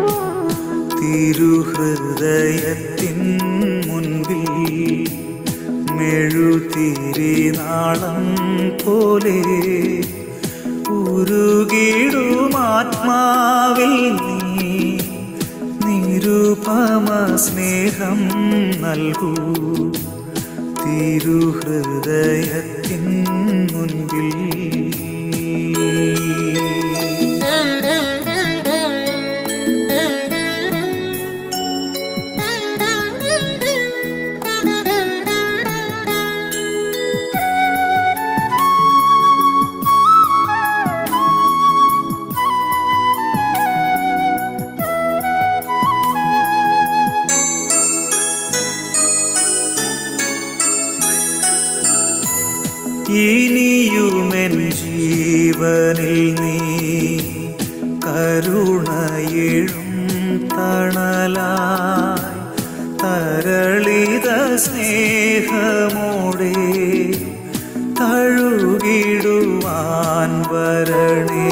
തിരുഹൃദയത്തിൻ മുൻപിൽ മെഴുതിരിനാളം പോലെ ഉരുകിടുമാത്മാവിൽ നീ നിരുപമ സ്നേഹം നൽകൂ. തിരുഹൃദയത്തിൻ മുൻപിൽ ഇനിയുമെൻ ജീവനിൽ നീ കരുണയെഴും തണലായി തരളിത സ്നേഹമോടെ തഴുകിടുവാൻ വരണേ.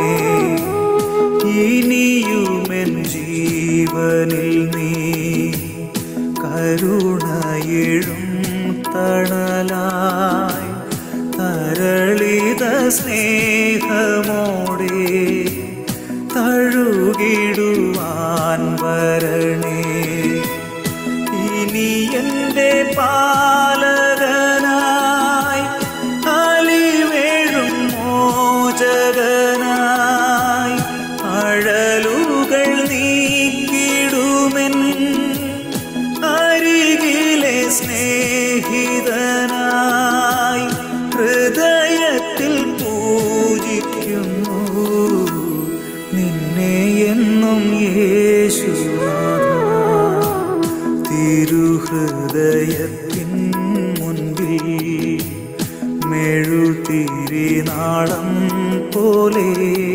ഇനിയുമെൻ ജീവനിൽ നീ കരുണയെഴും തണലായി തരളിത സ്നേഹമോടെ തഴുകിടുവാൻ വരണേ. ഇനി എൻ്റെ പാലകനായി അലിവേഴും മോചകനായി അഴലുകൾ നീക്കിടുമെൻ അരികിലെ സ്നേഹിതനായി ഹൃദയത്തിൽ പൂജിക്കുന്നു നിന്നെ എന്നും യേശുനാഥ. തിരുഹൃദയത്തിൻ മുൻപിൽ മെഴുതിരിനാളം പോലെ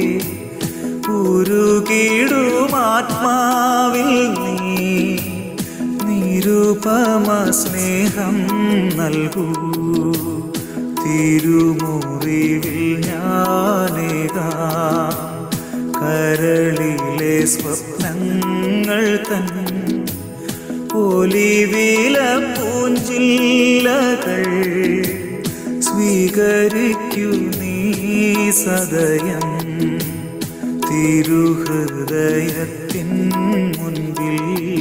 ഉരുകിടുമാത്മാവിൽ നീ നിരുപമ സ്നേഹം നൽകൂ. തിരുമുറിവിൽ ഞാനേകാം കരളിലെ സ്വപ്നങ്ങൾ തൻ ഒലിവില പൂഞ്ചില്ലകൾ സ്വീകരിക്കൂ നീ സദയം. തിരുഹൃദയത്തിൻ മുൻപിൽ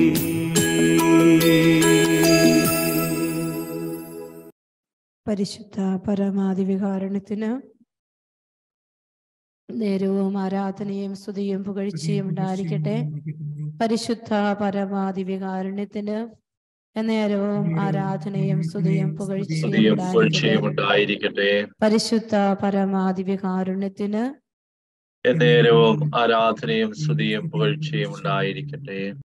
പരിശുദ്ധ പരമാധിവികാരണത്തിന് നേരവും ആരാധനയും സ്തുതിയും പുകഴ്ചയും ഉണ്ടായിരിക്കട്ടെ. പരിശുദ്ധ പരമാധിവികാരണത്തിന് നേരവും ആരാധനയും സ്തുതിയും പുകഴ്ചയും ഉണ്ടായിരിക്കട്ടെ. പരിശുദ്ധ പരമാധിവികാരണത്തിന് നേരവും ആരാധനയും സ്തുതിയും പുകഴ്ചയും ഉണ്ടായിരിക്കട്ടെ.